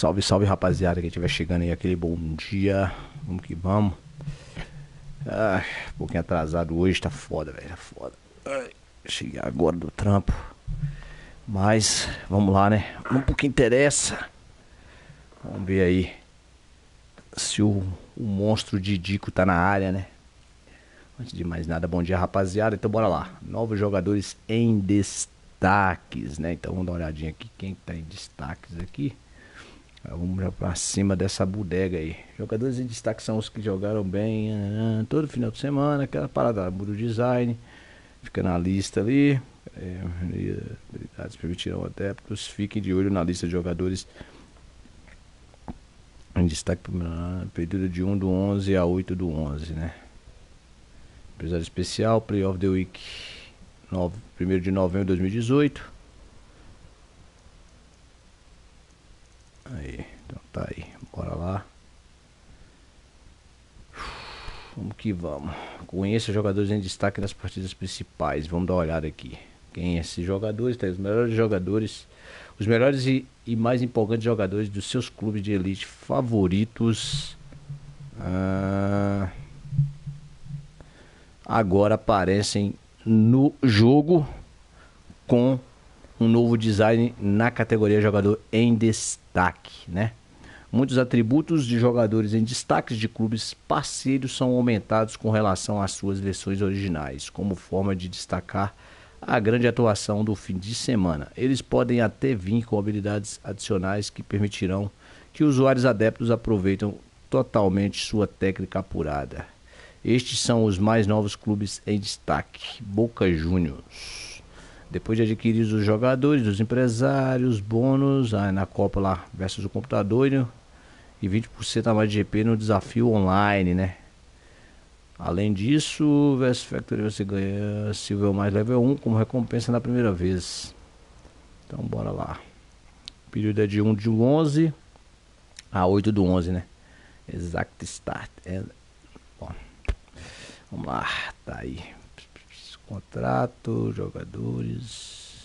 Salve, salve, rapaziada que estiver chegando aí, aquele bom dia. Vamos que vamos. Um pouquinho atrasado hoje, tá foda, velho, tá foda. Cheguei agora do trampo. Mas, vamos lá, né? Vamos pro que interessa. Vamos ver aí se o monstro Didico tá na área, né? Antes de mais nada, bom dia, rapaziada. Então bora lá. Novos jogadores em destaques, né? Então vamos dar uma olhadinha aqui quem tá em destaques aqui. Vamos pra cima dessa bodega aí. Jogadores em destaque são os que jogaram bem todo final de semana. Aquela parada, muda o design. Fica na lista ali. Habilidades permitirão adeptos. Fiquem de olho na lista de jogadores em destaque. Período de 1/11 a 8/11, né? Empresário especial, Play of the Week 1º de novembro de 2018. Aí, então tá aí, bora lá. Vamos que vamos. Conheça jogadores em destaque nas partidas principais. Vamos dar uma olhada aqui. Quem é esses jogadores? Tem os melhores jogadores, os melhores e mais empolgantes jogadores dos seus clubes de elite favoritos. Agora aparecem no jogo com um novo design na categoria jogador em destaque, né? Muitos atributos de jogadores em destaques de clubes parceiros são aumentados com relação às suas versões originais, como forma de destacar a grande atuação do fim de semana. Eles podem até vir com habilidades adicionais que permitirão que usuários adeptos aproveitem totalmente sua técnica apurada. Estes são os mais novos clubes em destaque: Boca Juniors. Depois de adquirir os jogadores, os empresários, bônus na Copa lá versus o computador, né? E 20% a mais de GP no desafio online, né? Além disso, versus Factory você ganha Silver mais level 1 como recompensa na primeira vez. Então bora lá. O período é de 1/11 a 8/11, né? Exact start. Bom, vamos lá, tá aí. Contrato, jogadores.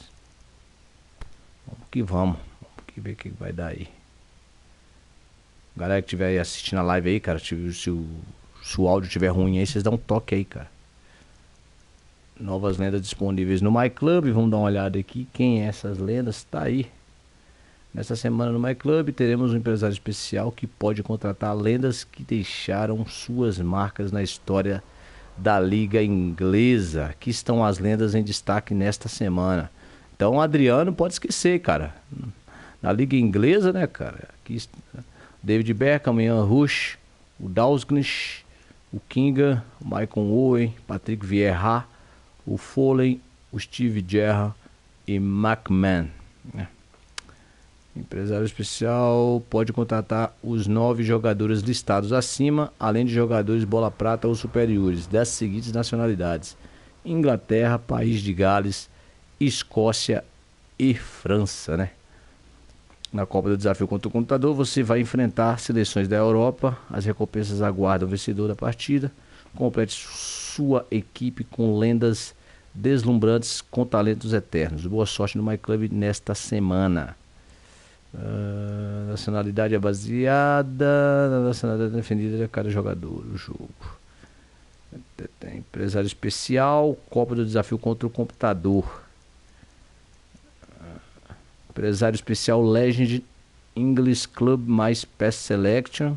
Vamos que ver o que vai dar aí. Galera que estiver aí assistindo a live aí, cara, se o áudio estiver ruim aí, vocês dão um toque aí, cara. Novas lendas disponíveis no MyClub. Vamos dar uma olhada aqui. Quem é essas lendas? Tá aí. Nessa semana no MyClub teremos um empresário especial que pode contratar lendas que deixaram suas marcas na história da Liga Inglesa. Aqui estão as lendas em destaque nesta semana. Então, Adriano, pode esquecer, cara. Na Liga Inglesa, né, cara? Aqui David Beckham, Ian Rush, o Dalglish, o Kinga, o Michael Owen, Patrick Vieira, o Foley, o Steve Gerrard e McMahon, né? Empresário especial pode contratar os 9 jogadores listados acima, além de jogadores bola prata ou superiores das seguintes nacionalidades: Inglaterra, País de Gales, Escócia e França, né? Na Copa do Desafio contra o Computador você vai enfrentar seleções da Europa. As recompensas aguardam o vencedor da partida. Complete sua equipe com lendas deslumbrantes com talentos eternos. Boa sorte no MyClub nesta semana. Nacionalidade é baseada na nacionalidade defendida de cada jogador do jogo. Tem empresário especial, Copa do Desafio contra o Computador. Empresário especial Legend English Club mais Pass Selection.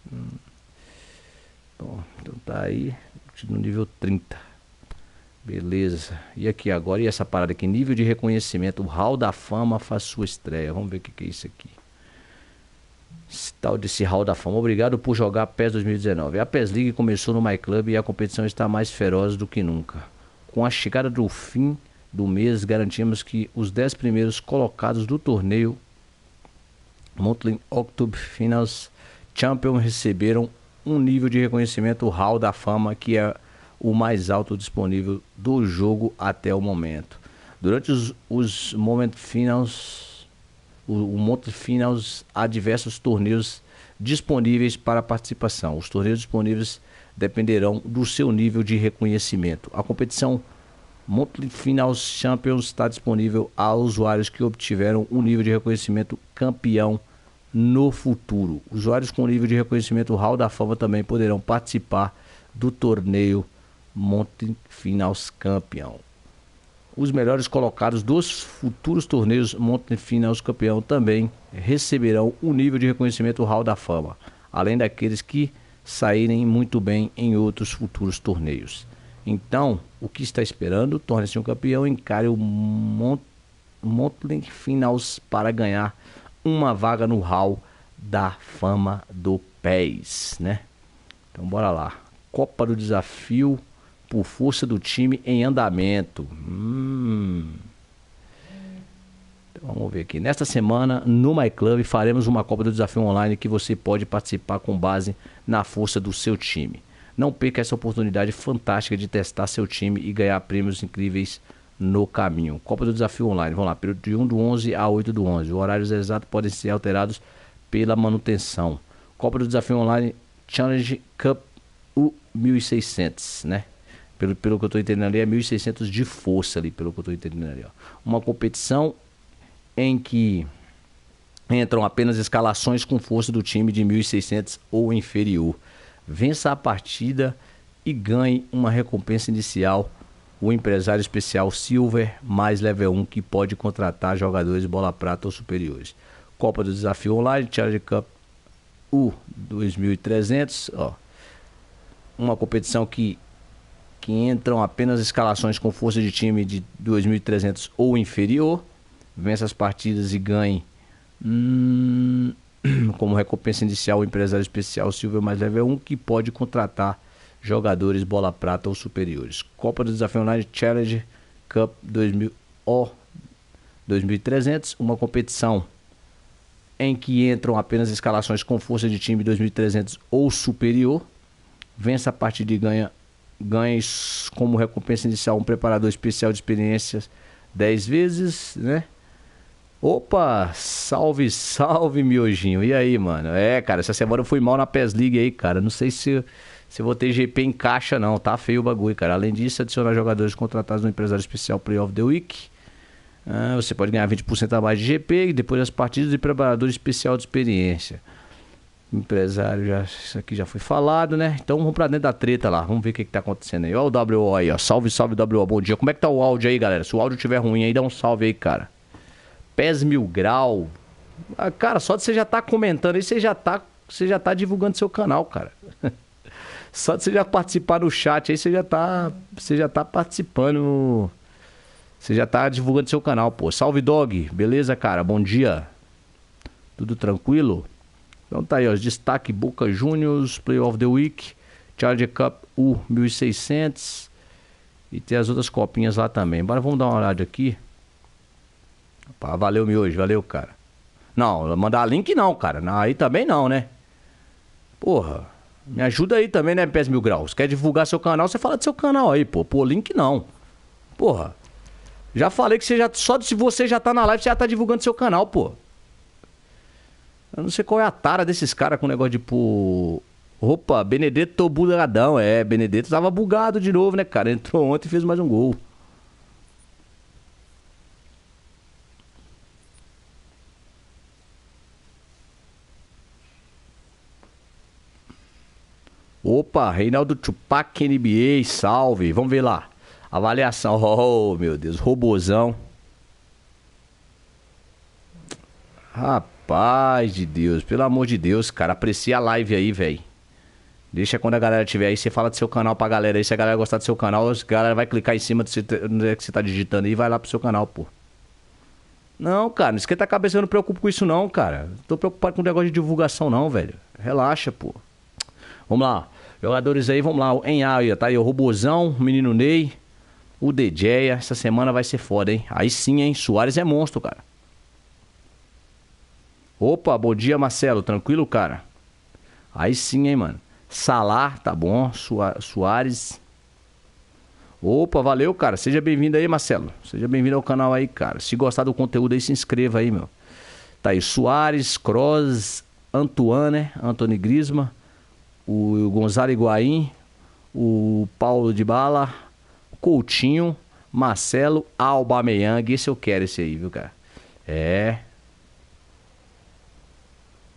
Bom, então tá aí no nível 30. Beleza. E aqui agora, e essa parada aqui, nível de reconhecimento, o Hall da Fama faz sua estreia. Vamos ver o que é isso aqui. Esse tal desse Hall da Fama. Obrigado por jogar PES 2019. A PES League começou no MyClub e a competição está mais feroz do que nunca. Com a chegada do fim do mês, garantimos que os 10 primeiros colocados do torneio Monthly October Finals Champion receberam um nível de reconhecimento Hall da Fama que é o mais alto disponível do jogo até o momento. Durante os Moment Finals, o Monthly Finals, há diversos torneios disponíveis para participação. Os torneios disponíveis dependerão do seu nível de reconhecimento. A competição Monthly Finals Champions está disponível a usuários que obtiveram um nível de reconhecimento campeão no futuro. Usuários com nível de reconhecimento Hall da Fama também poderão participar do torneio Mountain Finals Campeão. Os melhores colocados dos futuros torneios Mountain Finals Campeão também receberão um nível de reconhecimento Hall da Fama, além daqueles que saírem muito bem em outros futuros torneios. Então, o que está esperando? Torne-se um campeão, encare o Mountain Finals para ganhar uma vaga no Hall da Fama do PES, né? Então bora lá. Copa do Desafio por força do time em andamento. Então, vamos ver aqui. Nesta semana, no MyClub, faremos uma Copa do Desafio online que você pode participar com base na força do seu time. Não perca essa oportunidade fantástica de testar seu time e ganhar prêmios incríveis no caminho. Copa do Desafio online. Vamos lá, período de 1/11 a 8/11. Os horários exatos podem ser alterados pela manutenção. Copa do Desafio online Challenge Cup U1600, né? Pelo que eu estou entendendo ali, é 1.600 de força ali, pelo que eu estou entendendo ali, ó. Uma competição em que entram apenas escalações com força do time de 1.600 ou inferior. Vença a partida e ganhe uma recompensa inicial. O empresário especial Silver mais level 1 que pode contratar jogadores de bola prata ou superiores. Copa do Desafio Online, Challenge Cup U2300, ó. Uma competição que entram apenas escalações com força de time de 2.300 ou inferior. Vença as partidas e ganhe como recompensa inicial o empresário especial Silver mais level 1 que pode contratar jogadores bola prata ou superiores. Copa do Desafio Online Challenge Cup 2300, uma competição em que entram apenas escalações com força de time 2300 ou superior. Vença a partida e ganhe como recompensa inicial um preparador especial de experiências 10 vezes, né? Opa, salve, salve, miojinho. E aí, mano? Cara, essa semana eu fui mal na PES League aí, cara. Não sei se eu vou ter GP em caixa, não. Tá feio o bagulho, cara. Além disso, adicionar jogadores contratados no empresário especial Play of the Week. Você pode ganhar 20% a mais de GP e depois das partidas de preparador especial de experiência. Empresário, isso aqui já foi falado, né? Então vamos pra dentro da treta lá. Vamos ver o que tá acontecendo aí. Ó o WO aí, ó. Salve, salve, WO. Bom dia. Como é que tá o áudio aí, galera? Se o áudio estiver ruim aí, dá um salve aí, cara. PES 1000 grau. Cara, só de você já tá comentando aí, você já tá divulgando seu canal, cara. Só de você já participar no chat aí, você já tá participando. Você já tá divulgando seu canal, pô. Salve, Dog. Beleza, cara? Bom dia. Tudo tranquilo? Então tá aí, ó. Destaque Boca Juniors, Play of the Week, Charger Cup U1600. E tem as outras copinhas lá também. Bora, vamos dar uma olhada aqui. Opa, valeu, miojo. Valeu, cara. Não, mandar link não, cara. Não, aí também não, né? Porra. Me ajuda aí também, né, PES 1000 graus. Quer divulgar seu canal, você fala do seu canal aí, pô. Pô, link não. Porra. Já falei que só se você já tá na live, você já tá divulgando seu canal, pô. Eu não sei qual é a tara desses caras com o negócio de, pô... Opa, Benedetto tô bugadão. Benedetto tava bugado de novo, né, cara? Entrou ontem e fez mais um gol. Opa, Reinaldo Tupac NBA, salve. Vamos ver lá. Avaliação. Oh, meu Deus, robozão. Rapaz de Deus, pelo amor de Deus, cara. Aprecia a live aí, velho. Deixa quando a galera tiver aí, você fala do seu canal pra galera aí. Se a galera gostar do seu canal, a galera vai clicar em cima do que você tá digitando aí e vai lá pro seu canal, pô. Não, cara, não esquenta a cabeça, eu não me preocupo com isso não, cara. Tô preocupado com o negócio de divulgação não, velho. Relaxa, pô. Vamos lá. Jogadores aí, vamos lá. Em A, tá aí o Robozão, o Menino Ney, o DJ. Essa semana vai ser foda, hein? Aí sim, hein? Soares é monstro, cara. Opa, bom dia, Marcelo. Tranquilo, cara? Aí sim, hein, mano. Salah, tá bom. Soares. Opa, valeu, cara. Seja bem-vindo aí, Marcelo. Seja bem-vindo ao canal aí, cara. Se gostar do conteúdo aí, se inscreva aí, meu. Tá aí, Soares, Kroos, Anthony Griezmann, o Gonzalo Higuaín, o Paulo Dybala, Coutinho, Marcelo, Aubameyang. Esse eu quero, esse aí, viu, cara?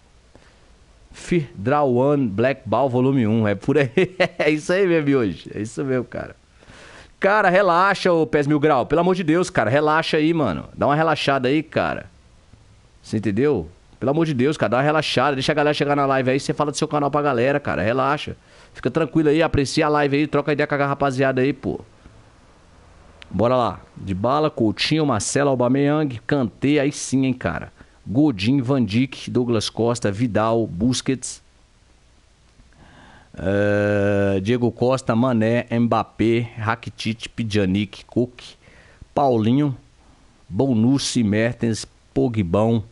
Draw One Black Ball Volume 1. É por aí. É isso aí mesmo hoje. É isso mesmo, cara. Cara, relaxa, ô Pés Mil Grau. Pelo amor de Deus, cara. Relaxa aí, mano. Dá uma relaxada aí, cara. Você entendeu? Pelo amor de Deus, cara. Dá uma relaxada. Deixa a galera chegar na live aí. Você fala do seu canal pra galera, cara. Relaxa. Fica tranquilo aí. Aprecia a live aí. Troca ideia com a rapaziada aí, pô. Bora lá. Dybala, Coutinho, Marcelo, Aubameyang, Kanté. Aí sim, hein, cara. Godin, Van Dijk, Douglas Costa, Vidal, Busquets, Diego Costa, Mané, Mbappé, Rakitic, Pjanic, Cook, Paulinho, Bonucci, Mertens, Pogbão,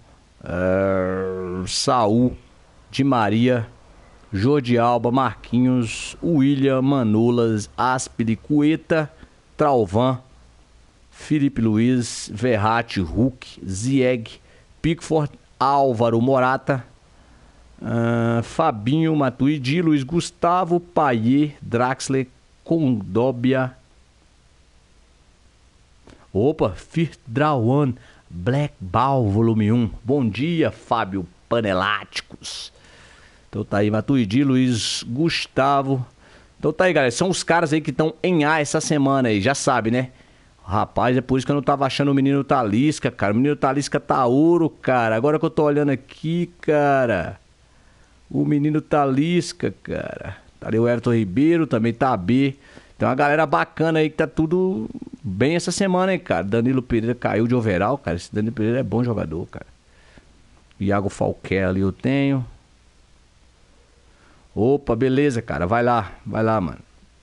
Saul, Di Maria, Jordi Alba, Marquinhos, William, Manolas, Aspilicueta, Trauvan, Felipe Luiz, Verratti, Hulk, Ziyech, Pickford, Álvaro Morata, Fabinho, Matuidi, Luiz Gustavo, Payet, Draxler, Condobia. Opa, First Draw One, Black Ball, volume 1. Bom dia, Fábio Paneláticos. Então tá aí, Matuidi, Luiz Gustavo. Então tá aí, galera. São os caras aí que estão em A essa semana aí, já sabe, né? Rapaz, é por isso que eu não tava achando o menino Talisca, cara. O menino Talisca tá ouro, cara. Agora que eu tô olhando aqui, cara. O menino Talisca, cara. Tá ali o Everton Ribeiro, também tá B. Tem uma galera bacana aí que tá tudo bem essa semana, hein, cara. Danilo Pereira caiu de overall, cara. Esse Danilo Pereira é bom jogador, cara. Iago Falquer ali eu tenho. Opa, beleza, cara. Vai lá, mano.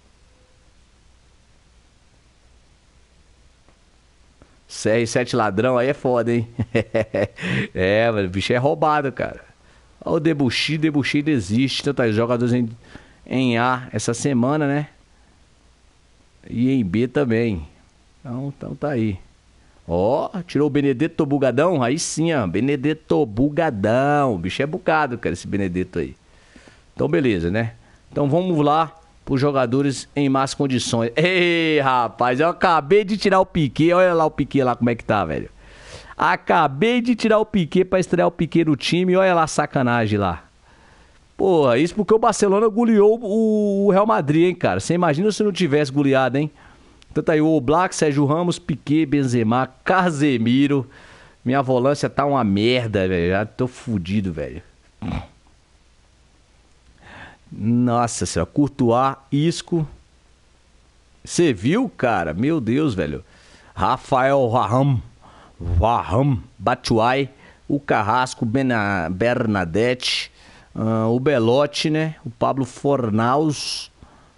CR7 ladrão aí é foda, hein? É, mano, o bicho é roubado, cara. Olha o Debuchy desiste. Então tá aí, jogadores em A essa semana, né? E em B também. Então tá aí. Ó, tirou o Benedetto Bugadão. Aí sim, ó. Benedetto Bugadão. O bicho é bugado, cara, esse Benedetto aí. Então beleza, né? Então vamos lá os jogadores em más condições. Ei, rapaz, eu acabei de tirar o Piquet. Olha lá o Piquet lá como é que tá, velho. Acabei de tirar o Piquet pra estrear o Piquet no time. Olha lá a sacanagem lá. Porra, isso porque o Barcelona goleou o Real Madrid, hein, cara. Você imagina se não tivesse goleado, hein? Então tá aí o Oblak, Sérgio Ramos, Piquet, Benzema, Casemiro. Minha volância tá uma merda, velho. Já tô fudido, velho. Nossa senhora, Courtois, Isco. Você viu, cara? Meu Deus, velho. Rafael Varane, Batshuayi, o Carrasco, Bernadette, o Belotti, né? O Pablo Fornaus,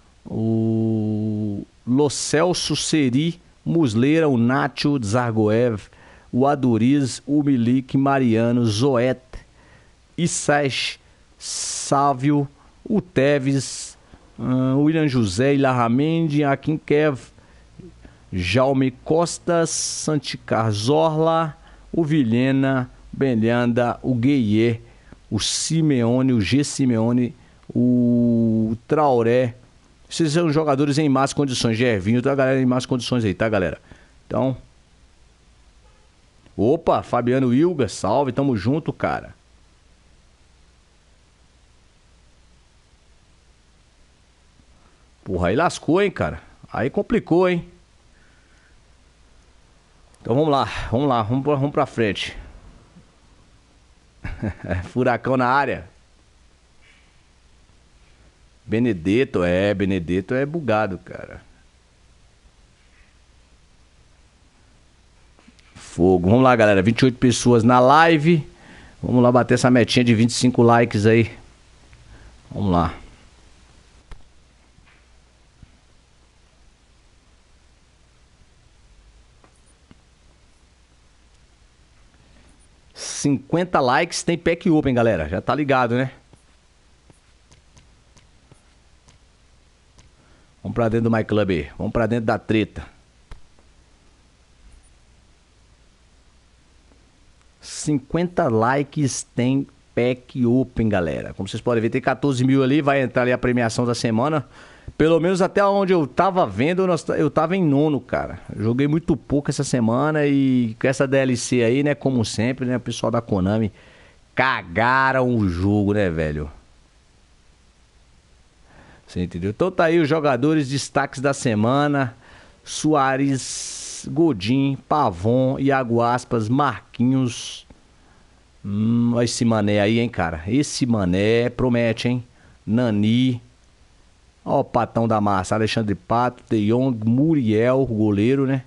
o Lo Celso, Seri, Muslera, o Nacho, Zargoev, o Aduriz, o Milik, Mariano, Zoet, Issaich, Sávio, o Tevez, William José, Ilharramendi, Akinkev, Jaume Costa, Santicar Zorla, o Vilhena, Benhanda, o Gueye, o Simeone, o G. Simeone, o Traoré. Esses são jogadores em más condições. Gervinho, tá, galera, em más condições aí, tá, galera? Então. Opa, Fabiano Ilga, salve, tamo junto, cara. Porra, aí lascou, hein, cara. Aí complicou, hein. Então vamos pra frente. Furacão na área. Benedetto é bugado, cara. Fogo. Vamos lá, galera. 28 pessoas na live. Vamos lá bater essa metinha de 25 likes aí. Vamos lá. $50 likes, tem pack open, galera. Já tá ligado, né? Vamos pra dentro do My Club aí. Vamos pra dentro da treta. 50 likes tem pack open, galera. Como vocês podem ver, tem 14 mil ali. Vai entrar ali a premiação da semana. Pelo menos até onde eu tava vendo, eu tava em nono, cara. Joguei muito pouco essa semana e com essa DLC aí, né, como sempre, né, o pessoal da Konami cagaram o jogo, né, velho? Você entendeu? Então tá aí os jogadores destaques da semana. Soares, Godin, Pavon, Iago Aspas, Marquinhos. Olha esse mané aí, hein, cara. Esse mané promete, hein. Nani. Ó o patão da massa. Alexandre Pato, De Jong, Muriel, goleiro, né.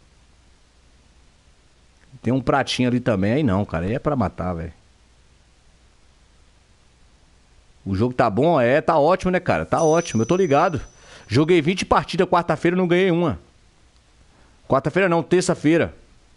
Tem um pratinho ali também. Aí não, cara. Aí é pra matar, velho. O jogo tá bom? Tá ótimo, né, cara? Tá ótimo, eu tô ligado. Joguei 20 partidas quarta-feira e não ganhei uma. Quarta-feira não, terça-feira.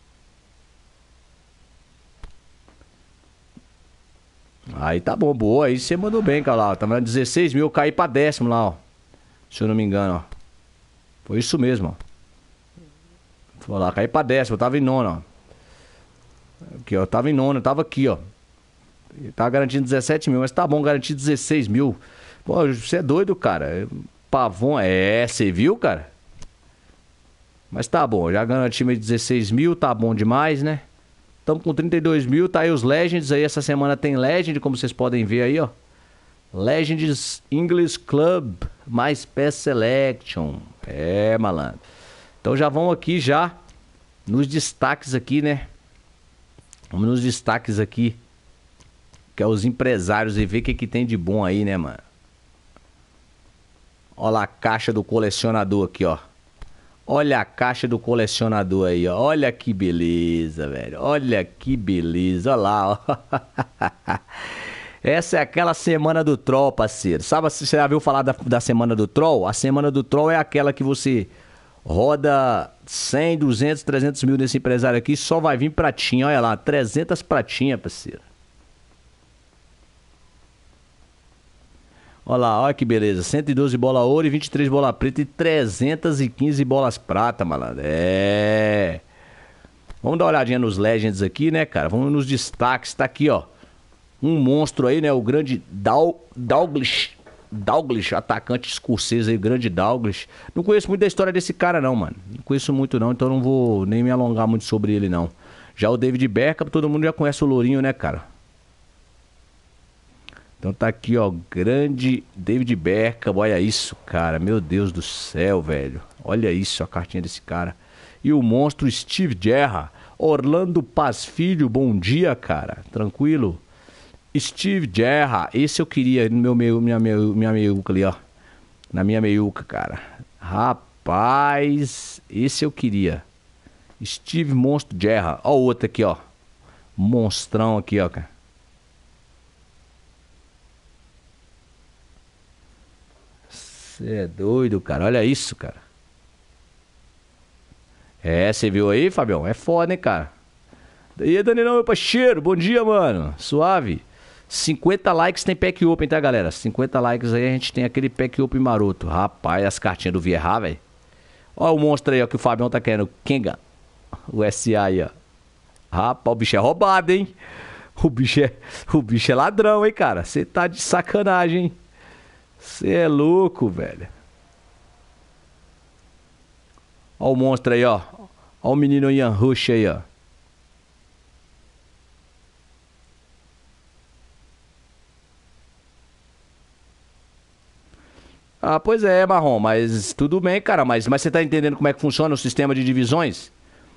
Aí tá bom, boa. Aí você mandou bem, cara, lá. Tava 16 mil, eu caí pra 10º lá, ó. Se eu não me engano, ó. Foi isso mesmo, ó. Foi lá, caí pra 10º, eu tava em nono, ó. Aqui, ó, eu tava em nono, eu tava aqui, ó. Tava garantindo 17 mil, mas tá bom, garantir 16 mil. Pô, você é doido, cara. Pavon, você viu, cara? Mas tá bom, já garanti mais 16 mil, tá bom demais, né? Tamo com 32 mil, tá aí os Legends aí. Essa semana tem Legend, como vocês podem ver aí, ó. Legends English Club, mais PES Selection. Malandro. Então já vamos aqui já nos destaques aqui, né? Vamos nos destaques aqui, que é os empresários, e ver o que tem de bom aí, né, mano? Olha lá a caixa do colecionador aqui, ó. Olha a caixa do colecionador aí, ó. Olha que beleza, velho. Olha que beleza. Olha lá, ó. Essa é aquela semana do Troll, parceiro. Sabe, você já viu falar da semana do Troll? A semana do Troll é aquela que você roda 100, 200, 300 mil desse empresário aqui, só vai vir pratinha. Olha lá, 300 pratinhas, parceiro. Olha lá, olha que beleza. 112 bola ouro e 23 bola preta e 315 bolas prata, malandro. Vamos dar uma olhadinha nos Legends aqui, né, cara? Vamos nos destaques. Tá aqui, ó. Um monstro aí, né? O grande Dalglish, atacante escocês aí, o grande Dalglish. Não conheço muito da história desse cara, não, mano. Não conheço muito, não. Então não vou nem me alongar muito sobre ele, não. Já o David Beckham, todo mundo já conhece o Lourinho, né, cara? Então tá aqui, ó, grande David Beckham. Olha isso, cara, meu Deus do céu, velho. Olha isso, a cartinha desse cara. E o monstro Steve Gerrard. Orlando Paz Filho, bom dia, cara. Tranquilo? Steve Gerrard, esse eu queria no minha meiuca ali, ó. Na minha meiuca, cara. Rapaz, esse eu queria. Steve Monstro Gerrard. Ó o outro aqui, ó. Monstrão aqui, ó, cara. Você é doido, cara. Olha isso, cara. Você viu aí, Fabião? É foda, hein, cara. E aí, Danilão, meu parceiro. Bom dia, mano. Suave. 50 likes tem pack open, tá, galera? 50 likes aí a gente tem aquele pack open maroto. Rapaz, as cartinhas do Vieira, velho. Olha o monstro aí, ó, que o Fabião tá querendo. Kenga. O SA aí, ó. Rapaz, o bicho é roubado, hein? O bicho é ladrão, hein, cara? Você tá de sacanagem, hein? Você é louco, velho. Ó o monstro aí, ó. Ó o menino Ian Rush aí, ó. Ah, pois é, Marrom, mas tudo bem, cara. Mas você tá entendendo como é que funciona o sistema de divisões?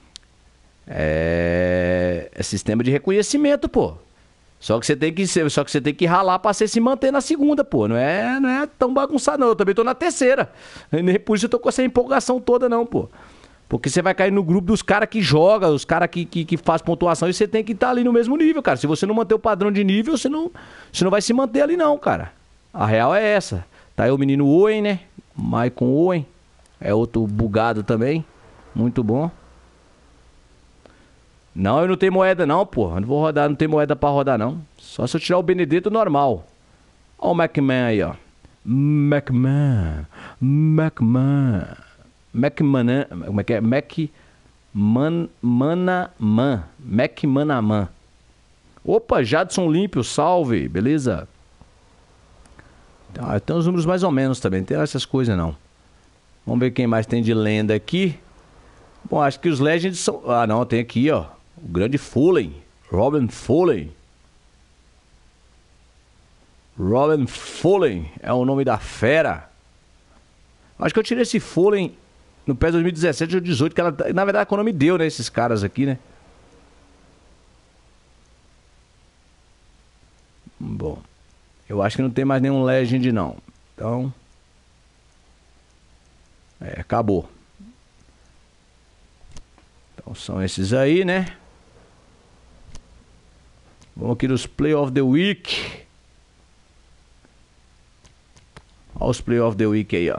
É sistema de reconhecimento, pô. Só que você tem que ralar pra você se manter na segunda, pô. Não é tão bagunçado, não. Eu também tô na terceira. Nem por isso eu tô com essa empolgação toda, não, pô. Porque você vai cair no grupo dos caras que jogam, os caras que faz pontuação, e você tem que estar ali no mesmo nível, cara. Se você não manter o padrão de nível, você não vai se manter ali, não, cara. A real é essa. Tá aí o menino Owen, né? Maicon Owen. É outro bugado também. Muito bom. Não, eu não tenho moeda não, porra. Não vou rodar, não tem moeda pra rodar não. Só se eu tirar o Benedetto normal. Ó o McMahon aí, ó. McMahon. Como é que é? McManaman. Opa, Jadson Límpio, salve, beleza? Tem uns números mais ou menos também, não tem essas coisas não. Vamos ver quem mais tem de lenda aqui. Bom, acho que os Legends são... Ah, não, tem aqui, ó. O grande Fulham. Robin Fulham. Robin Fulham é o nome da fera. Acho que eu tirei esse Fallen no PES 2017 ou 2018, que ela, na verdade, a Konami deu, né? Esses caras aqui, né? Bom, eu acho que não tem mais nenhum Legend, não. Então, acabou. Então são esses aí, né? Vamos aqui nos Play of the Week. Olha os Play of the Week aí, ó.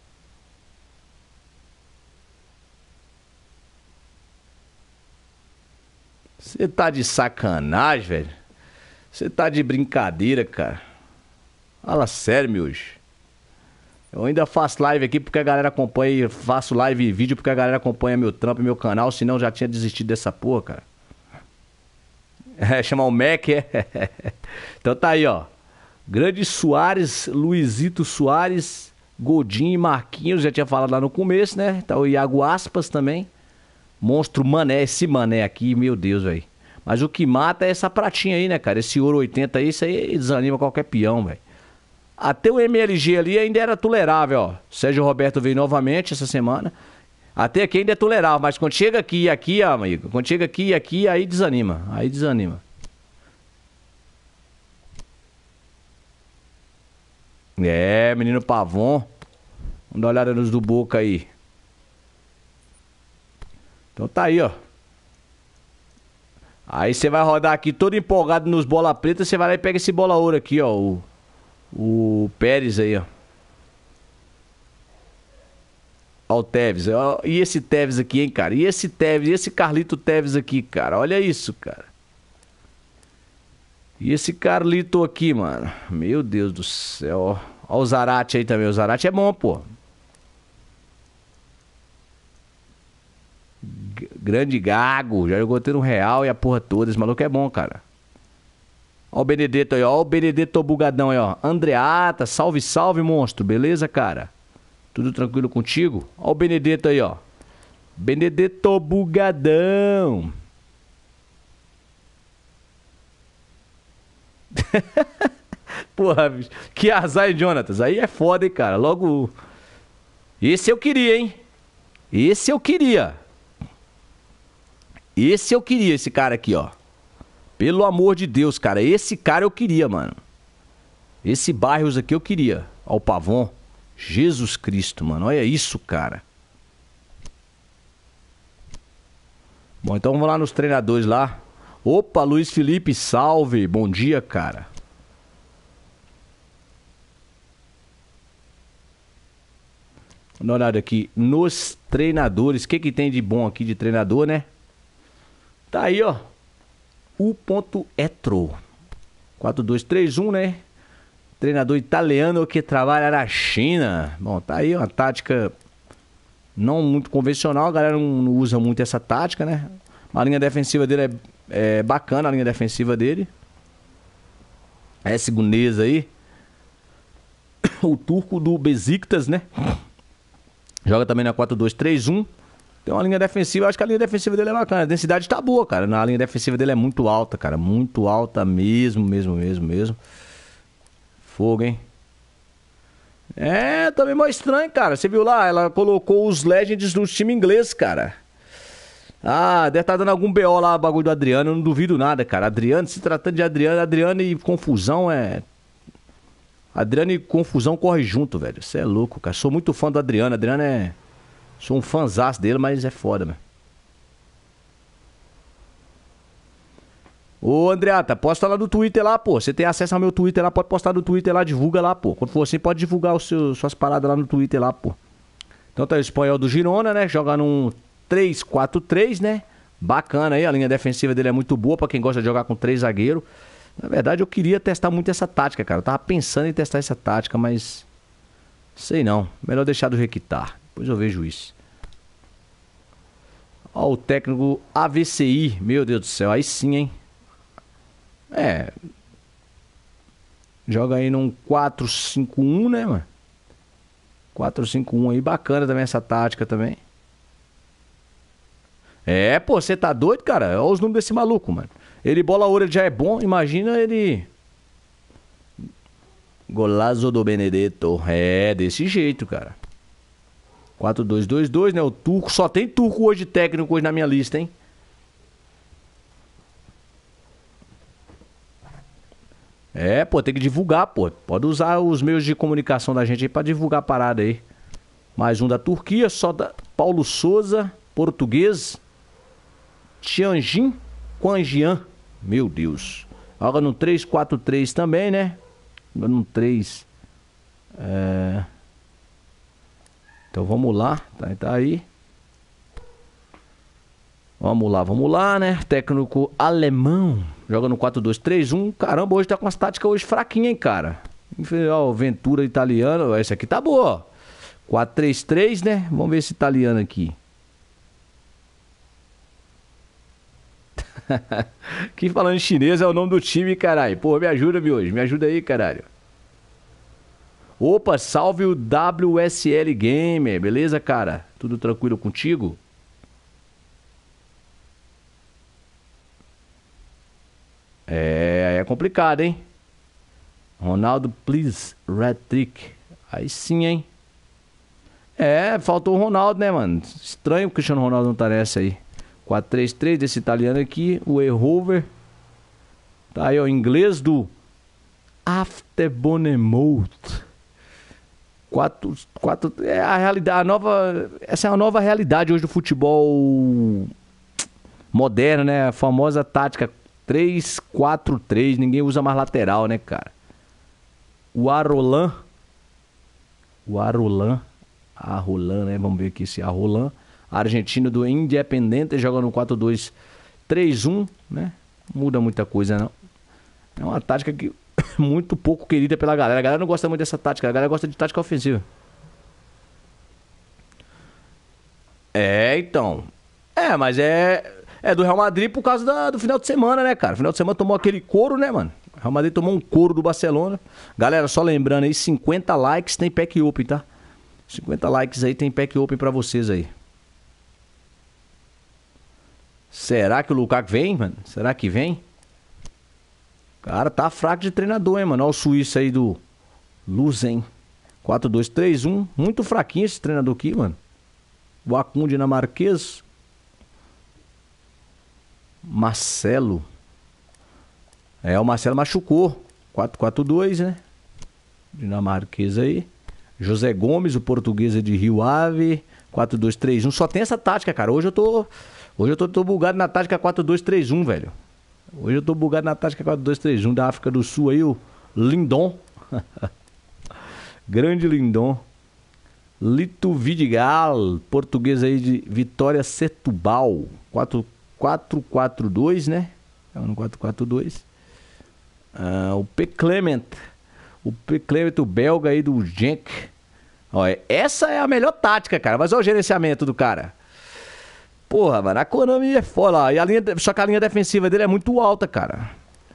Você tá de sacanagem, velho? Você tá de brincadeira, cara? Fala sério, meus. Eu ainda faço live aqui porque a galera acompanha. Faço live e vídeo porque a galera acompanha meu trampo e meu canal. Senão já tinha desistido dessa porra, cara. Chamar o Mac, Então tá aí, ó. Grande Soares, Luizito Soares, Godinho e Marquinhos. Já tinha falado lá no começo, né? Tá o Iago Aspas também. Monstro Mané, esse Mané aqui, meu Deus, velho. Mas o que mata é essa pratinha aí, né, cara? Esse ouro 80 aí, isso aí desanima qualquer peão, velho. Até o MLG ali ainda era tolerável, ó. Sérgio Roberto veio novamente essa semana. Até aqui ainda é tolerável, mas quando chega aqui e aqui, amigo, quando chega aqui e aqui, aí desanima. Aí desanima. Menino Pavon. Vamos dar uma olhada nos do Boca aí. Então tá aí, ó. Aí você vai rodar aqui todo empolgado nos bola preta, você vai lá e pega esse bola ouro aqui, ó. O Pérez aí, ó. Ó o Tevez. Ó, e esse Tevez aqui, hein, cara? E esse Tevez, e esse Carlito Tevez aqui, cara? Olha isso, cara. E esse Carlito aqui, mano. Meu Deus do céu. Ó o Zarate aí também. O Zarate é bom, pô. Grande Gago. Já jogou tendo real e a porra toda. Esse maluco é bom, cara. Ó o Benedetto aí, ó. Ó o Benedetto bugadão aí, ó. Andreata, salve, salve, monstro. Beleza, cara? Tudo tranquilo contigo? Ó o Benedetto aí, ó. Benedetto bugadão. Porra, bicho. Que azar, hein, Jonatas? Aí é foda, hein, cara. Logo... Esse eu queria, hein? Esse eu queria. Esse eu queria, esse cara aqui, ó. Pelo amor de Deus, cara. Esse cara eu queria, mano. Esse Barrios aqui eu queria. Ó o Pavon. Jesus Cristo, mano. Olha isso, cara. Bom, então vamos lá nos treinadores lá. Opa, Luiz Felipe, salve. Bom dia, cara. Vamos dar uma olhada aqui nos treinadores. O que tem de bom aqui de treinador, né? Tá aí, ó. U.Etro 4-2-3-1, né? Treinador italiano que trabalha na China. Bom, tá aí uma tática não muito convencional. A galera não usa muito essa tática, né? A linha defensiva dele é bacana, a linha defensiva dele. Esse gunês aí. O turco do Besiktas, né? Joga também na 4-2-3-1. Tem uma linha defensiva, acho que a linha defensiva dele é bacana. A densidade tá boa, cara. A linha defensiva dele é muito alta, cara. Muito alta mesmo. Fogo, hein? Tá meio estranho, cara. Você viu lá? Ela colocou os Legends do time inglês, cara. Deve estar dando algum BO lá, bagulho do Adriano. Eu não duvido nada, cara. Adriano, se tratando de Adriano e confusão Adriano e confusão corre junto, velho. Você é louco, cara. Sou muito fã do Adriano. Sou um fãzaço dele, mas é foda, mano. Ô, Andreata, posta lá no Twitter lá, pô. Você tem acesso ao meu Twitter lá, pode postar no Twitter lá, divulga lá, pô. Quando for assim, pode divulgar suas paradas lá no Twitter lá, pô. Então tá o espanhol do Girona, né? Joga num 3-4-3, né? Bacana aí, a linha defensiva dele é muito boa pra quem gosta de jogar com 3 zagueiros. Na verdade, eu queria testar muito essa tática, cara. Eu tava pensando em testar essa tática, mas... sei não. Melhor deixar do Requitar. Depois eu vejo isso. Ó o técnico AVCI. Meu Deus do céu, aí sim, hein? Joga aí num 4-5-1, né, mano? 4-5-1 aí, bacana também essa tática também. Pô, você tá doido, cara? Olha os números desse maluco, mano. Ele bola ouro, ele já é bom, imagina ele... Golazo do Benedetto. Desse jeito, cara. 4-2-2-2, né? O turco. Só tem turco hoje de técnico hoje na minha lista, hein? É, pô, tem que divulgar, pô. Pode usar os meios de comunicação da gente aí pra divulgar a parada aí. Mais um da Turquia, só da Paulo Souza, português. Tianjin Quanjian. Meu Deus. Joga no 3-4-3 também, né? No 3. Então vamos lá. Tá aí. Vamos lá, né? Técnico alemão. Joga no 4-2-3-1. Caramba, hoje tá com as táticas hoje fraquinhas, hein, cara? Ó, Ventura italiano. Essa aqui tá boa, ó. 4-3-3, né? Vamos ver esse italiano aqui. Que falando em chinês é o nome do time, caralho. Pô, me ajuda, hoje. Me ajuda aí, caralho. Opa, salve o WSL Gamer. Beleza, cara? Tudo tranquilo contigo? É complicado, hein? Ronaldo, please, red trick. Aí sim, hein? Faltou o Ronaldo, né, mano? Estranho o Cristiano Ronaldo não tá nessa aí. 4-3-3 desse italiano aqui. O Ehover. Tá aí, ó. Inglês do Afterbonemouth. 4. É a realidade. Essa é a nova realidade hoje do futebol moderno, né? A famosa tática 3-4-3. Ninguém usa mais lateral, né, cara? O Arrolan, né? Vamos ver aqui esse Arrolan. Argentino do Independiente, joga no 4-2-3-1, né? Muda muita coisa, não. É uma tática que muito pouco querida pela galera. A galera não gosta muito dessa tática, a galera gosta de tática ofensiva. Então. Mas é do Real Madrid por causa do final de semana, né, cara? Final de semana tomou aquele couro, né, mano? O Real Madrid tomou um couro do Barcelona. Galera, só lembrando aí, 50 likes tem pack open, tá? 50 likes aí tem pack open pra vocês aí. Será que o Lukaku vem, mano? Será que vem? Cara, tá fraco de treinador, hein, mano? Olha o suíço aí do Luzen. 4-2-3-1. Muito fraquinho esse treinador aqui, mano. O Acun dinamarquês. Marcelo. O Marcelo machucou. 4-4-2, né? Dinamarquês aí. José Gomes, o português de Rio Ave. 4-2-3-1. Só tem essa tática, cara. Hoje eu tô bugado na tática 4-2-3-1, velho. Hoje eu tô bugado na tática 4-2-3-1 da África do Sul aí, o Lindon. Grande Lindon. Lito Vidigal, português aí de Vitória Setúbal. 4-4-2, né? É no 4-4-2. O P. Clement. O P. Clement, o belga aí do Genk. Essa é a melhor tática, cara. Mas olha o gerenciamento do cara. Porra, mano, a Konami é foda. Só que a linha defensiva dele é muito alta, cara.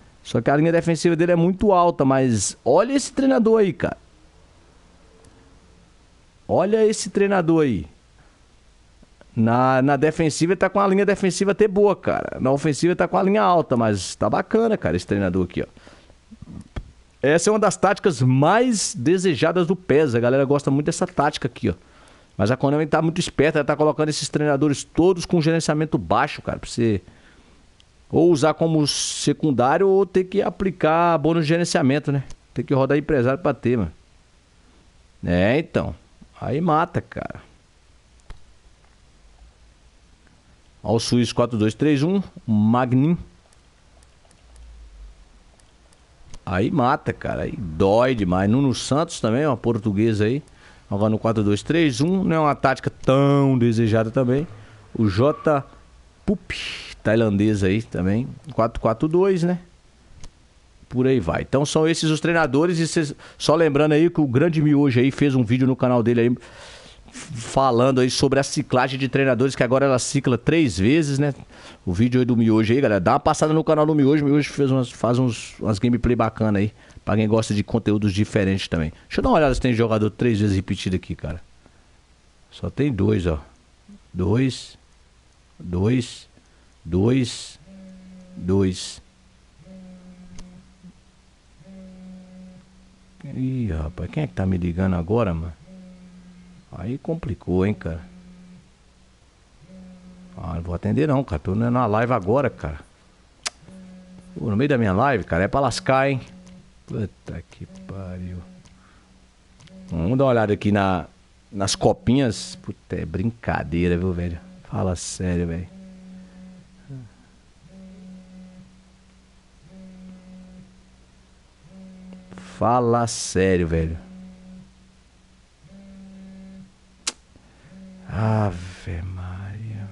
Mas olha esse treinador aí, cara. Olha esse treinador aí. Na defensiva ele tá com a linha defensiva até boa, cara. Na ofensiva ele tá com a linha alta, mas tá bacana, cara, esse treinador aqui, ó. Essa é uma das táticas mais desejadas do PES. A galera gosta muito dessa tática aqui, ó. Mas a Konami tá muito esperta, ela tá colocando esses treinadores todos com gerenciamento baixo, cara, pra você ou usar como secundário ou ter que aplicar bônus de gerenciamento, né? Tem que rodar empresário pra ter, mano. Então. Aí mata, cara. Ó, o Suíço 4-2-3-1. Magnin. Aí mata, cara. Aí dói demais. Nuno Santos também, ó, português aí. Agora no 4-2-3-1. Não é uma tática tão desejada também. O J. Pup, tailandês aí também. 4-4-2, né? Por aí vai. Então são esses os treinadores. E cês, só lembrando aí que o Grande Miojo aí fez um vídeo no canal dele aí falando aí sobre a ciclagem de treinadores, que agora ela cicla 3 vezes, né? O vídeo aí do Miojo aí, galera. Dá uma passada no canal do Miojo. O Miojo faz umas gameplay bacana aí. Pra quem gosta de conteúdos diferentes também. Deixa eu dar uma olhada se tem jogador 3 vezes repetido aqui, cara. Só tem 2, ó. 2. 2. 2. 2. Ih, rapaz, quem é que tá me ligando agora, mano? Aí complicou, hein, cara. Ah, não vou atender não, cara. Tô na live agora, cara. Pô, no meio da minha live, cara, é pra lascar, hein. Puta que pariu. Vamos dar uma olhada aqui nas copinhas. Puta, é brincadeira, viu, velho? Fala sério, velho. Fala sério, velho. Ave Maria.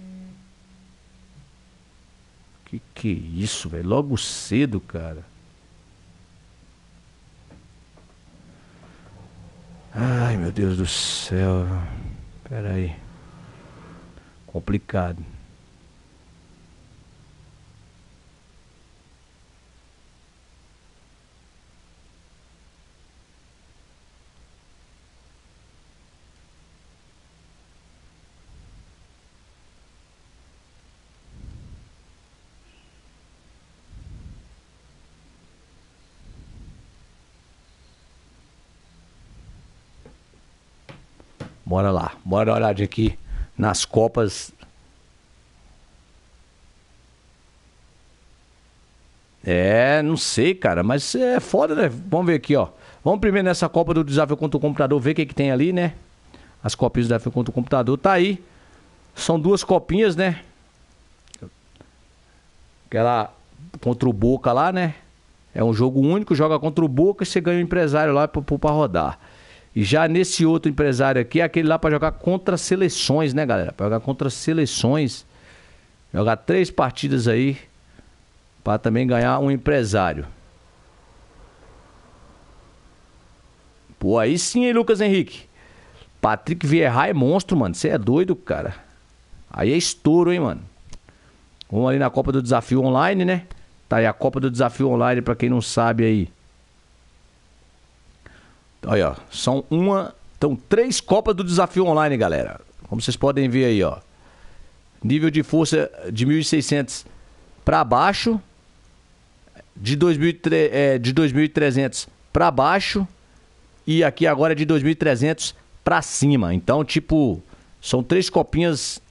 Que é isso, velho? Logo cedo, cara. Ai, meu Deus do céu. Pera aí. Complicado. Bora lá. Bora dar uma olhadinha aqui nas Copas. É, não sei, cara, mas é foda, né? Vamos ver aqui, ó. Vamos primeiro nessa Copa do Desafio contra o Computador, ver o que tem ali, né? As copinhas do Desafio contra o Computador, tá aí. São duas copinhas, né? Aquela contra o Boca lá, né? É um jogo único, joga contra o Boca e você ganha um empresário lá pra rodar. E já nesse outro empresário aqui, é aquele lá pra jogar contra seleções, né, galera? Pra jogar contra seleções. Jogar 3 partidas aí pra também ganhar um empresário. Pô, aí sim, hein, Lucas Henrique? Patrick Vieira é monstro, mano. Você é doido, cara. Aí é estouro, hein, mano. Vamos ali na Copa do Desafio Online, né? Tá aí a Copa do Desafio Online, pra quem não sabe aí. Aí, ó. Então, 3 Copas do Desafio Online, galera. Como vocês podem ver aí, ó. Nível de força de 1.600 pra baixo. De 2.300 pra baixo. E aqui agora é de 2.300 pra cima. Então, tipo, são 3 copinhas.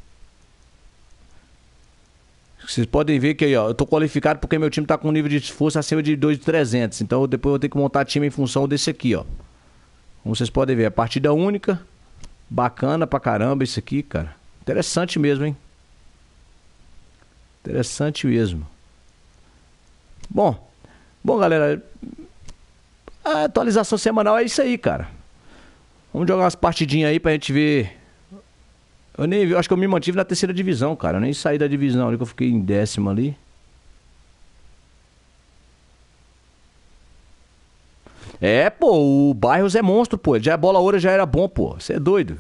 Vocês podem ver que aí, ó, eu tô qualificado porque meu time tá com nível de força acima de 2.300. Então, depois eu vou ter que montar time em função desse aqui, ó. Como vocês podem ver, a partida única. Bacana pra caramba isso aqui, cara. Interessante mesmo, hein? Interessante mesmo. Bom, galera. A atualização semanal é isso aí, cara. Vamos jogar umas partidinhas aí pra gente ver. Eu acho que eu me mantive na 3ª divisão, cara. Eu nem saí da divisão ali, que eu fiquei em 10º ali. É, pô, o Bairros é monstro, pô. Já a bola ouro já era bom, pô. Você é doido.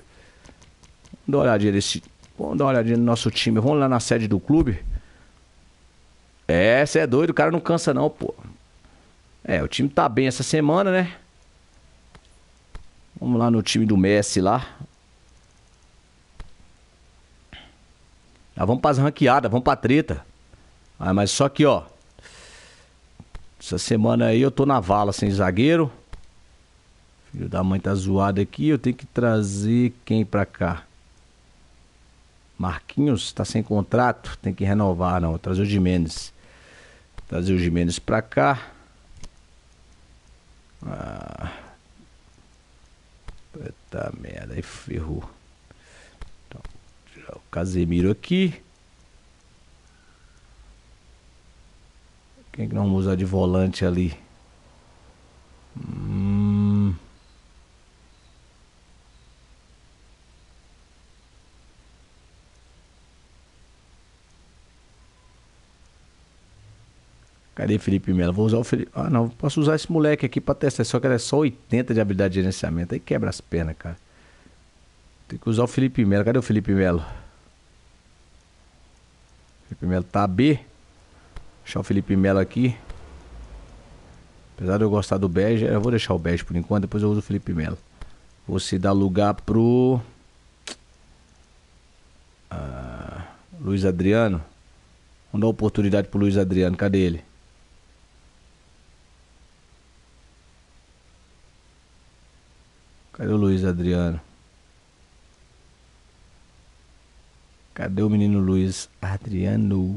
Vamos dar uma olhadinha no nosso time. Vamos lá na sede do clube. É, você é doido, o cara não cansa não, pô. É, o time tá bem essa semana, né? Vamos lá no time do Messi lá. Já vamos pras ranqueadas, vamos pra treta. Ah, mas só que, ó. Essa semana aí eu tô na vala sem zagueiro. Filho da mãe tá zoado aqui. Eu tenho que trazer quem pra cá? Marquinhos tá sem contrato. Tem que renovar, não. Vou trazer o Gimenez. Trazer o Gimenez pra cá. Ah. Puta merda, aí ferrou. Então, tirar o Casemiro aqui. Quem que nós vamos usar de volante ali? Cadê Felipe Melo? Vou usar o Felipe. Ah, não. Posso usar esse moleque aqui pra testar. Só que ele é só 80 de habilidade de gerenciamento. Aí quebra as pernas, cara. Tem que usar o Felipe Melo. Cadê o Felipe Melo? Felipe Melo tá B. Deixar o Felipe Melo aqui. Apesar de eu gostar do bege, eu vou deixar o bege por enquanto. Depois eu uso o Felipe Melo. Você dá lugar pro Luiz Adriano. Vamos dar oportunidade pro Luiz Adriano. Cadê ele? Cadê o Luiz Adriano? Cadê o menino Luiz Adriano?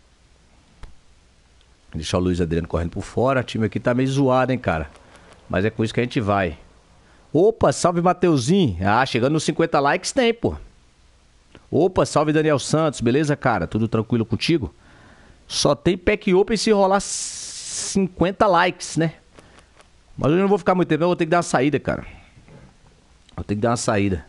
Deixar o Luiz Adriano correndo por fora. O time aqui tá meio zoado, hein, cara. Mas é com isso que a gente vai. Opa, salve Mateuzinho. Ah, chegando nos 50 likes tem, pô. Opa, salve Daniel Santos. Beleza, cara? Tudo tranquilo contigo? Só tem pack open se rolar 50 likes, né? Mas eu não vou ficar muito tempo, eu vou ter que dar uma saída, cara. Vou ter que dar uma saída.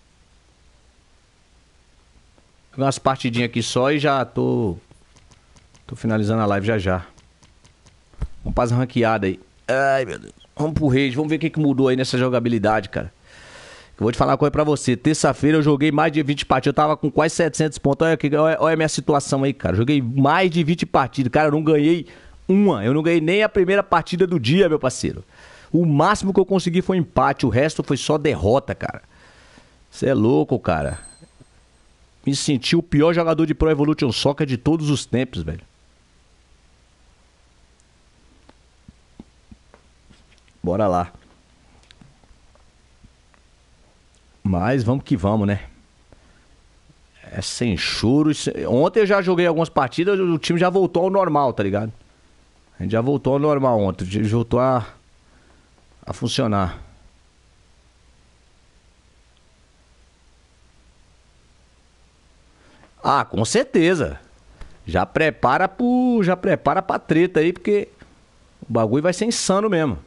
Vou umas partidinhas aqui só e já tô finalizando a live já. Vamos para as ranqueadas aí. Ai, meu Deus. Vamos pro Rage, vamos ver o que mudou aí nessa jogabilidade, cara. Eu vou te falar uma coisa pra você. Terça-feira eu joguei mais de 20 partidas. Eu tava com quase 700 pontos. Olha a minha situação aí, cara. Joguei mais de 20 partidas. Cara, eu não ganhei uma. Eu não ganhei nem a primeira partida do dia, meu parceiro. O máximo que eu consegui foi empate. O resto foi só derrota, cara. Você é louco, cara. Me senti o pior jogador de Pro Evolution Soccer de todos os tempos, velho. Bora lá. Mas vamos que vamos, né? É sem choro. Ontem eu já joguei algumas partidas, o time já voltou ao normal, tá ligado? A gente já voltou ao normal ontem. A gente voltou a funcionar. Ah, com certeza. Já prepara pra treta aí, porque o bagulho vai ser insano mesmo.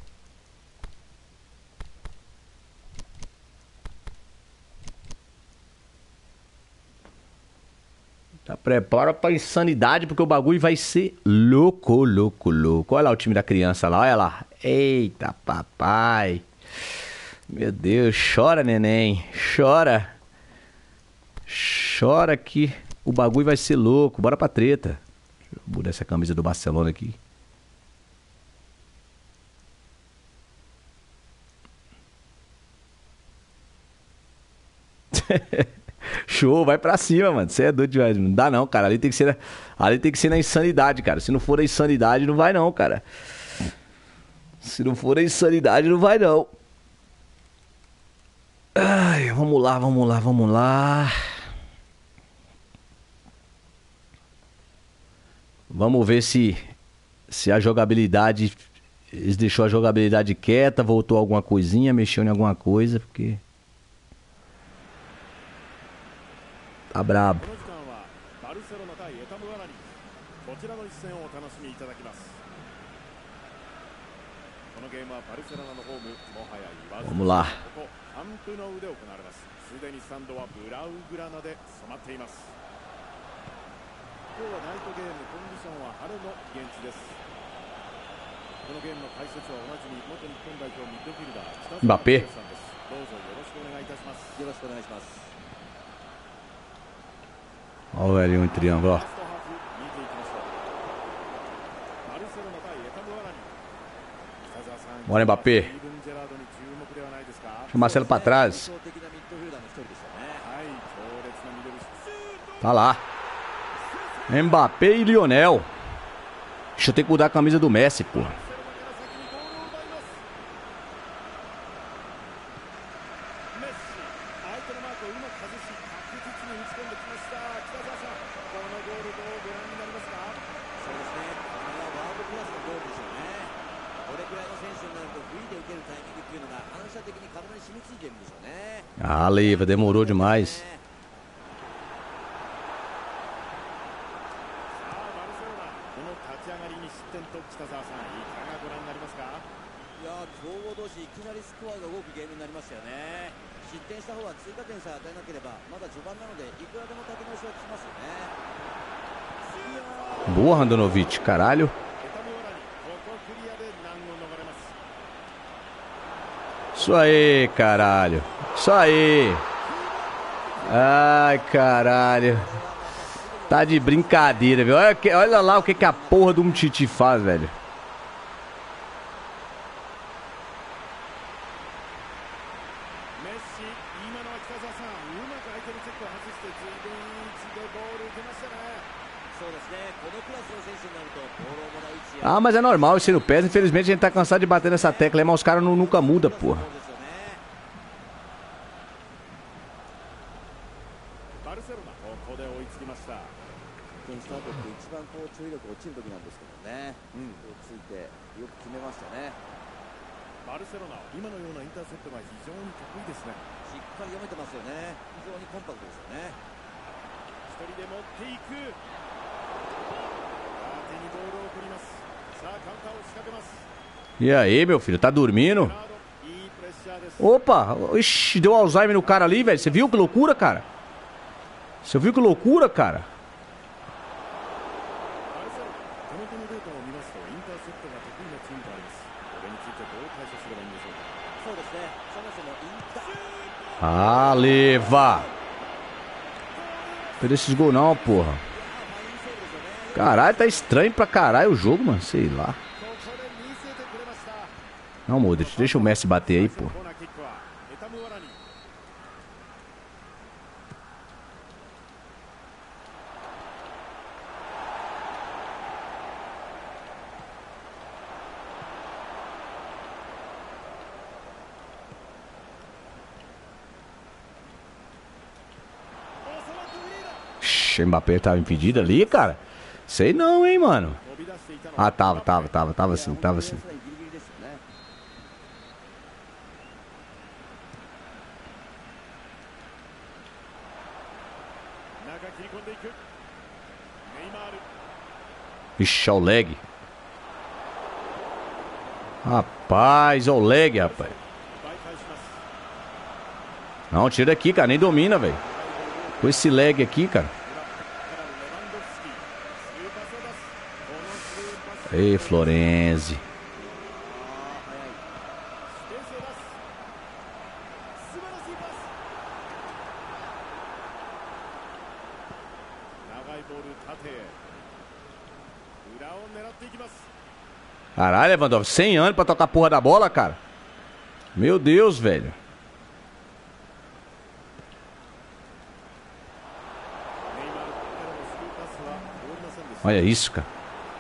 Já prepara pra insanidade, porque o bagulho vai ser louco. Olha lá o time da criança lá, olha lá. Eita, papai. Meu Deus, chora, neném. Chora. Chora que o bagulho vai ser louco. Bora pra treta. Deixa eu mudar essa camisa do Barcelona aqui. Show, vai pra cima, mano. Você é doido demais. Não dá não, cara. Ali tem que ser na insanidade, cara. Se não for na insanidade, não vai não, cara. Se não for na insanidade, não vai não. Ai, vamos lá. Vamos ver se a jogabilidade... Eles deixou a jogabilidade quieta, voltou alguma coisinha, mexeu em alguma coisa, porque... Tá brabo. Vamos lá. Mbappé. Olha o velhinho em triângulo, ó. Bora, Mbappé. Deixa o Marcelo pra trás. Tá lá. Mbappé e Lionel. Deixa eu ter que mudar a camisa do Messi, porra. Ah, Leiva, demorou demais. Boa, Randanovic, caralho. Isso aí, caralho. Isso aí. Ai, caralho. Tá de brincadeira, velho. Olha lá o que a porra do Umtiti faz, velho. Ah, mas é normal isso aí no PES. Infelizmente a gente tá cansado de bater nessa tecla aí, mas os caras nunca mudam, porra. ついてよく決めましたね。 バルセロナ、今のようなインターセプトが非常に得意ですね。 しっかり読めてますよね。非常にコンパクトですよね。 一人で持っていく。手にボールを送ります。さあカウンターを仕掛けます。 E aí, meu filho, tá dormindo? Opa, ixi, deu Alzheimer no cara ali, velho. Você viu que loucura, cara? Você viu que loucura, cara? Ah, leva! Não perdeu esses gols não, porra. Caralho, tá estranho pra caralho o jogo, mano. Sei lá. Não, Modric, deixa o Messi bater aí, pô. Mbappé tava impedido ali, cara. Sei não, hein, mano. Ah, tava sim. Ixi, o lag. Rapaz, o lag, rapaz. Não, tira daqui, cara. Nem domina, velho. Com esse lag aqui, cara. Ei, Florenzi. Caralho, Lewandowski, 100 anos pra tocar a porra da bola, cara. Meu Deus, velho. Olha isso, cara.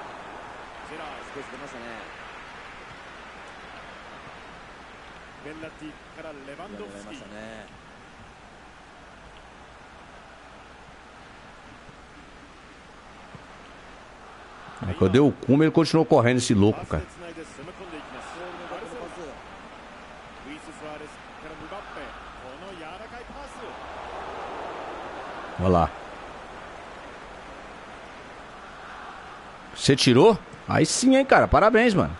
Quando eu dei o cume, ele continuou correndo, esse louco, cara. Olha lá. Você tirou? Aí sim, hein, cara. Parabéns, mano.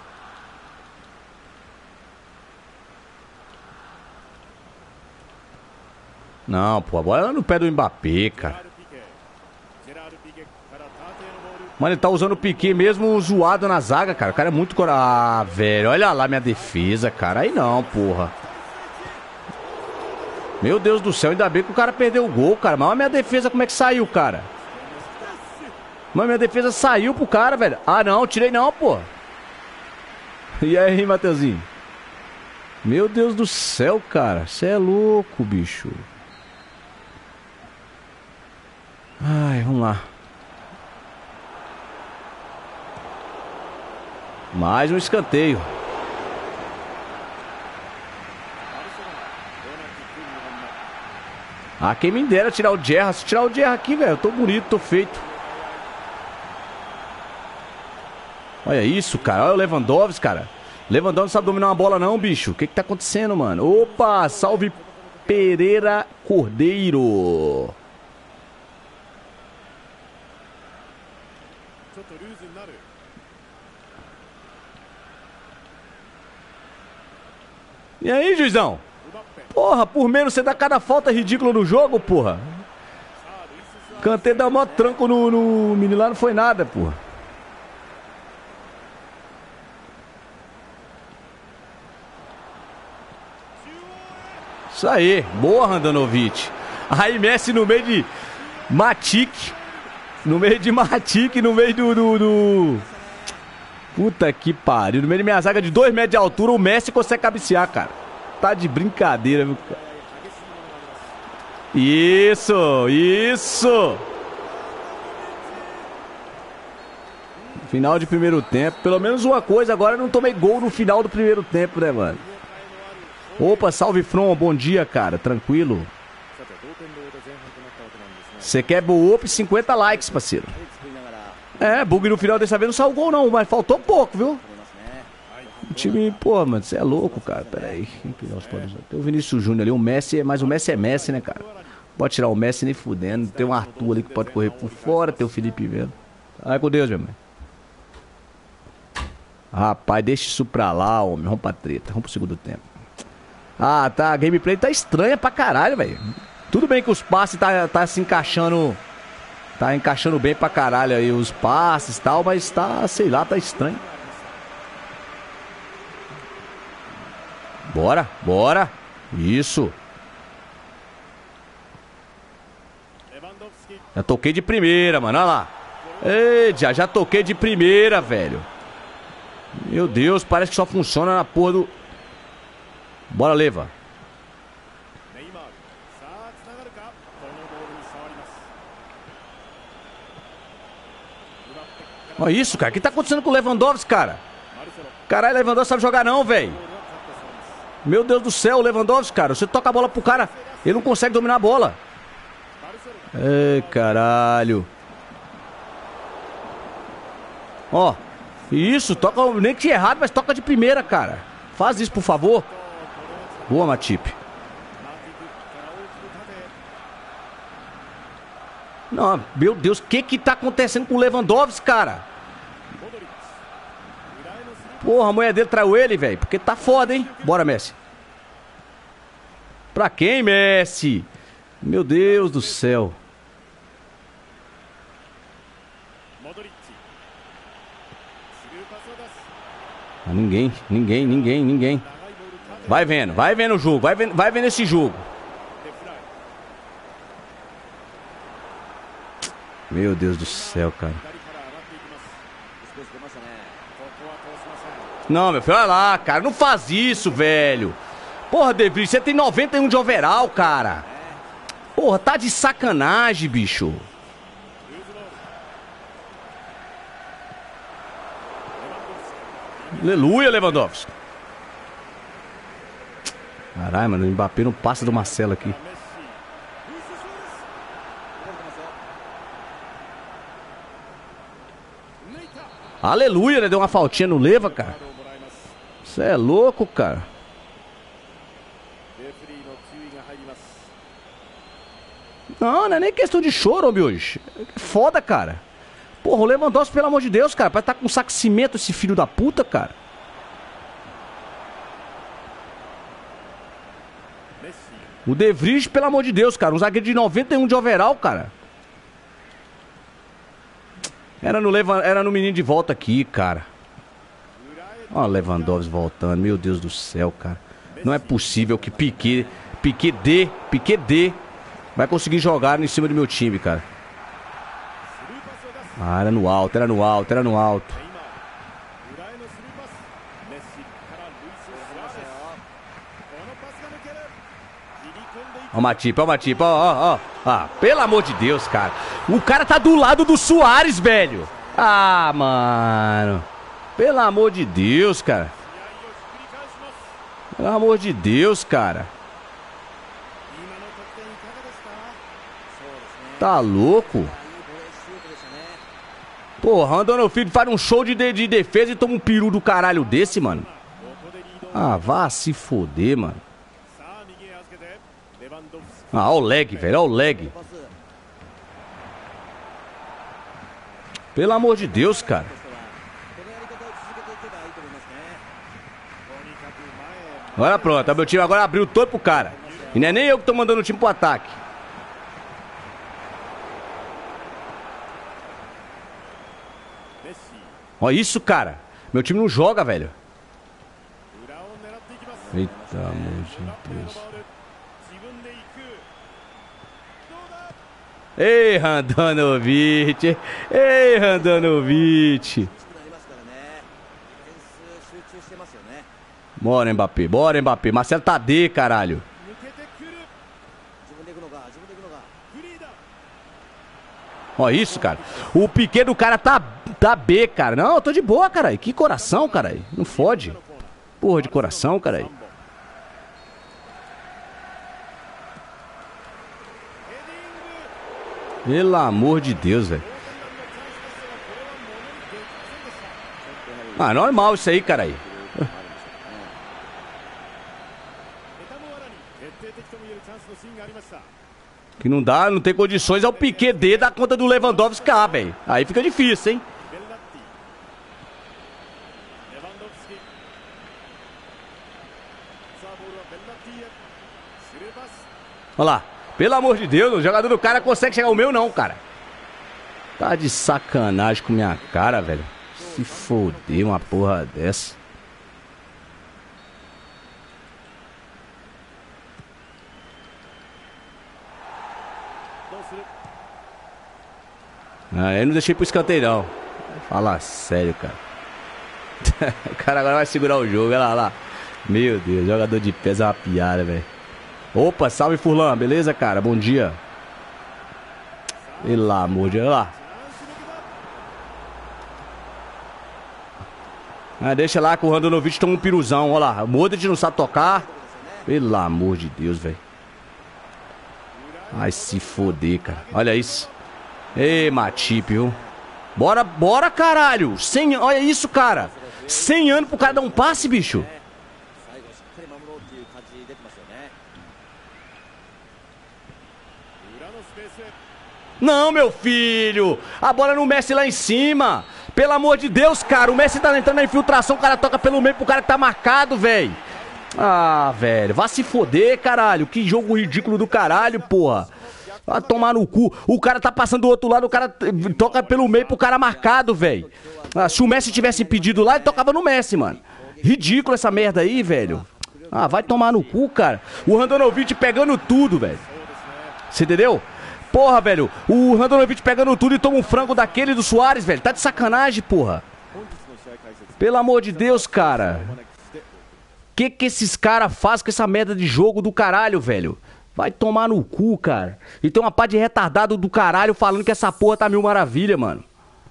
Não, pô, a bola é no pé do Mbappé, cara. Mano, ele tá usando o Piquet mesmo zoado na zaga, cara. O cara é muito... Ah, velho, olha lá minha defesa, cara. Aí não, porra. Meu Deus do céu, ainda bem que o cara perdeu o gol, cara. Mas olha a minha defesa, como é que saiu, cara? Mano, minha defesa saiu pro cara, velho. Ah, não, tirei não, porra. E aí, Mateuzinho? Meu Deus do céu, cara. Você é louco, bicho. Ai, vamos lá. Mais um escanteio. Ah, quem me dera tirar o Gerrard. Se tirar o Gerrard aqui, velho, eu tô bonito, tô feito. Olha isso, cara. Olha o Lewandowski, cara. Lewandowski não sabe dominar uma bola não, bicho. O que que tá acontecendo, mano? Opa, salve Pereira Cordeiro. E aí, juizão? Porra, por menos você dá cada falta ridícula no jogo, porra. Kanté dá mó tranco no menino lá, não foi nada, porra. Isso aí, boa, Handanovic. Aí Messi no meio de Matic. No meio de Matic, no meio do... Puta que pariu. No meio de minha zaga de 2 metros de altura, o Messi consegue cabecear, cara. Tá de brincadeira, viu, cara? Isso, isso. Final de primeiro tempo. Pelo menos uma coisa, agora eu não tomei gol no final do primeiro tempo, né, mano? Opa, salve From, bom dia, cara. Tranquilo. Você quer boa up 50 likes, parceiro. É, bug no final dessa vez não saiu gol não, mas faltou pouco, viu? O time, pô, mano, você é louco, cara. Pera aí. Tem o Vinícius Júnior ali, o Messi, mas o Messi é Messi, né, cara? Pode tirar o Messi nem fudendo. Tem o Arthur ali que pode correr por fora, tem o Felipe vendo. Ai, com Deus, meu mãe. Rapaz, deixa isso pra lá, homem. Vamos pra treta, vamos pro segundo tempo. Ah, tá, a gameplay tá estranha pra caralho, velho. Tudo bem que os passes tá se encaixando. Tá encaixando bem pra caralho aí os passes e tal, mas tá, sei lá, tá estranho. Bora, bora. Isso. Já toquei de primeira, mano, olha lá. Ei, já toquei de primeira, velho. Meu Deus, parece que só funciona na porra do... Bora, Leva. Olha isso, cara. O que tá acontecendo com o Lewandowski, cara? Caralho, Lewandowski sabe jogar não, velho. Meu Deus do céu, o Lewandowski, cara. Você toca a bola pro cara, ele não consegue dominar a bola. Ei, caralho. Ó, isso, toca, nem que tinha errado, mas toca de primeira, cara. Faz isso, por favor. Boa, Matip. Não, meu Deus, o que tá acontecendo com o Lewandowski, cara? Porra, a mulher dele traiu ele, velho. Porque tá foda, hein? Bora, Messi. Pra quem, Messi? Meu Deus do céu. Ah, ninguém. Vai vendo o jogo, vai vendo esse jogo. Meu Deus do céu, cara. Não, meu filho, olha lá, cara, não faz isso, velho. Porra, De Vries, você tem 91 de overall, cara. Porra, tá de sacanagem, bicho. Aleluia, Lewandowski. Caralho, mano, o Mbappé não passa do Marcelo aqui. Aleluia, né? Deu uma faltinha no Leva, cara. Você é louco, cara. Não é nem questão de choro, meu. É foda, cara. Porra, o Lewandowski, pelo amor de Deus, cara. Vai estar com um saco de cimento esse filho da puta, cara. O De Vries, pelo amor de Deus, cara. Um zagueiro de 91 de overall, cara. Era no menino de volta aqui, cara. Ó, o Lewandowski voltando. Meu Deus do céu, cara. Não é possível que Piquet D vai conseguir jogar em cima do meu time, cara. Ah, era no alto. Ó o Matip, ó. Ah, pelo amor de Deus, cara. O cara tá do lado do Suárez, velho. Ah, mano. Pelo amor de Deus, cara. Pelo amor de Deus, cara. Tá louco? Porra, Andando Filho faz um show de defesa e toma um peru do caralho desse, mano. Ah, vá se foder, mano. Ah, ó o lag, velho, ó o lag. Pelo amor de Deus, cara. Agora pronto, meu time agora abriu todo pro cara. E não é nem eu que tô mandando o time pro ataque. Ó isso, cara. Meu time não joga, velho. Eita, amor de Deus. Ei, Handanovic. Bora, Mbappé. Marcelo tá D, caralho. Ó isso, cara. O Piquet do cara tá B, cara. Não, eu tô de boa, caralho. Que coração, caralho. Não fode. Porra de coração, caralho. Pelo amor de Deus, velho. Ah, normal isso aí, cara aí. エタモアラに決定的ともいえるチャンスのシーンがありました。 Que não dá, não tem condições, é o Piquet D da conta do Lewandowski A, velho. Aí fica difícil, hein? ベルナッティ、レバンドフスキ、さあボールはベルナッティへ、スルーパス、 Olha lá. Pelo amor de Deus, o jogador do cara consegue chegar ao meu não, cara. Tá de sacanagem com minha cara, velho. Se foder uma porra dessa. Ah, eu não deixei pro escanteio, não. Fala sério, cara. O cara agora vai segurar o jogo, olha lá, olha lá. Meu Deus, jogador de pés é uma piada, velho. Opa, salve Furlan, beleza, cara? Bom dia. Pelo amor de Deus, olha lá. Ah, deixa lá que o Handanovic toma um piruzão, olha lá. O Modric não sabe tocar. Pelo amor de Deus, velho. Ai, se foder, cara. Olha isso. Ei, Matip, viu? Bora, bora, caralho. 100, olha isso, cara. 100 anos pro cara dar um passe, bicho. 最後しっかり守ろうっていう感じ出てますよね。 裏のスペースへ、 Não, meu filho. A bola no Messi lá em cima. Pelo amor de Deus, cara. O Messi tá entrando na infiltração. O cara toca pelo meio pro cara que tá marcado, velho. Ah, velho. Vá se foder, caralho. Que jogo ridículo do caralho, porra. Vai tomar no cu. O cara tá passando do outro lado. O cara toca pelo meio pro cara marcado, velho. Ah, se o Messi tivesse impedido lá, ele tocava no Messi, mano. Ridículo essa merda aí, velho. Ah, vai tomar no cu, cara. O Handanovic pegando tudo, velho. Você entendeu? Porra, velho. O Handanovic pegando tudo e toma um frango daquele do Suárez, velho. Tá de sacanagem, porra. 本日の試合解説、 Pelo amor de Deus, cara. お招きして、 Que esses caras fazem com essa merda de jogo do caralho, velho? Vai tomar no cu, cara. E tem uma pá de retardado do caralho falando que essa porra tá mil maravilha, mano.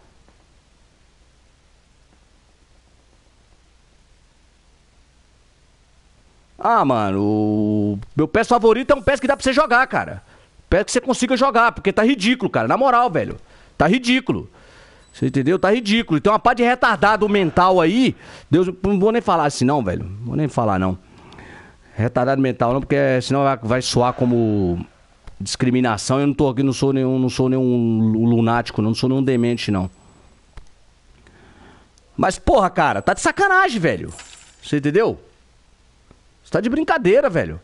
Ah, mano, o meu PES favorito é um PES que dá pra você jogar, cara. PES que você consiga jogar, porque tá ridículo, cara. Na moral, velho. Tá ridículo. Você entendeu? Tá ridículo. E tem uma pá de retardado mental aí. Deus, não vou nem falar assim não, velho. Não vou nem falar não. Retardado mental não, porque senão vai soar como discriminação. Eu não tô aqui, não sou nenhum lunático, não sou nenhum demente, não. Mas, porra, cara, tá de sacanagem, velho. Você entendeu? Você tá de brincadeira, velho.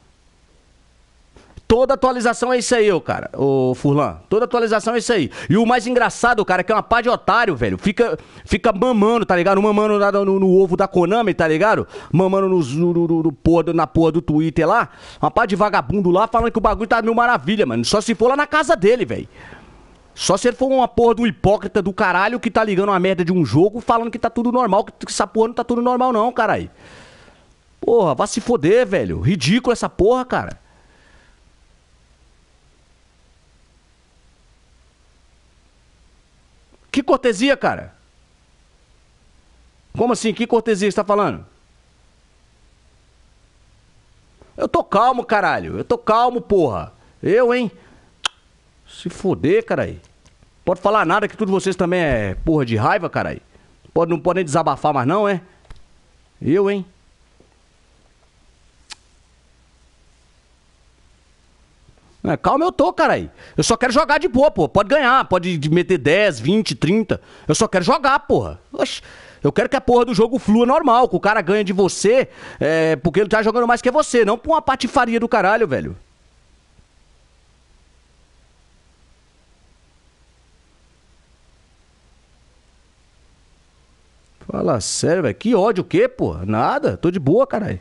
Toda atualização é isso aí, ô cara, ô Furlan. Toda atualização é isso aí. E o mais engraçado, cara, é que é uma pá de otário, velho. Fica mamando, tá ligado? Mamando no ovo da Konami, tá ligado? Mamando na porra do Twitter lá. Uma pá de vagabundo lá falando que o bagulho tá mil maravilha, mano. Só se for lá na casa dele, velho. Só se ele for uma porra do hipócrita do caralho que tá ligando uma merda de um jogo falando que tá tudo normal. Que essa porra não tá tudo normal, não, caralho. Porra, vai se foder, velho. Ridículo essa porra, cara. Que cortesia, cara? Como assim? Que cortesia você tá falando? Eu tô calmo, caralho. Eu tô calmo, porra. Eu, hein? Se foder, caralho. Pode falar nada que tudo vocês também é porra de raiva, caralho. Não podem desabafar mais não, é? Eu, hein? É, calma, eu tô, caralho. Eu só quero jogar de boa, pô. Pode ganhar, pode meter 10, 20, 30. Eu só quero jogar, porra. Oxi. Eu quero que a porra do jogo flua normal, que o cara ganha de você, porque ele tá jogando mais que você, não por uma patifaria do caralho, velho. Fala sério, velho. Que ódio o quê, porra? Nada. Tô de boa, caralho.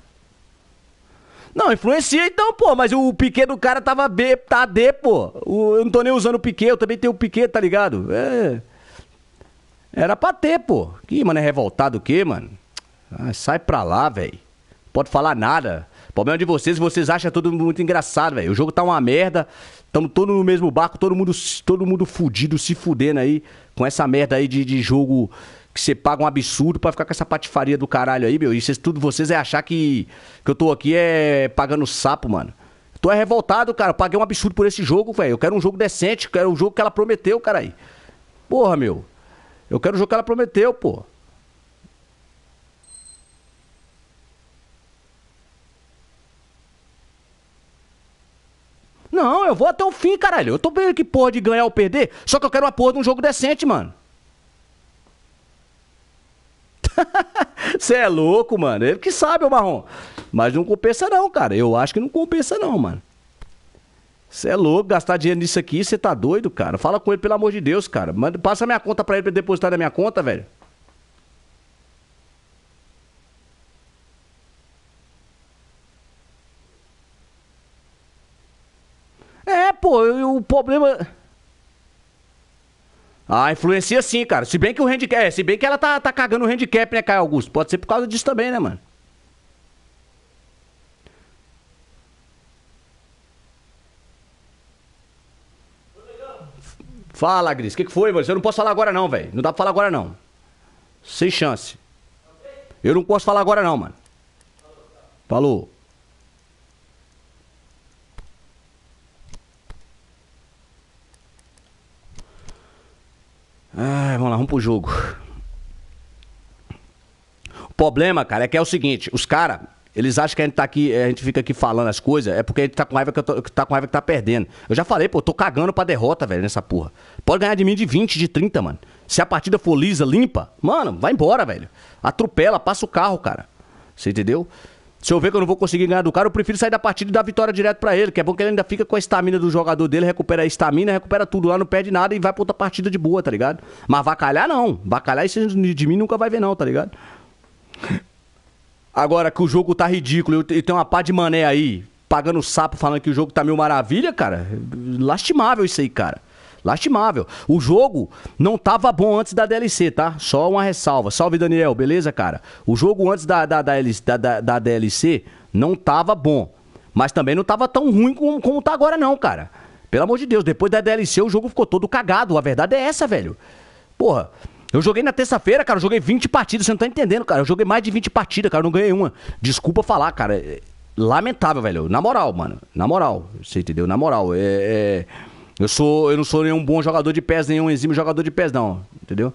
Não, influencia então, pô, mas o Piquet do cara tava B, tá D, pô. Eu não tô nem usando o Piquet, eu também tenho o Piquet, tá ligado? Era pra ter, pô. Que, mano, é revoltado o quê, mano? Ah, sai pra lá, velho. Pode falar nada. O problema de vocês acham tudo muito engraçado, velho. O jogo tá uma merda, tamo todos no mesmo barco, todo mundo fudido, se fudendo aí, com essa merda aí de jogo que você paga um absurdo pra ficar com essa patifaria do caralho aí, meu. E vocês é achar que eu tô aqui pagando sapo, mano. Tô revoltado, cara. Eu paguei um absurdo por esse jogo, velho. Eu quero um jogo decente, eu quero um jogo que ela prometeu, caralho. Porra, meu. Eu quero o jogo que ela prometeu, pô. Não, eu vou até o fim, caralho. Eu tô vendo que porra de ganhar ou perder, só que eu quero uma porra de um jogo decente, mano. Você é louco, mano. Ele que sabe, ô Marrom. Mas não compensa não, cara. Eu acho que não compensa não, mano. Você é louco, gastar dinheiro nisso aqui, você tá doido, cara. Fala com ele, pelo amor de Deus, cara. Passa minha conta pra ele depositar na minha conta, velho. É, pô, o problema... Ah, influencia sim, cara. Se bem que o handicap... se bem que ela tá cagando o handicap, né, Caio Augusto? Pode ser por causa disso também, né, mano? Fala, Gris. O que foi, mano? Eu não posso falar agora não, velho. Não dá pra falar agora não. Sem chance. Eu não posso falar agora não, mano. Falou. Ai, vamos lá, vamos pro jogo. O problema, cara, é que é o seguinte, os caras, eles acham que a gente tá aqui, a gente fica aqui falando as coisas, é porque a gente tá com raiva tá com raiva que tá perdendo. Eu já falei, pô, eu tô cagando pra derrota, velho, nessa porra. Pode ganhar de mim de 20, de 30, mano. Se a partida for lisa, limpa, mano, vai embora, velho. Atropela, passa o carro, cara. Você entendeu? Se eu ver que eu não vou conseguir ganhar do cara, eu prefiro sair da partida e dar vitória direto pra ele, que é bom que ele ainda fica com a estamina do jogador dele, recupera a estamina, recupera tudo lá, não perde nada e vai pra outra partida de boa, tá ligado? Mas vacalhar não. Vacalhar isso de mim nunca vai ver não, tá ligado? Agora que o jogo tá ridículo e tem uma pá de mané aí, pagando sapo, falando que o jogo tá mil maravilha, cara, lastimável isso aí, cara. Lastimável. O jogo não tava bom antes da DLC, tá? Só uma ressalva. Salve, Daniel. Beleza, cara? O jogo antes da DLC não tava bom. Mas também não tava tão ruim como tá agora, não, cara. Pelo amor de Deus. Depois da DLC, o jogo ficou todo cagado. A verdade é essa, velho. Porra. Eu joguei na terça-feira, cara. Eu joguei 20 partidas. Você não tá entendendo, cara. Eu joguei mais de 20 partidas, cara. Eu não ganhei uma. Desculpa falar, cara. Lamentável, velho. Na moral, mano. Na moral. Você entendeu? Na moral. Eu não sou nenhum bom jogador de PES, nenhum exímio jogador de PES, não. Entendeu?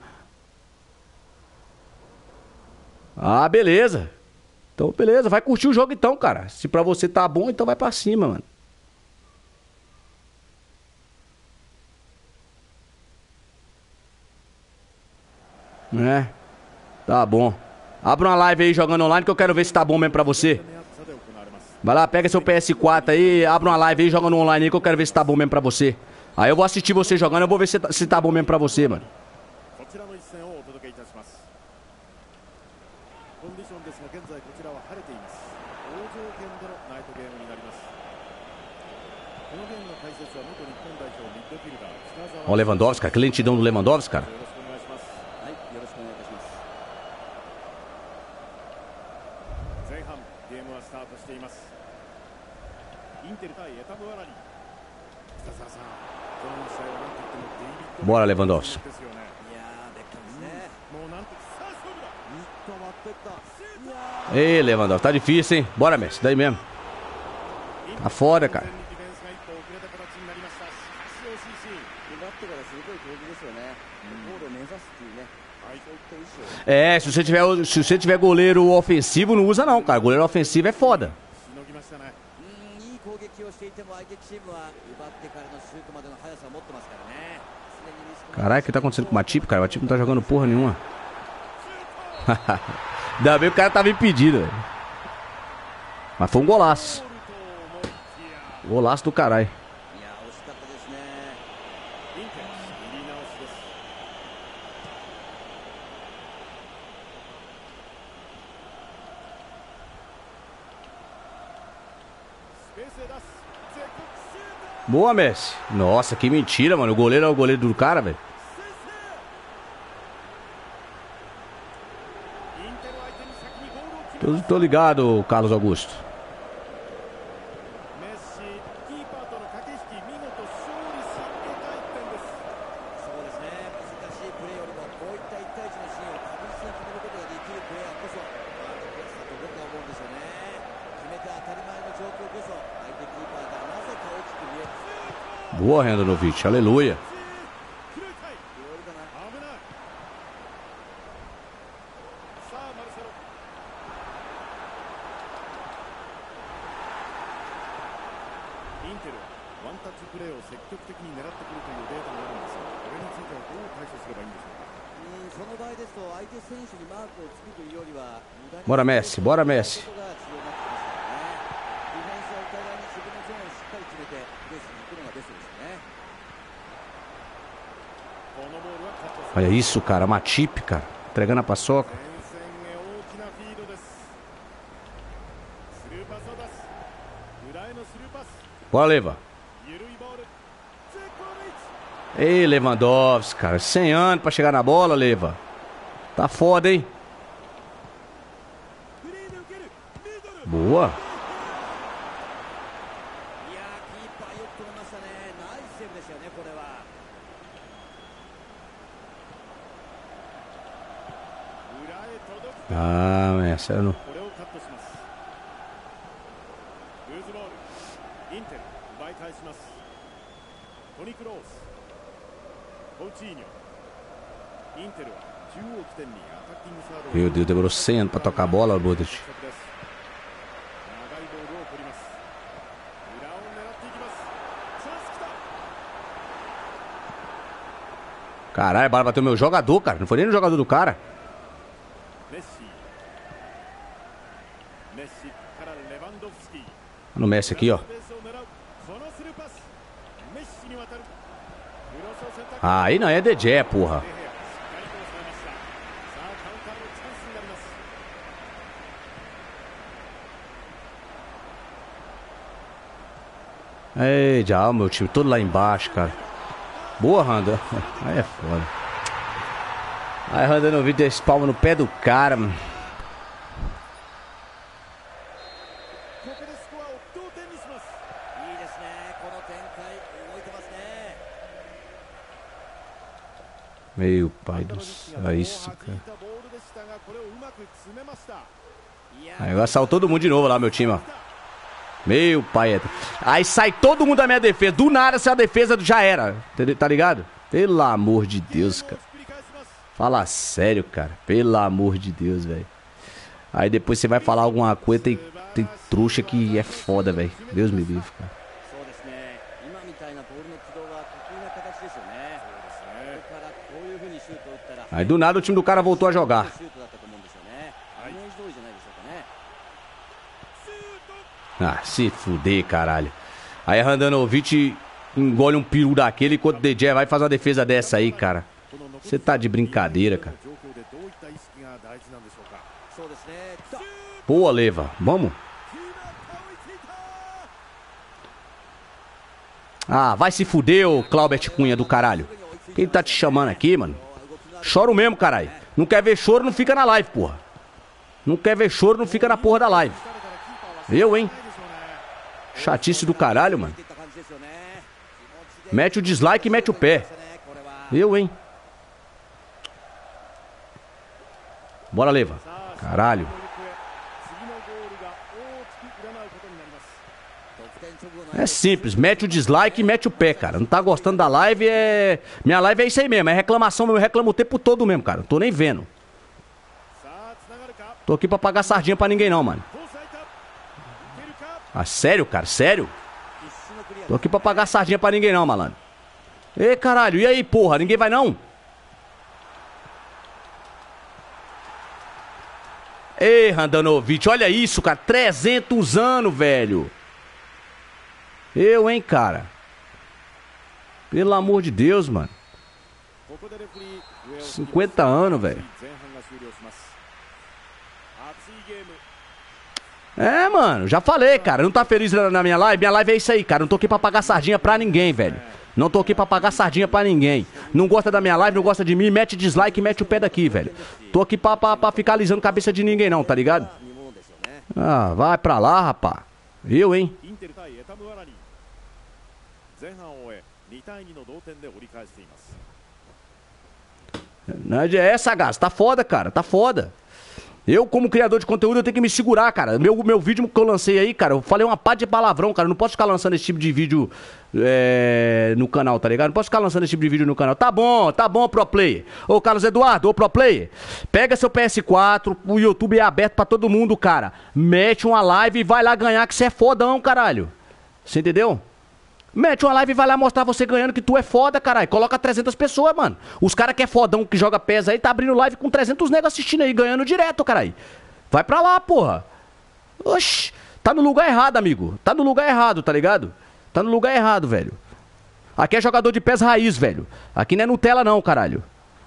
Ah, beleza. Então, beleza. Vai curtir o jogo então, cara. Se pra você tá bom, então vai pra cima, mano. É. Tá bom. Abra uma live aí jogando online que eu quero ver se tá bom mesmo pra você. Vai lá, pega seu PS4 aí, abre uma live aí jogando online aí que eu quero ver se tá bom mesmo pra você. Aí eu vou assistir você jogando, eu vou ver se tá bom mesmo pra você, mano. Ó o Lewandowski, cara, que lentidão do Lewandowski, cara. Bora, Lewandowski. Ei, Lewandowski, tá difícil, hein? Bora, Messi, daí mesmo. Tá foda, cara. É, se você tiver goleiro ofensivo, não usa não, cara. Goleiro ofensivo é foda. Caralho, o que tá acontecendo com o Matip, cara? O Matip não tá jogando porra nenhuma. Ainda bem que o cara tava impedido, velho. Mas foi um golaço. Golaço do caralho. Boa, Messi. Nossa, que mentira, mano. O goleiro é o goleiro do cara, velho. Tô ligado, Carlos Augusto. Boa, Handanovic. Aleluia. ワンタッチプレーを積極的に狙ってくるというデータがあるんですが、これについてはどう対処すればいいんでしょうか。 その場合ですと相手選手にマークをつくというよりは、 Bora, Messi, bora, Messi. ことが重要になってきますからね。ディフェンスはお互いに自分のゾーンをしっかり決めてプレスに行くのがベストですよね。 このボールはカットする。 Olha isso, cara. Matip, cara. Entregando a paçoca. 前線へ大きなフィードです。スルーパスを出す。裏へのスルーパス。 Bora, Leva. 緩いボール。絶好の位置。 Ei, Lewandowski, cara. 100 anos pra chegar na bola, Leva. Tá foda, hein? フリーで受ける。ミドル。 Boa. いやー、キーパーよく止めましたね。ナイスセーブですよね、これは。 裏へ届く。 Ah, Messi. Eu não... これをカットします。ルーズボール。インテル奪い返します。トニ・クロース。コウチーニョ。インテルは中央起点にアタッキングサードを Meu Deus, demorou 100 anos pra tocar a bola, Modric. 長いボールを取ります。裏を狙っていきます。チャンス来た。 Caralho, a bola bateu no meu jogador, cara. Não foi nem no jogador do cara. メッシ。メッシからレバンドフスキー。 No Messi aqui, ó. ベースを狙う。このスルーパス。メッシに渡る。クロスを選択。 Ah, aí não é De Gea, porra. しっかりと抑えました。さあカウンターのチャンスになります。 Ei, já, meu time todo lá embaixo, cara. Boa, Randa. Aí é foda. Aí, Randa, não vi desse palmo no pé do cara, mano. ここでスコアを同点にします。 いいですね、この展開動いてますね。 Meu pai do céu. É isso, 弾 cara. いたボールでしたが、これをうまく詰めました。 いや Aí agora saiu todo mundo de novo lá, meu time, ó. Meu pai. Aí sai todo mundo da minha defesa. Do nada, se a defesa já era. Tá ligado? Pelo amor de Deus, cara. 繰り返します。 Fala sério, cara. Pelo amor de Deus, velho. Aí depois você vai falar alguma coisa, tem trouxa que é foda, velho. Deus me livre, cara. そうですね、今みたいなボールの軌道が得意な形ですよね。ここからこういうふうにシュートを打ったら Aí do nada o time do cara voltou a jogar. シュートだったと思うんですよね。イメージ通りじゃないでしょうかね。 Ah, se fuder, caralho. Aí a Handanovic engole um peru daquele enquanto o De Gea vai fazer uma defesa dessa aí, cara. Você tá de brincadeira, cara. 状況でどういった意識が大事なんでしょうか。 そうですね。来た。 Boa, Leva. Vamos. Ah, vai se fuder, ô Claubert Cunha do caralho. Quem tá te chamando aqui, mano? Choro mesmo, caralho. Não quer ver choro, não fica na live, porra. Não quer ver choro, não fica na porra da live. Eu, hein? Chatice do caralho, mano. いった感じですよね。 Mete o dislike e mete o pé. これは Eu, hein? Bora, Leva. Caralho. 次のゴールが大きく占うことになります。 得点直後の É simples, mete o dislike e mete o pé, cara. Não tá gostando da live, é... Minha live é isso aí mesmo, é reclamação mesmo, eu reclamo o tempo todo mesmo, cara. Não tô nem vendo. さあつながるか。 Tô aqui pra pagar sardinha pra ninguém não, mano. コース空いた。いけるか。 Ah, sério, cara? Sério? 必死のクリア Tô aqui pra pagar sardinha pra ninguém não, malandro. Ei, caralho, e aí, porra? Ninguém vai não? Ei, Handanovic, olha isso, cara. 300 anos, velho. Eu, hein, cara. Pelo amor de Deus, mano. ここでレフェリー上を 50 anos, velho. 前半が終了します。熱いゲーム。 É, mano, já falei, cara. Não tá feliz na minha live? Minha live é isso aí, cara. Não tô aqui pra pagar sardinha pra ninguém, velho. Não tô aqui pra pagar sardinha pra ninguém. Não gosta da minha live, não gosta de mim, mete dislike e mete o pé daqui, velho. Tô aqui pra ficar alisando cabeça de ninguém não, tá ligado? 見ものですよね。 Ah, vai pra lá, rapá. Eu, hein? インテル対エタムワラニー。前半を終え2対2の同点で折り返しています。 É, Sagaz, tá foda, cara, tá foda. Eu, como criador de conteúdo, eu tenho que me segurar, cara. Meu vídeo que eu lancei aí, cara, eu falei uma pá de palavrão, cara. Eu não posso ficar lançando esse tipo de vídeo no canal, tá ligado? Não posso ficar lançando esse tipo de vídeo no canal. Tá bom, pro player. Ô, Carlos Eduardo, ô, pro player. Pega seu PS4, o YouTube é aberto pra todo mundo, cara. Mete uma live e vai lá ganhar, que você é fodão, caralho. Você entendeu? Mete uma live e vai lá mostrar você ganhando que tu é foda, caralho. Coloca 300 pessoas, mano. Os caras que é fodão, que joga PES aí, tá abrindo live com 300 negros assistindo aí, ganhando direto, caralho. Vai pra lá, porra. Oxi, tá no lugar errado, amigo. Tá no lugar errado, tá ligado? Tá no lugar errado, velho. Aqui é jogador de PES raiz, velho. Aqui não é Nutella não, caralho.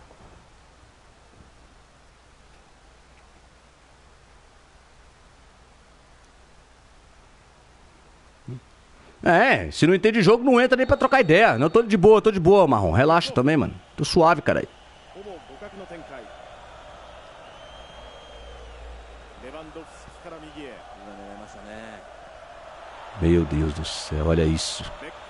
É, se não entende jogo, não entra nem pra trocar ideia. Não, tô de boa, Marrom. Relaxa também, mano. Tô suave, caralho. Meu Deus do céu, olha isso.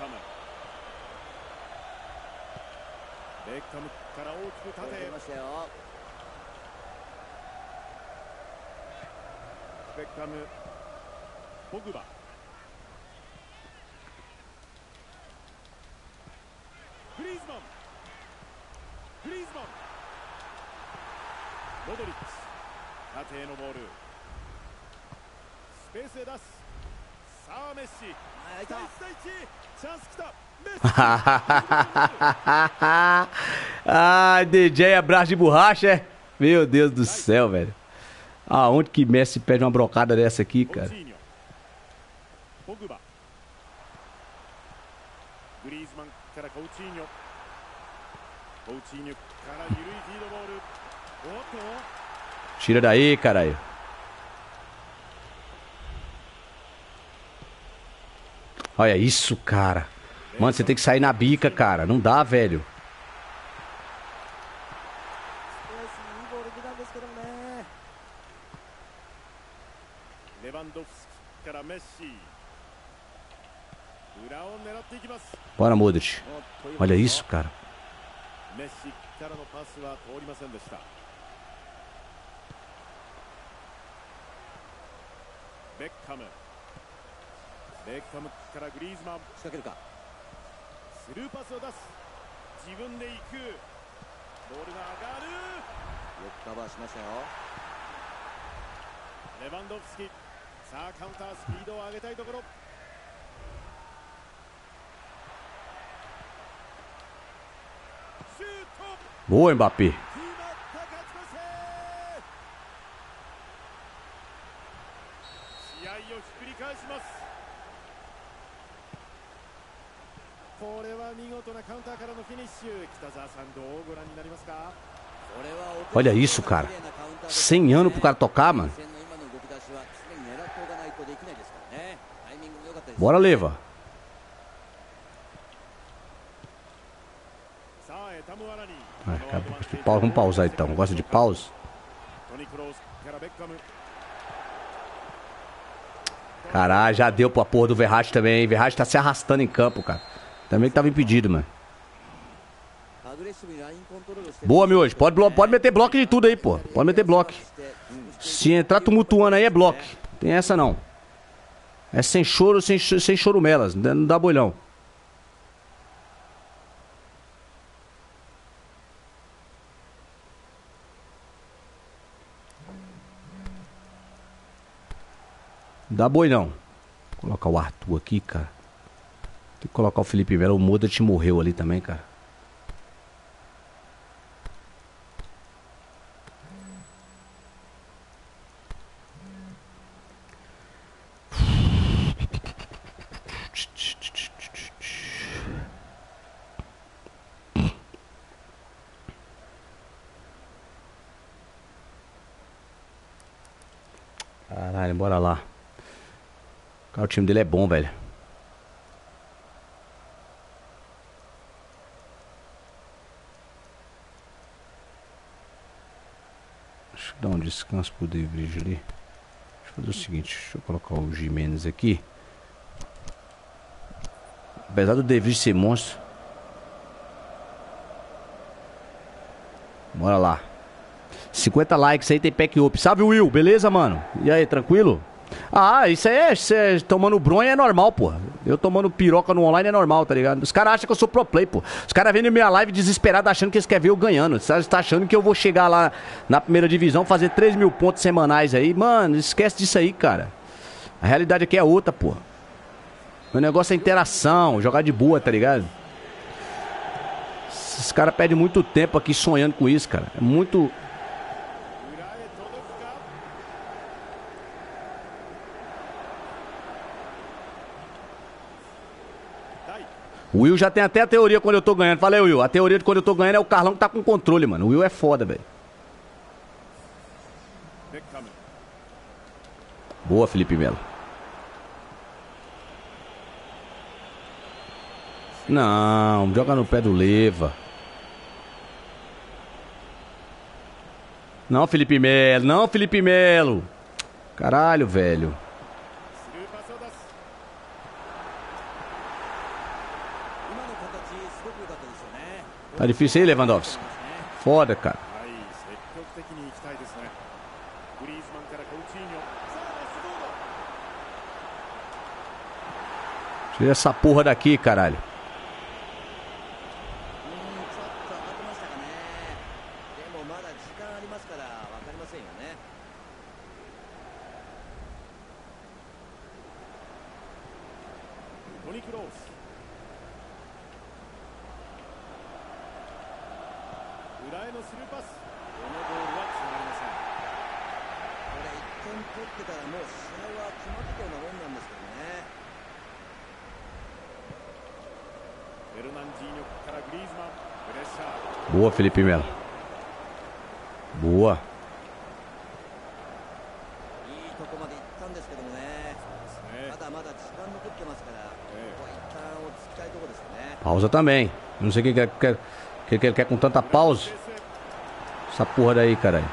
Ai, DJ abraço de borracha, é? Meu Deus do céu, velho. Aonde que Messi pede uma brocada dessa aqui, cara? Tira daí, caralho. Olha isso, cara. Mano, você tem que sair na bica, cara. Não dá, velho. Bora, Modric. Olha isso, cara. Boa, Mbappé. Olha isso, cara. 100 anos pro cara tocar, mano. Bora, Leva. Vamos pausar então. Gosta de pausa? Caralho, já deu pra porra do Verratti também, hein? Verratti tá se arrastando em campo, cara. Também que tava impedido, mano. Boa, meu hoje. Pode meter bloco de tudo aí, pô. Pode meter bloco. Se entrar tumultuando aí é bloco. Tem essa não. É sem choro, sem chorumelas. Não dá bolhão. Dá boi não. Vou colocar o Arthur aqui, cara. Tem que colocar o Felipe Melo. O Modric morreu ali também, cara. Caralho, bora lá. Cara, o time dele é bom, velho. Deixa eu dar um descanso pro De Vrij ali. Deixa eu fazer o seguinte, deixa eu colocar o Gimenez aqui. Apesar do De Vrij ser monstro. Bora lá. 50 likes aí, tem pack up. Salve, Will, beleza, mano? E aí, tranquilo? Ah, isso aí é tomando bronha é normal, pô. Eu tomando piroca no online é normal, tá ligado? Os caras acham que eu sou pro play, pô. Os caras vendo minha live desesperado achando que eles querem ver eu ganhando. Os caras estão achando que eu vou chegar lá na primeira divisão, fazer 3.000 pontos semanais aí. Mano, esquece disso aí, cara. A realidade aqui é outra, pô. Meu negócio é interação, jogar de boa, tá ligado? Esses caras perdem muito tempo aqui sonhando com isso, cara. É muito... O Will já tem até a teoria quando eu tô ganhando. Falei, Will, a teoria de quando eu tô ganhando é o Carlão que tá com controle, mano. O Will é foda, velho. Boa, Felipe Melo. Não, joga no pé do Leva. Não, Felipe Melo. Não, Felipe Melo. Caralho, velho. Tá difícil aí, Lewandowski. Foda, cara. Tira essa porra daqui, caralho. Boa, Felipe Melo. Boa. Pausa também. Não sei o que ele quer com tanta pausa. Essa porra daí, caralho.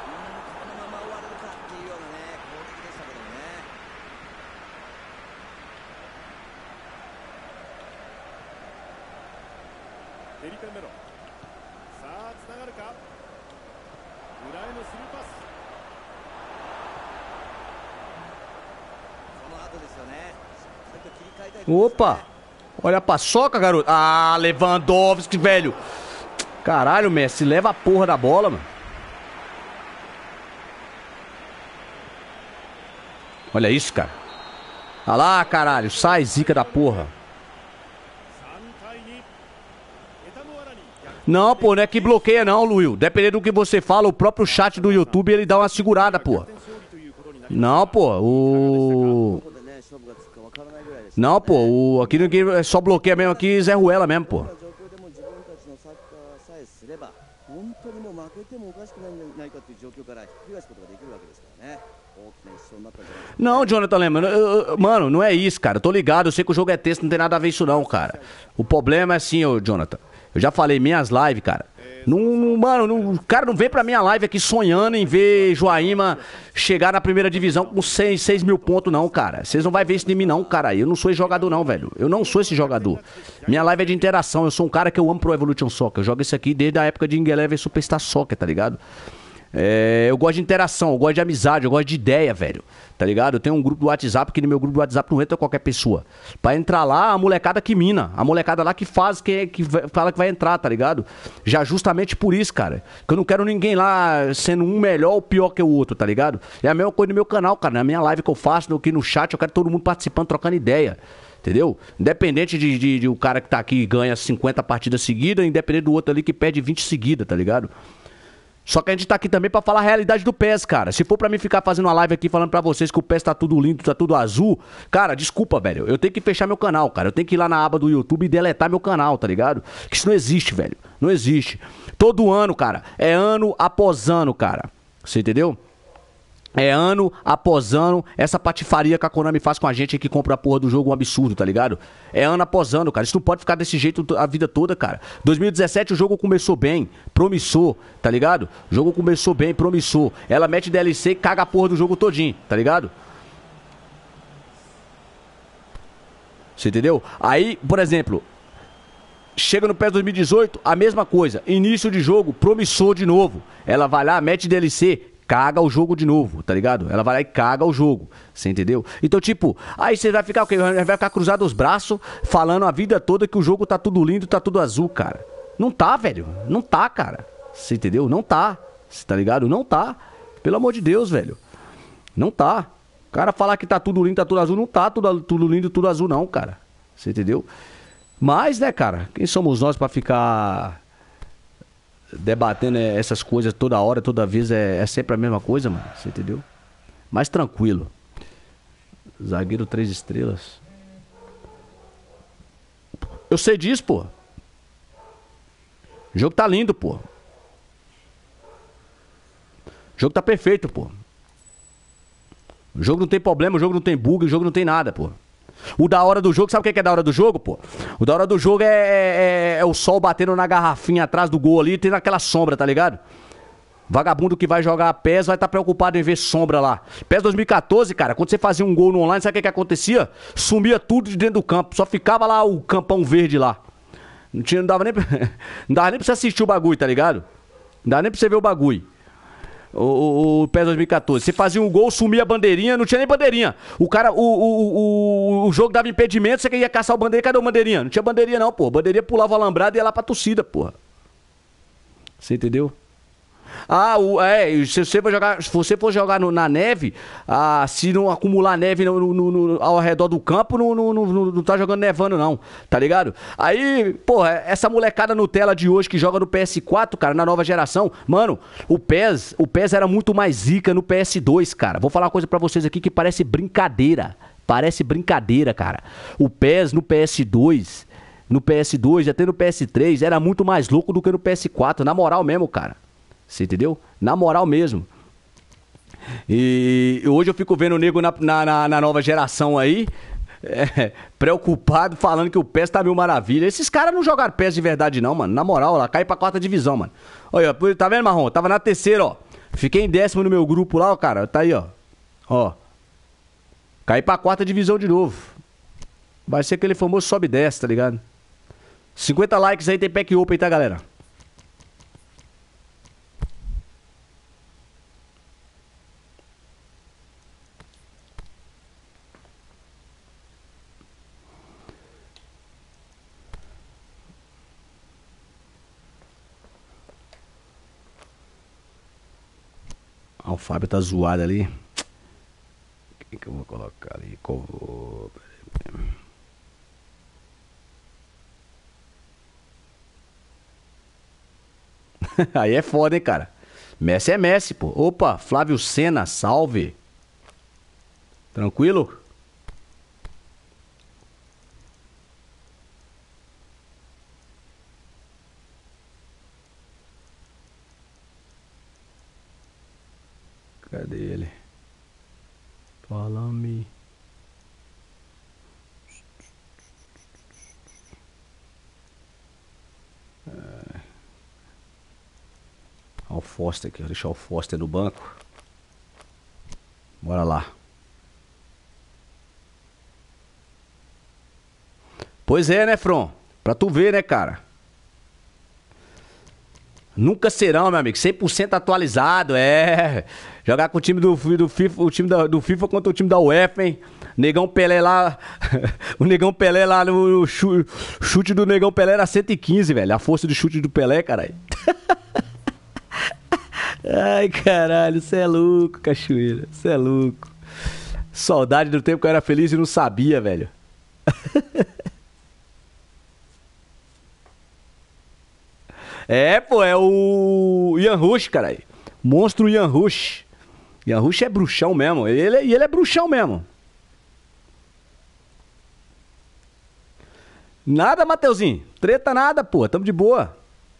Opa! Olha a paçoca, garoto. Ah, Lewandowski, velho. Caralho, Messi, leva a porra da bola, mano. Olha isso, cara. Olha lá, caralho. Sai, zica da porra. Não, pô, não é que bloqueia não, Luiz. Dependendo do que você fala, o próprio chat do YouTube, ele dá uma segurada, pô. Não, pô, Não, pô, aqui ninguém só bloqueia mesmo aqui, Zé Ruela mesmo, pô. Não, Jonathan Lema, mano, não é isso, cara. Eu tô ligado, eu sei que o jogo é texto, não tem nada a ver isso não, cara. O problema é assim, ô, Jonathan. Eu já falei, minhas lives, cara. Mano, o cara não vem pra minha live aqui sonhando em ver Joaíma chegar na primeira divisão com 6 mil pontos, não, cara. Vocês não vão ver isso de mim, não, cara. Eu não sou esse jogador, não, velho. Eu não sou esse jogador. Minha live é de interação. Eu sou um cara que eu amo Pro Evolution Soccer. Eu jogo isso aqui desde a época de Ingeleven Superstar Soccer, tá ligado? Eu gosto de interação, eu gosto de amizade, eu gosto de ideia, velho. Tá ligado? Eu tenho um grupo do WhatsApp que no meu grupo do WhatsApp não entra qualquer pessoa. Pra entrar lá, a molecada que mina. A molecada lá que faz, que fala que vai entrar, tá ligado? Já justamente por isso, cara. Que eu não quero ninguém lá sendo um melhor ou pior que o outro, tá ligado? É a mesma coisa no meu canal, cara. Na minha live que eu faço, aqui no chat, eu quero todo mundo participando, trocando ideia. Entendeu? Independente de o cara que tá aqui e ganha 50 partidas seguidas, independente do outro ali que perde 20 seguidas, tá ligado? Só que a gente tá aqui também pra falar a realidade do PES, cara. Se for pra mim ficar fazendo uma live aqui falando pra vocês que o PES tá tudo lindo, tá tudo azul, cara, desculpa, velho. Eu tenho que fechar meu canal, cara. Eu tenho que ir lá na aba do YouTube e deletar meu canal, tá ligado? Que isso não existe, velho. Não existe. Todo ano, cara. É ano após ano, cara. Você entendeu? É ano após ano, essa patifaria que a Konami faz com a gente que compra a porra do jogo um absurdo, tá ligado? É ano após ano, cara. Isso não pode ficar desse jeito a vida toda, cara. 2017 o jogo começou bem, promissor, tá ligado? O jogo começou bem, promissor. Ela mete DLC e caga a porra do jogo todinho, tá ligado? Você entendeu? Aí, por exemplo, chega no PES 2018, a mesma coisa. Início de jogo, promissor de novo. Ela vai lá, mete DLC, caga o jogo de novo, tá ligado? Ela vai lá e caga o jogo, você entendeu? Então, tipo, aí você vai ficar o quê? Vai ficar cruzado os braços, falando a vida toda que o jogo tá tudo lindo, tá tudo azul, cara. Não tá, velho. Não tá, cara. Você entendeu? Não tá. Você tá ligado? Não tá. Pelo amor de Deus, velho. Não tá. O cara falar que tá tudo lindo, tá tudo azul, não tá tudo lindo, tudo azul não, cara. Você entendeu? Mas, né, cara, quem somos nós pra ficar debatendo essas coisas toda hora, toda vez, é sempre a mesma coisa, mano. Você entendeu? Mais tranquilo. Zagueiro 3 estrelas. Eu sei disso, pô. O jogo tá lindo, pô. O jogo tá perfeito, pô. O jogo não tem problema, o jogo não tem bug, o jogo não tem nada, pô. O da hora do jogo, sabe o que é da hora do jogo, pô? O da hora do jogo é o sol batendo na garrafinha atrás do gol ali, tendo aquela sombra, tá ligado? Vagabundo que vai jogar PES vai estar preocupado em ver sombra lá. PES 2014, cara, quando você fazia um gol no online, sabe o que acontecia? Sumia tudo de dentro do campo, só ficava lá o campão verde lá. Não dava nem pra, não dava nem pra você assistir o bagulho, tá ligado? Não dava nem pra você ver o bagulho. O PES 2014. Você fazia um gol, sumia a bandeirinha, não tinha nem bandeirinha. O cara, o jogo dava impedimento, você ia caçar o bandeirinha, cadê o bandeirinha? Não tinha bandeirinha não, pô. Bandeirinha pulava o alambrado e ia lá pra torcida, porra. Você entendeu? Se você for jogar na neve, se não acumular neve ao redor do campo, não tá jogando nevando não, tá ligado? Aí, porra, essa molecada Nutella de hoje que joga no PS4, cara, na nova geração, mano, o PES era muito mais zica no PS2, cara. Vou falar uma coisa pra vocês aqui que parece brincadeira, cara. O PES no PS2 e até no PS3 era muito mais louco do que no PS4, na moral mesmo, cara. Você entendeu? Na moral mesmo. E hoje eu fico vendo o nego na nova geração aí, preocupado, falando que o PES tá mil maravilha. Esses caras não jogaram PES de verdade não, mano. Na moral, lá, cai pra 4ª divisão, mano. Olha, tá vendo, Marrom? Tava na 3ª, ó. Fiquei em 10º no meu grupo lá, ó, cara. Tá aí, ó. Ó. Cai pra 4ª divisão de novo. Vai ser aquele famoso sobe e desce, tá ligado? 50 likes aí, tem pack open, tá, galera? O Fábio tá zoado ali. O que eu vou colocar ali? Aí é foda, hein, cara. Messi é Messi, pô. Opa, Flávio Senna, salve. Tranquilo? Cadê ele? Fala-me. Olha o Foster aqui, vou deixar o Foster no banco. Bora lá. Pois é, né, From? Pra tu ver, né, cara? Nunca serão, meu amigo, 100% atualizado, Jogar com o time do FIFA, o time do FIFA contra o time da UEFA, hein? Negão Pelé lá, o Negão Pelé lá no chute do Negão Pelé era 115, velho. A força de chute do Pelé, caralho. Ai, caralho, você é louco, cachoeira, você é louco. Saudade do tempo que eu era feliz e não sabia, velho. Pô, é o Ian Rush, caralho. Monstro Ian Rush. Ian Rush é bruxão mesmo. Ele é bruxão mesmo. Nada, Mateuzinho. Treta nada, pô. Tamo de boa.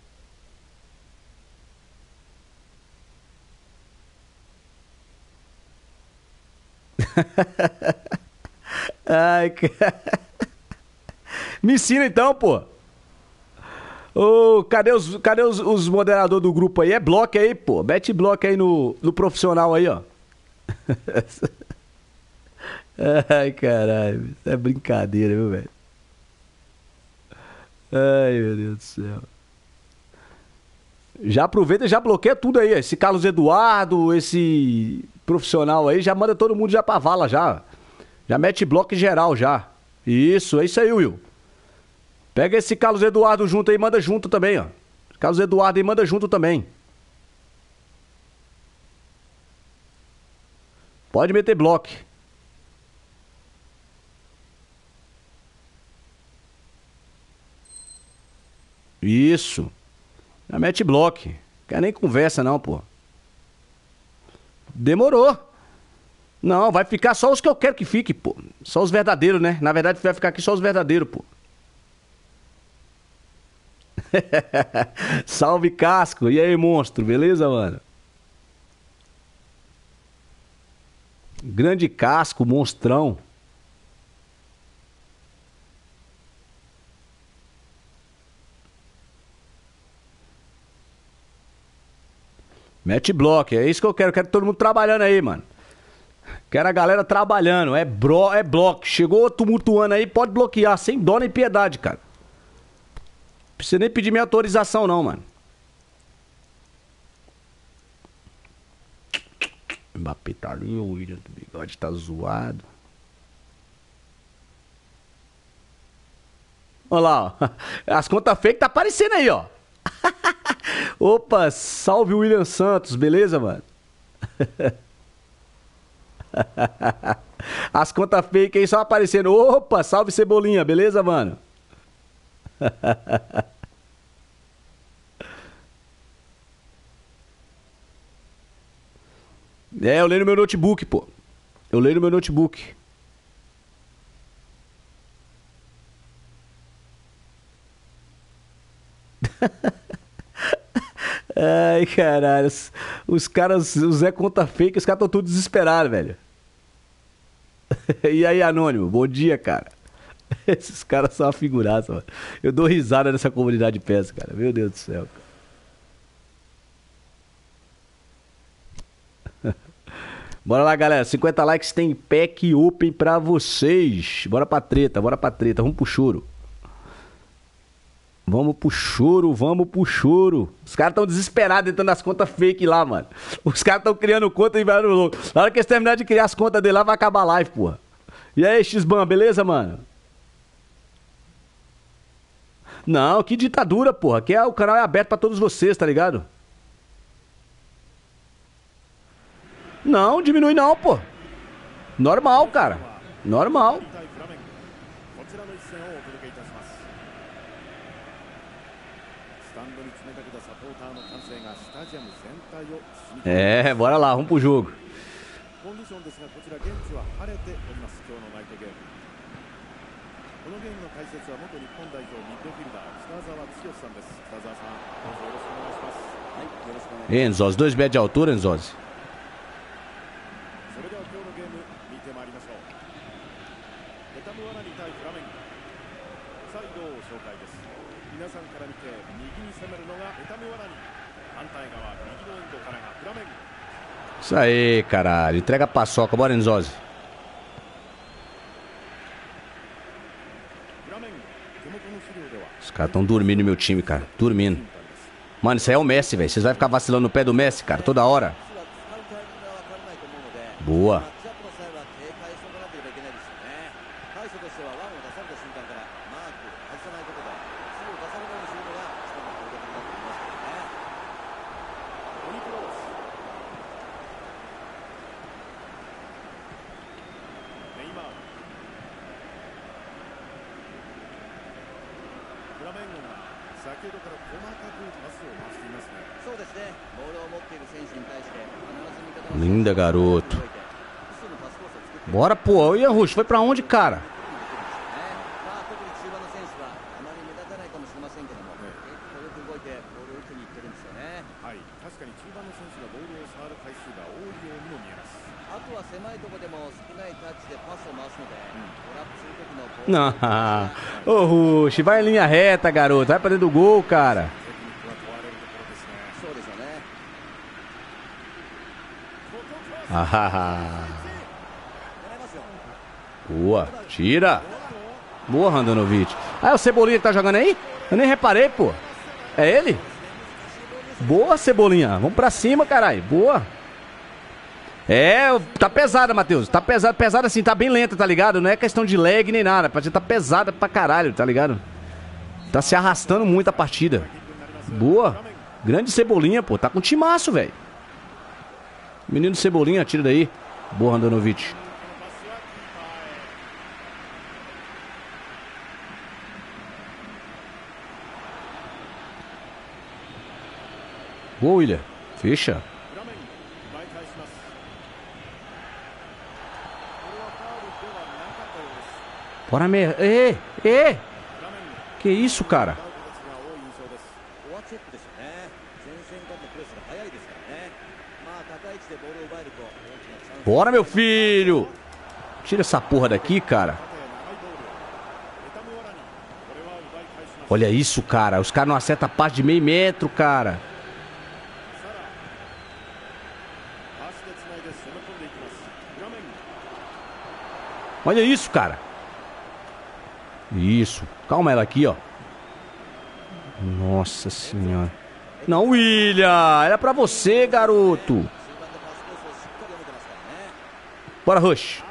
Ai, cara. Me ensina então, pô. Ô, cadê os moderadores do grupo aí? É bloco aí, pô. Mete bloco aí no profissional aí, ó. Ai, caralho. Isso é brincadeira, viu, velho? Ai, meu Deus do céu. Já aproveita e já bloqueia tudo aí. Esse Carlos Eduardo, esse profissional aí, já manda todo mundo já pra vala já. Já mete bloco em geral já. Isso, é isso aí, Will. Pega esse Carlos Eduardo junto aí e manda junto também, ó. Carlos Eduardo aí manda junto também. Pode meter bloco. Isso. Já mete bloco. Quer nem conversa não, pô. Demorou. Não, vai ficar só os que eu quero que fique, pô. Só os verdadeiros, né? Na verdade vai ficar aqui só os verdadeiros, pô. Salve, Casco. E aí, monstro? Beleza, mano? Grande Casco, monstrão. Mete bloco, é isso que eu quero. Quero todo mundo trabalhando aí, mano. Quero a galera trabalhando. É bloco. Chegou tumultuando aí, pode bloquear, sem dó nem piedade, cara. Não precisa nem pedir minha autorização, não, mano. Mbappé tá ali, o William do bigode tá zoado. Olha lá, ó. As contas fake tá aparecendo aí, ó. Opa, salve William Santos, beleza, mano? As contas fake aí só aparecendo. Opa, salve Cebolinha, beleza, mano? É, eu leio no meu notebook, pô. Eu leio no meu notebook. Ai, caralho. Os caras, o Zé Conta Fake, os caras estão todos desesperados, velho. E aí, Anônimo? Bom dia, cara. Esses caras são uma figuraça, mano. Eu dou risada nessa comunidade de peça, cara. Meu Deus do céu, cara. Bora lá, galera. 50 likes tem pack open pra vocês. Bora pra treta, bora pra treta. Vamos pro choro. Vamos pro choro, vamos pro choro. Os caras tão desesperados entrando nas contas fake lá, mano. Os caras tão criando conta e vai no louco. Na hora que eles terminarem de criar as contas dele lá, vai acabar a live, porra. E aí, X-Ban, beleza, mano? Não, que ditadura, porra. Aqui o canal é aberto pra todos vocês, tá ligado? Não, diminui não, pô. Normal, cara. Normal. É, bora lá, vamos pro jogo. Enzose, 2 metros de altura, Enzose. Isso aí, caralho. Entrega a paçoca. Bora, Enzose. Os caras estão dormindo no meu time, cara. Dormindo. Mano, isso aí é o Messi, velho. Vocês vão ficar vacilando no pé do Messi, cara, toda hora. Boa. Linda, garoto. Bora, pô. O Ian Rush foi pra onde, cara? Não. Ô, Rush, vai em linha reta, garoto. Vai pra dentro do gol, cara. Ah, boa, tira. Boa, Handanovic. Ah, é o Cebolinha que tá jogando aí? Eu nem reparei, pô. É ele? Boa, Cebolinha. Vamos pra cima, caralho. Boa. É, tá pesada, Matheus. Tá pesada, pesada assim, tá bem lenta, tá ligado? Não é questão de lag nem nada. A partida tá pesada pra caralho, tá ligado? Tá se arrastando muito a partida. Boa. Grande Cebolinha, pô. Tá com timaço, velho. Menino Cebolinha, tira daí. Boa, Handanovic. Boa, William. Fecha. 裏面奪い返します。これはファウルではなかったようです。 Bora, me... Que isso, cara? フォアチェックですよね。前線からのプレスが速いですからね。まあ高い位置でボールを奪えると大きなチャンス。 Bora, meu filho! Tira essa porra daqui, cara. Olha isso, cara. Os caras não acertam a parte de meio metro, cara. Olha isso, cara. Isso. Calma ela aqui, ó. Nossa senhora. Não, William. Era pra você, garoto. Bora, Rush.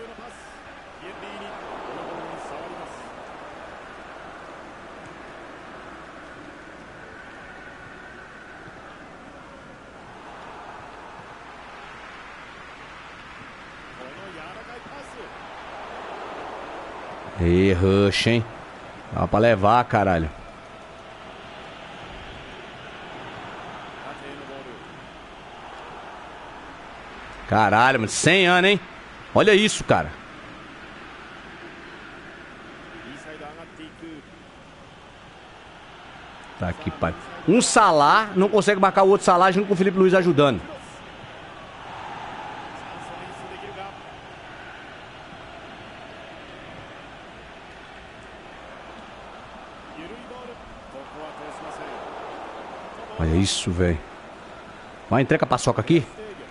Ê, Rush, hein? Dá pra levar, caralho. Caralho, mano. 100 anos, hein? Olha isso, cara. Tá aqui, pai. Um Salah não consegue marcar o outro Salah junto com o Felipe Luiz ajudando. Olha isso, velho. Vai, entrega a paçoca aqui.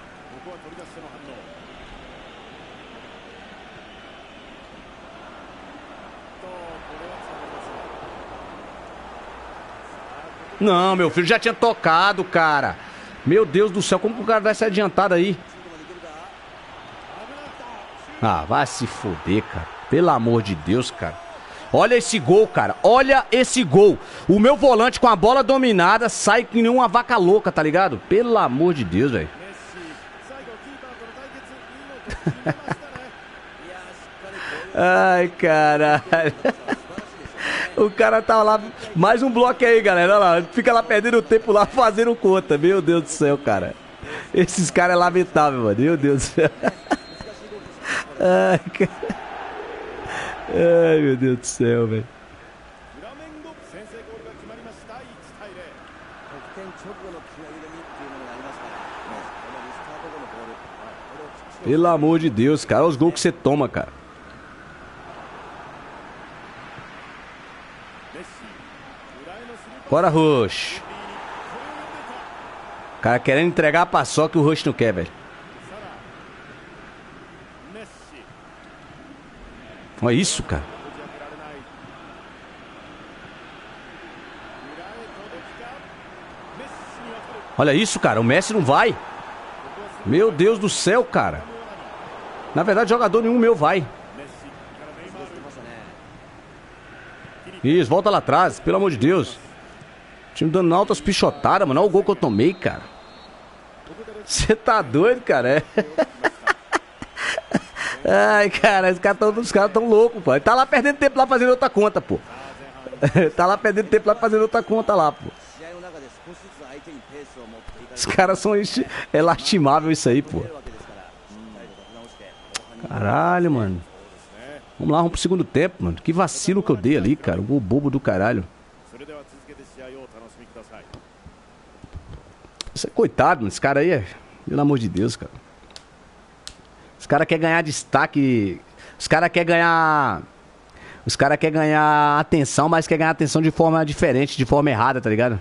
Não, meu filho, já tinha tocado, cara. Meu Deus do céu, como que o cara vai se adiantar aí? Ah, vai se foder, cara. Pelo amor de Deus, cara. Olha esse gol, cara. Olha esse gol. O meu volante com a bola dominada sai que nem uma vaca louca, tá ligado? Pelo amor de Deus, velho. Ai, caralho. O cara tá lá. Mais um bloco aí, galera. Olha lá. Fica lá perdendo tempo lá fazendo conta. Meu Deus do céu, cara. Esses caras é lamentável, mano. Meu Deus do céu. Ai, cara. Ai, meu Deus do céu, velho. Pelo amor de Deus, cara. Olha os gols que você toma, cara. Bora, Rush. O cara querendo entregar a paçoca e o Rush não quer, velho. Olha isso, cara. Olha isso, cara. O Messi não vai. Meu Deus do céu, cara. Na verdade, jogador nenhum meu vai. Isso, volta lá atrás. Pelo amor de Deus. O time dando altas pichotadas, mano. Olha o gol que eu tomei, cara. Você tá doido, cara? É. Ai, cara, os caras tão loucos, pô. Ele tá lá perdendo tempo lá fazendo outra conta, pô. Tá lá perdendo tempo lá fazendo outra conta lá, pô. Os caras são lastimáveis isso aí, pô. Caralho, mano. Vamos lá, vamos pro segundo tempo, mano. Que vacilo que eu dei ali, cara. O gol bobo do caralho. Isso é coitado, mano. Esse cara aí é... Pelo amor de Deus, cara. Os caras querem ganhar destaque. Os caras querem ganhar... Os caras querem ganhar atenção, mas querem ganhar atenção de forma diferente, de forma errada, tá ligado?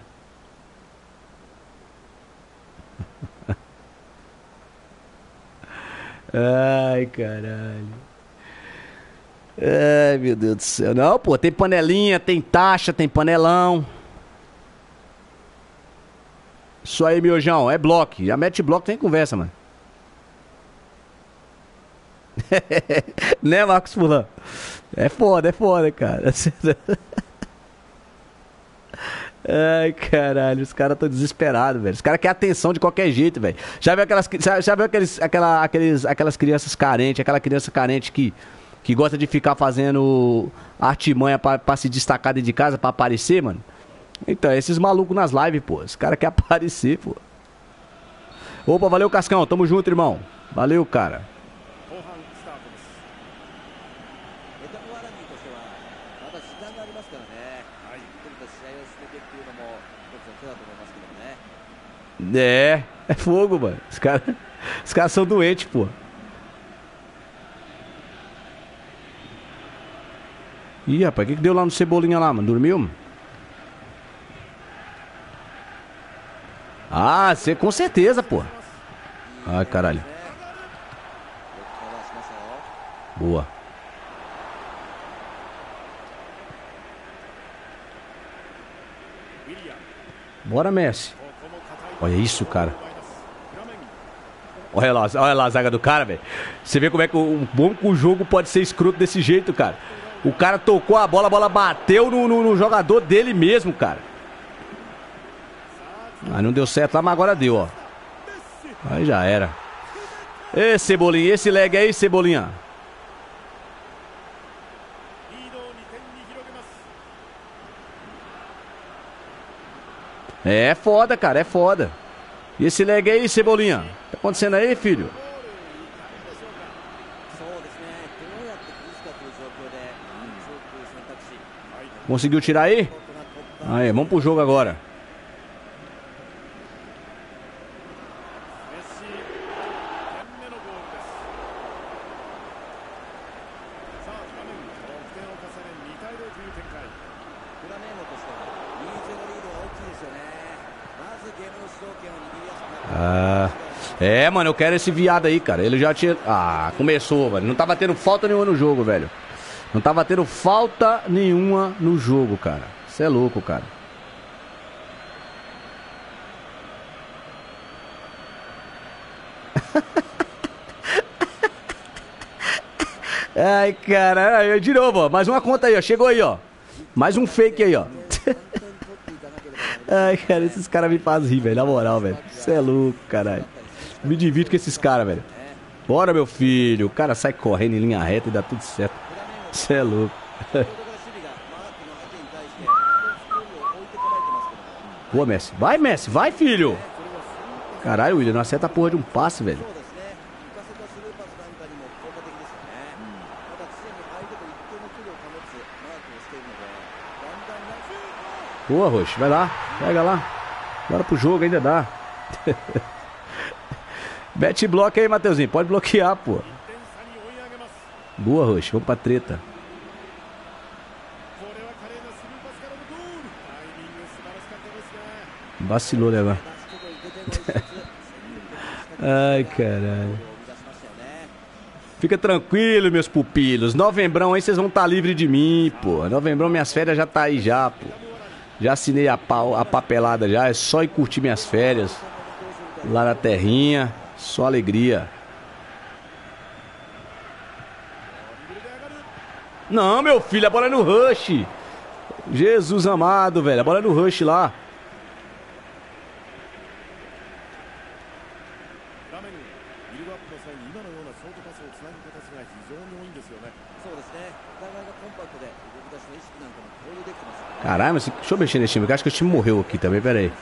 Ai, caralho. Ai, meu Deus do céu. Não, pô, tem panelinha, tem taxa, tem panelão. Isso aí, miojão, é bloco. Já mete bloco, tem conversa, mano. Né, Marcos Fulan? É foda, cara. Ai, caralho, os caras tão desesperados, velho. Os caras querem atenção de qualquer jeito, velho. Já viu aquelas crianças carentes, aquela criança carente que gosta de ficar fazendo artimanha pra se destacar dentro de casa, pra aparecer, mano? Então, esses malucos nas lives, pô. Esse cara quer aparecer, pô. Opa, valeu, Cascão. Tamo junto, irmão. Valeu, cara. 後半スタートです。 エタノアラミーとしてはまだ時間がありますからね。 はい。 ちょっと試合を進めてっていうのも一つの手だと思いますけどね。 É fogo, mano. Os caras são doentes, pô. Ih, rapaz, o que deu lá no Cebolinha lá, mano? Dormiu? Ah, você com certeza, pô. Ai, caralho. Boa. Bora, Messi. Olha isso, cara. Olha lá a zaga do cara, velho. Você vê como é que o jogo pode ser escroto desse jeito, cara. O cara tocou a bola bateu no jogador dele mesmo, cara. Mas não deu certo lá, mas agora deu, ó. Aí já era. Ê, Cebolinha, esse leg aí, Cebolinha. É foda, cara, é foda. E esse leg aí, Cebolinha? Tá acontecendo aí, filho? Conseguiu tirar aí? Aí, vamos pro jogo agora. É, mano, eu quero esse viado aí, cara. Ele já tinha... Ah, começou, velho. Não tava tendo falta nenhuma no jogo, velho. Não tava tendo falta nenhuma no jogo, cara. Você é louco, cara. Ai, cara. De novo, ó. Mais uma conta aí, ó. Chegou aí, ó. Mais um fake aí, ó. Ai, cara, esses caras me fazem rir, velho. Na moral, velho. Você é louco, caralho. Me divido com esses caras, velho. Bora, meu filho. O cara sai correndo em linha reta e dá tudo certo. Você é louco. Pô, Messi. Vai, Messi. Vai, filho. Caralho, William. Não acerta a porra de um passe, velho. Boa, Roxo. Vai lá. Pega lá. Bora pro jogo, ainda dá. Bet bloco aí, Mateuzinho. Pode bloquear, pô. Boa, Roxo. Vamos pra treta. Vacilou, né, agora? Ai, caralho. Fica tranquilo, meus pupilos. Novembrão aí vocês vão estar livres de mim, pô. Novembrão minhas férias já tá aí já, pô. Já assinei a papelada já. É só ir curtir minhas férias. Lá na terrinha. Só alegria. Não, meu filho, a bola é no rush. Jesus amado, velho. A bola é no rush lá. Caralho, mas deixa eu mexer nesse time. Eu acho que o time morreu aqui também, pera aí.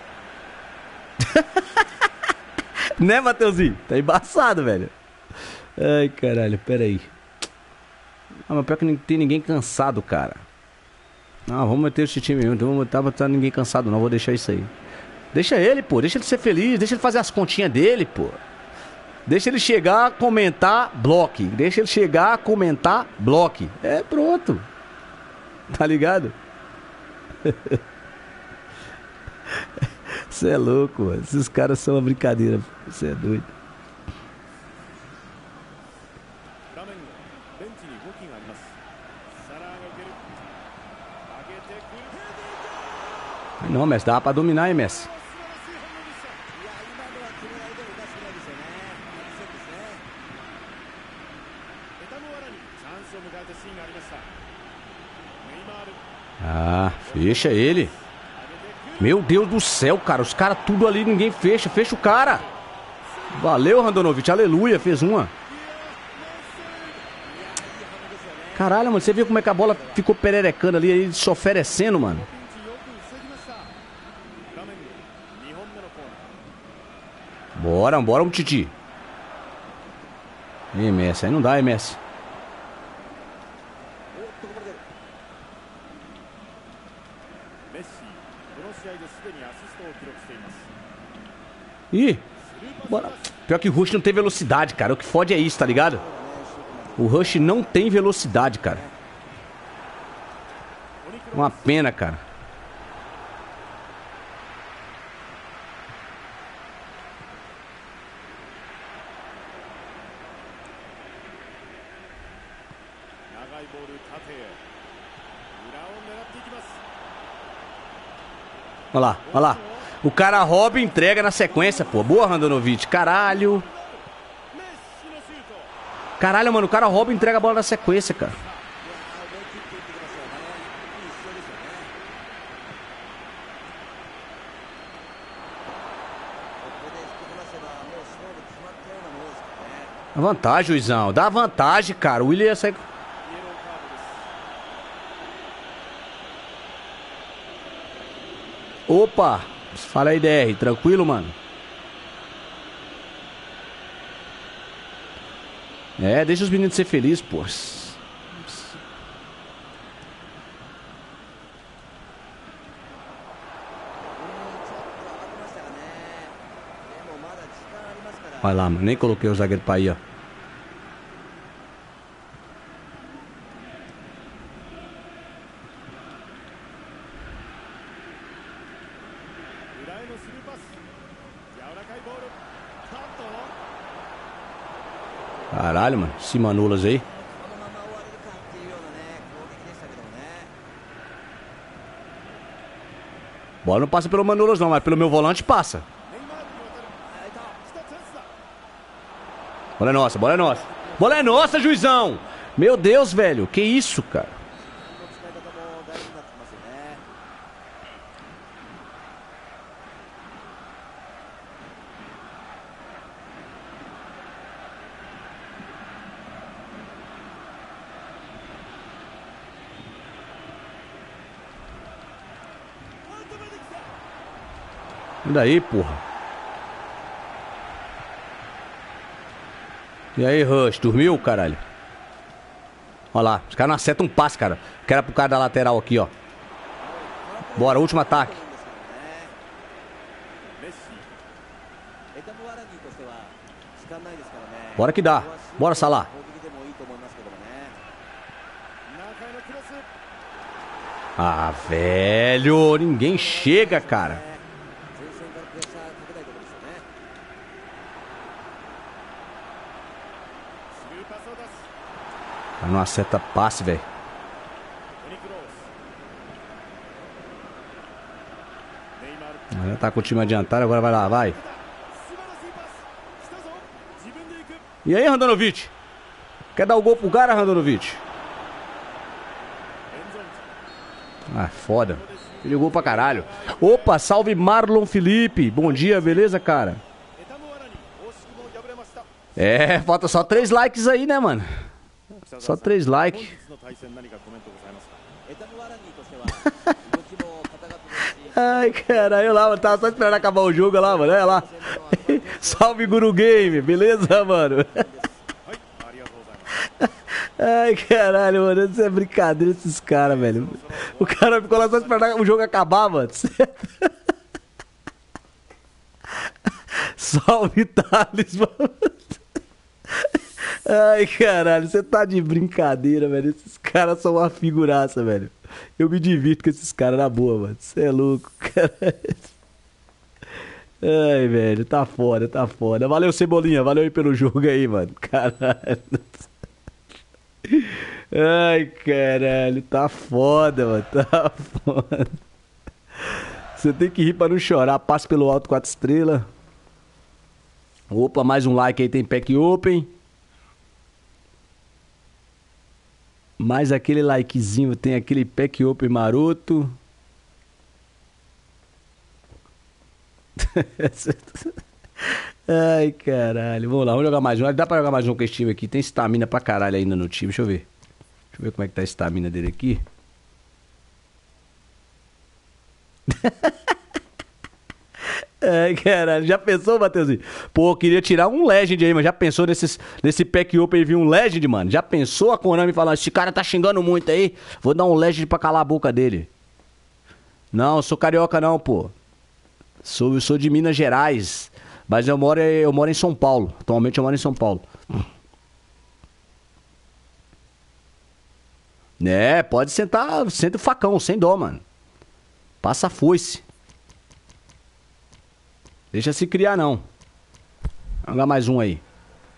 Né, Mateuzinho? Tá embaçado, velho. Ai, caralho, pera aí. Ah, mas pior que não tem ninguém cansado, cara. Não, vamos meter esse time mesmo. Então vamos botar ninguém cansado, não. Vou deixar isso aí. Deixa ele, pô. Deixa ele ser feliz. Deixa ele fazer as continhas dele, pô. Deixa ele chegar, comentar, bloque. Deixa ele chegar, comentar, bloque. É, pronto. Tá ligado? Você é louco, mano. Esses caras são uma brincadeira. Você é doido. Não, Messi, dá pra dominar, hein, Messi? Ah, fecha ele. Meu Deus do céu, cara. Os caras tudo ali, ninguém fecha. Fecha o cara. Valeu, Randonovic. Aleluia, fez uma. Caralho, mano. Você viu como é que a bola ficou pererecando ali, ele se oferecendo, mano. Bora, bora, um Titi. Ih, Messi, aí não dá, hein, Messi. おっとこぼれてる。 メッシこの試合ですでにアシストを記録しています。 Ih, bora. Pior que o Rush não tem velocidade, cara. O que fode é isso, tá ligado? O Rush não tem velocidade, cara. Uma pena, cara. Olha lá, olha lá. O cara rouba e entrega na sequência, pô. Boa, Handanovic. Caralho. Caralho, mano. O cara rouba e entrega a bola na sequência, cara. Dá vantagem, juizão. Dá vantagem, cara. O Willian ia sair... Opa! Fala aí, DR. Tranquilo, mano? É, deixa os meninos ser felizes, pô. Vai lá, mano. Nem coloquei o zagueiro pra ir, ó. Caralho, mano. Se Manolas aí. Bola não passa pelo Manolas não, mas pelo meu volante passa. Bola é nossa, bola é nossa. Bola é nossa, juizão. Meu Deus, velho. Que isso, cara. E daí, porra? E aí, Rush, dormiu, caralho? Olha lá, os caras não acertam um passe, cara. Que era pro cara da lateral aqui, ó. Bora, último ataque. Bora que dá. Bora, Salah. Ah, velho. Ninguém chega, cara. Não acerta passe, velho. Já tá com o time adiantado, agora vai lá, vai. E aí, Handanovic? Quer dar o gol pro cara, Handanovic? Ah, foda. Ele gol pra caralho. Opa, salve Marlon Felipe. Bom dia, beleza, cara? É, falta só 3 likes aí, né, mano? Só 3 likes. Ai, caralho, lá, mano. Tava só esperando acabar o jogo lá, mano. Olha lá. Salve, Guru Game. Beleza, mano? Ai, caralho, mano. Isso é brincadeira esses caras, velho. O cara ficou lá só esperando o jogo acabar, mano. Salve, Thales, mano. Ai, caralho, você tá de brincadeira, velho. Esses caras são uma figuraça, velho. Eu me divirto com esses caras na boa, mano. Você é louco, cara. Ai, velho, tá foda, tá foda. Valeu, Cebolinha, valeu aí pelo jogo aí, mano. Caralho. Ai, caralho, tá foda, mano. Tá foda. Você tem que rir pra não chorar. Passe pelo alto 4 estrelas. Opa, mais um like aí, tem pack open. Mais aquele likezinho, tem aquele pack open maroto. Ai, caralho. Vamos lá, vamos jogar mais um. Dá pra jogar mais um com esse time aqui. Tem estamina pra caralho ainda no time. Deixa eu ver. Deixa eu ver como é que tá a estamina dele aqui. Ai, caralho, já pensou, Matheusinho? Pô, eu queria tirar um Legend aí, mas já pensou nesse Pack Open vir um Legend, mano? Já pensou a Konami falando, esse cara tá xingando muito aí? Vou dar um Legend pra calar a boca dele. Não, eu sou carioca não, pô. Eu sou de Minas Gerais, mas eu moro em São Paulo. Atualmente eu moro em São Paulo. É, pode sentar, senta o facão, sem dó, mano. Passa a foice. Deixa se criar, não. Vamos dar mais um aí.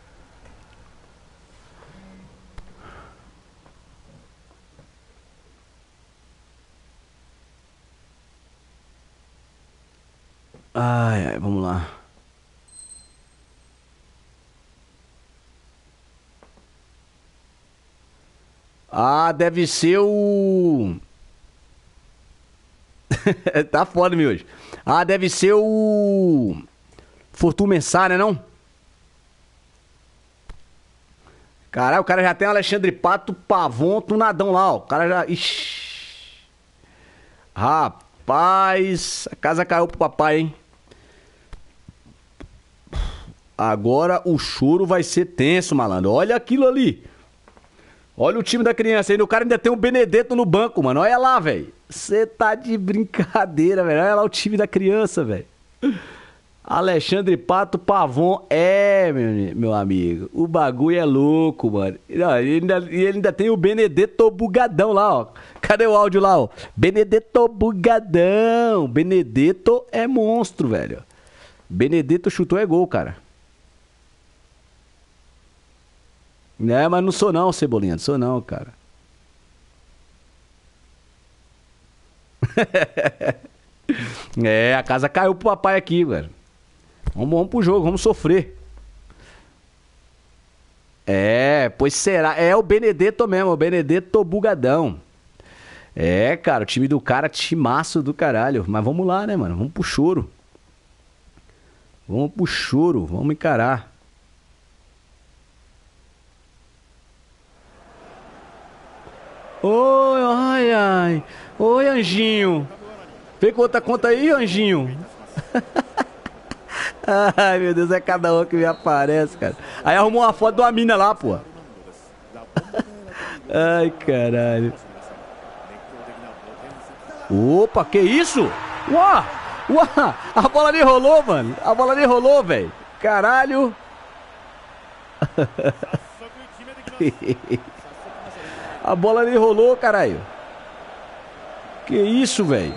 Ai, ai, vamos lá. Ah, deve ser o... Tá foda, meu hoje. Ah, deve ser o... Fortuna Mensah, né, não? Caralho, o cara já tem o Alexandre Pato, Pavon, Tunadão lá, ó. O cara já... Ixi. Rapaz, a casa caiu pro papai, hein? Agora o choro vai ser tenso, malandro. Olha aquilo ali. Olha o time da criança aí. O cara ainda tem o Benedetto no banco, mano. Olha lá, velho. Você tá de brincadeira, velho. Olha lá o time da criança, velho. Alexandre Pato, Pavon. É, meu amigo. O bagulho é louco, mano. Não, ele ainda tem o Benedetto bugadão lá, ó. Cadê o áudio lá, ó? Benedetto bugadão. Benedetto é monstro, velho. Benedetto chutou é gol, cara. É, mas não sou não, Cebolinha. Não sou não, cara. É, a casa caiu pro papai aqui, velho. Vamos pro jogo, vamos sofrer. É, pois será. É o Benedetto mesmo, o Benedetto bugadão. É, cara, o time do cara, timaço do caralho. Mas vamos lá, né, mano? Vamos pro choro. Vamos pro choro, vamos encarar. Oi, ai, ai. Oi, Anjinho. Vem com outra conta aí, Anjinho. Ai, meu Deus, é cada um que me aparece, cara. Aí arrumou uma foto de uma mina lá, pô. Ai, caralho. Opa, que isso? Uau, uau, a bola nem rolou, mano. A bola nem rolou, velho. Caralho. A bola nem rolou, caralho. Que isso, velho?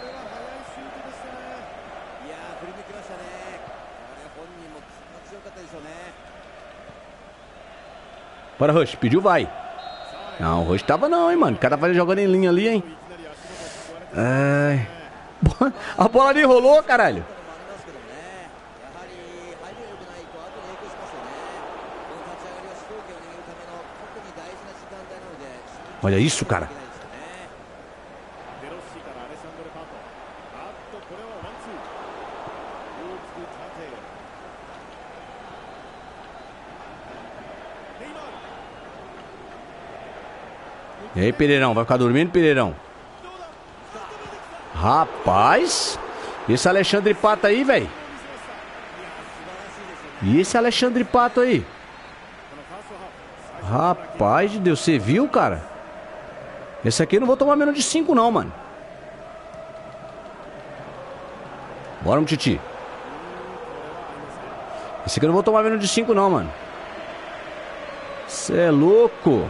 Bora, Rush. Pediu, vai. Não, o Rush tava não, hein, mano. O cara tava jogando em linha ali, hein. Ai. A bola nem rolou, caralho. Olha isso, cara. E aí, Pereirão? Vai ficar dormindo, Pereirão? Rapaz, esse Alexandre Pato aí, velho. E esse Alexandre Pato aí? Rapaz de Deus, você viu, cara? Esse aqui eu não vou tomar menos de 5 não, mano. Bora, um Titi. Esse aqui eu não vou tomar menos de 5 não, mano. Cê é louco.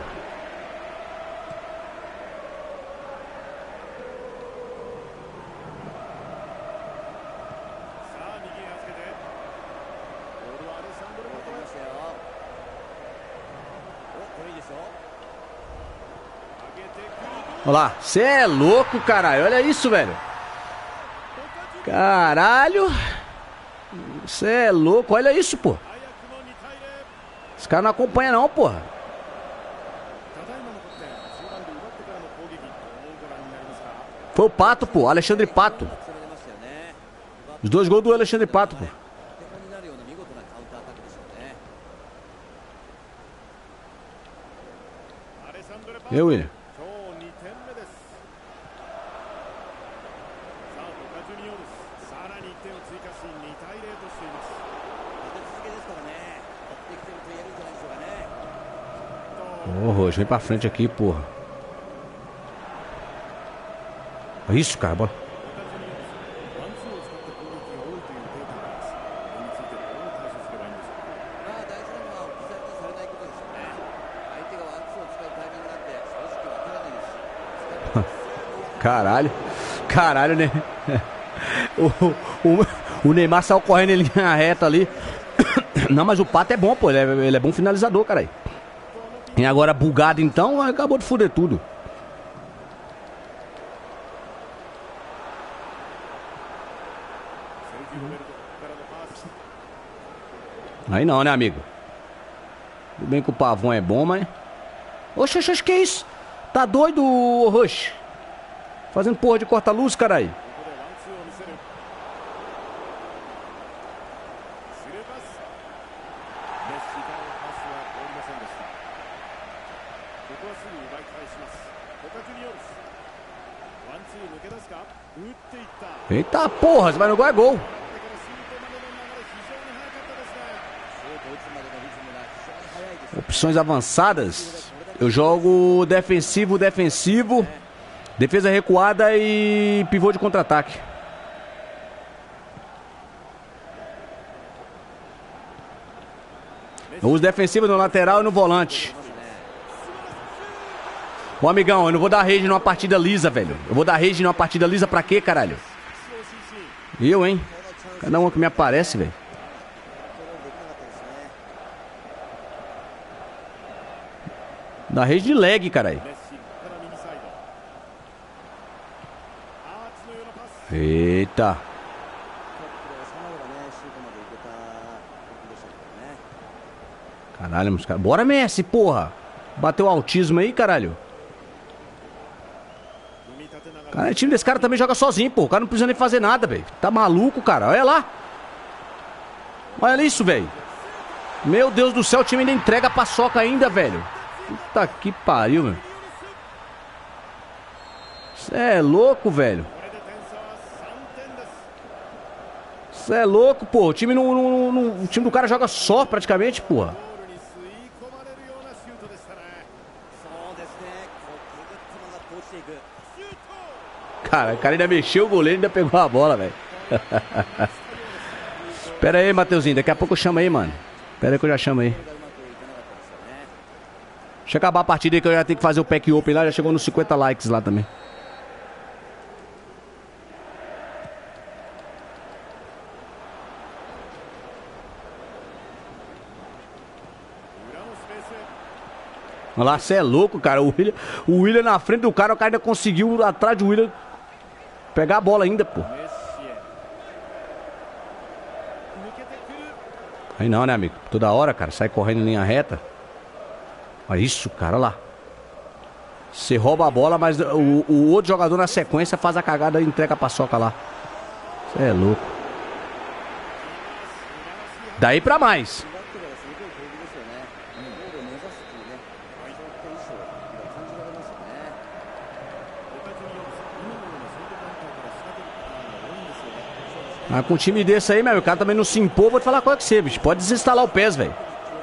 Olha lá, cê é louco, caralho. Olha isso, velho. Caralho. Cê é louco, olha isso, pô. Esse cara não acompanha não, porra. Foi o Pato, pô, Alexandre Pato. Os 2 gols do Alexandre Pato, pô. E aí, William? さらに1点を追加し2対0としています。 立て続けですからね、やってきてると言えるんじゃないでしょうかね。 Ô, Roxo, vem pra frente aqui, porra. Olha isso, cara. Bola. ワンツーを使った攻撃が多いというデータがあります。これについてどう対処すればいいんでしょうか。 まあ大事なのは置き去りにされないことですよね。相手がワンツーを使うタイミングなんて正直わからないですし、使ったら Caralho. Caralho, né? O Neymar saiu correndo em linha reta ali. Não, mas o Pato é bom, pô. Ele é bom finalizador, caralho. E agora bugado então, acabou de fuder tudo. Aí não, né, amigo? Tudo bem que o Pavão é bom, mas... Oxe, oxe, oxe, que isso? Tá doido, Rush? Fazendo porra de corta-luz, caralho. ワンツー抜け出すか、打っていった。 Eita porra, mas no gol é gol. Opções avançadas. Eu jogo defensivo, defensivo, defesa recuada e pivô de contra-ataque. Eu uso defensivo no lateral e no volante. Ô amigão, eu não vou dar rage numa partida lisa, velho. Eu vou dar rage numa partida lisa pra quê, caralho? Eu, hein? Cada um que me aparece, velho. Dá rage de lag, caralho. Eita. Caralho, meus caras. Bora, Messi, porra. Bateu o autismo aí, caralho. Cara, o time desse cara também joga sozinho, pô. O cara não precisa nem fazer nada, velho. Tá maluco, cara. Olha lá. Olha isso, velho. Meu Deus do céu, o time ainda entrega a paçoca ainda, velho. Puta que pariu, meu. Cê é louco, velho. Cê é louco, pô. O time, o time do cara joga só, praticamente, porra. Cara, o cara ainda mexeu o goleiro e ainda pegou a bola, velho. Pera aí, Mateuzinho. Daqui a pouco eu chamo aí, mano. Pera aí que eu já chamo aí. Deixa eu acabar a partida aí que eu já tenho que fazer o pack open lá. Já chegou nos 50 likes lá também. Olha lá, cê é louco, cara. O Willian na frente do cara, o cara ainda conseguiu atrás do Willian pegar a bola ainda, pô. Aí não, né, amigo? Toda hora, cara, sai correndo em linha reta. Olha isso, cara, olha lá. Você rouba a bola, mas o outro jogador na sequência faz a cagada e entrega a paçoca lá. Você é louco. Daí pra mais. Mas com um time desse aí, meu, o cara também não se impor, vou te falar qual é que você, bicho. Pode desinstalar o PES, velho.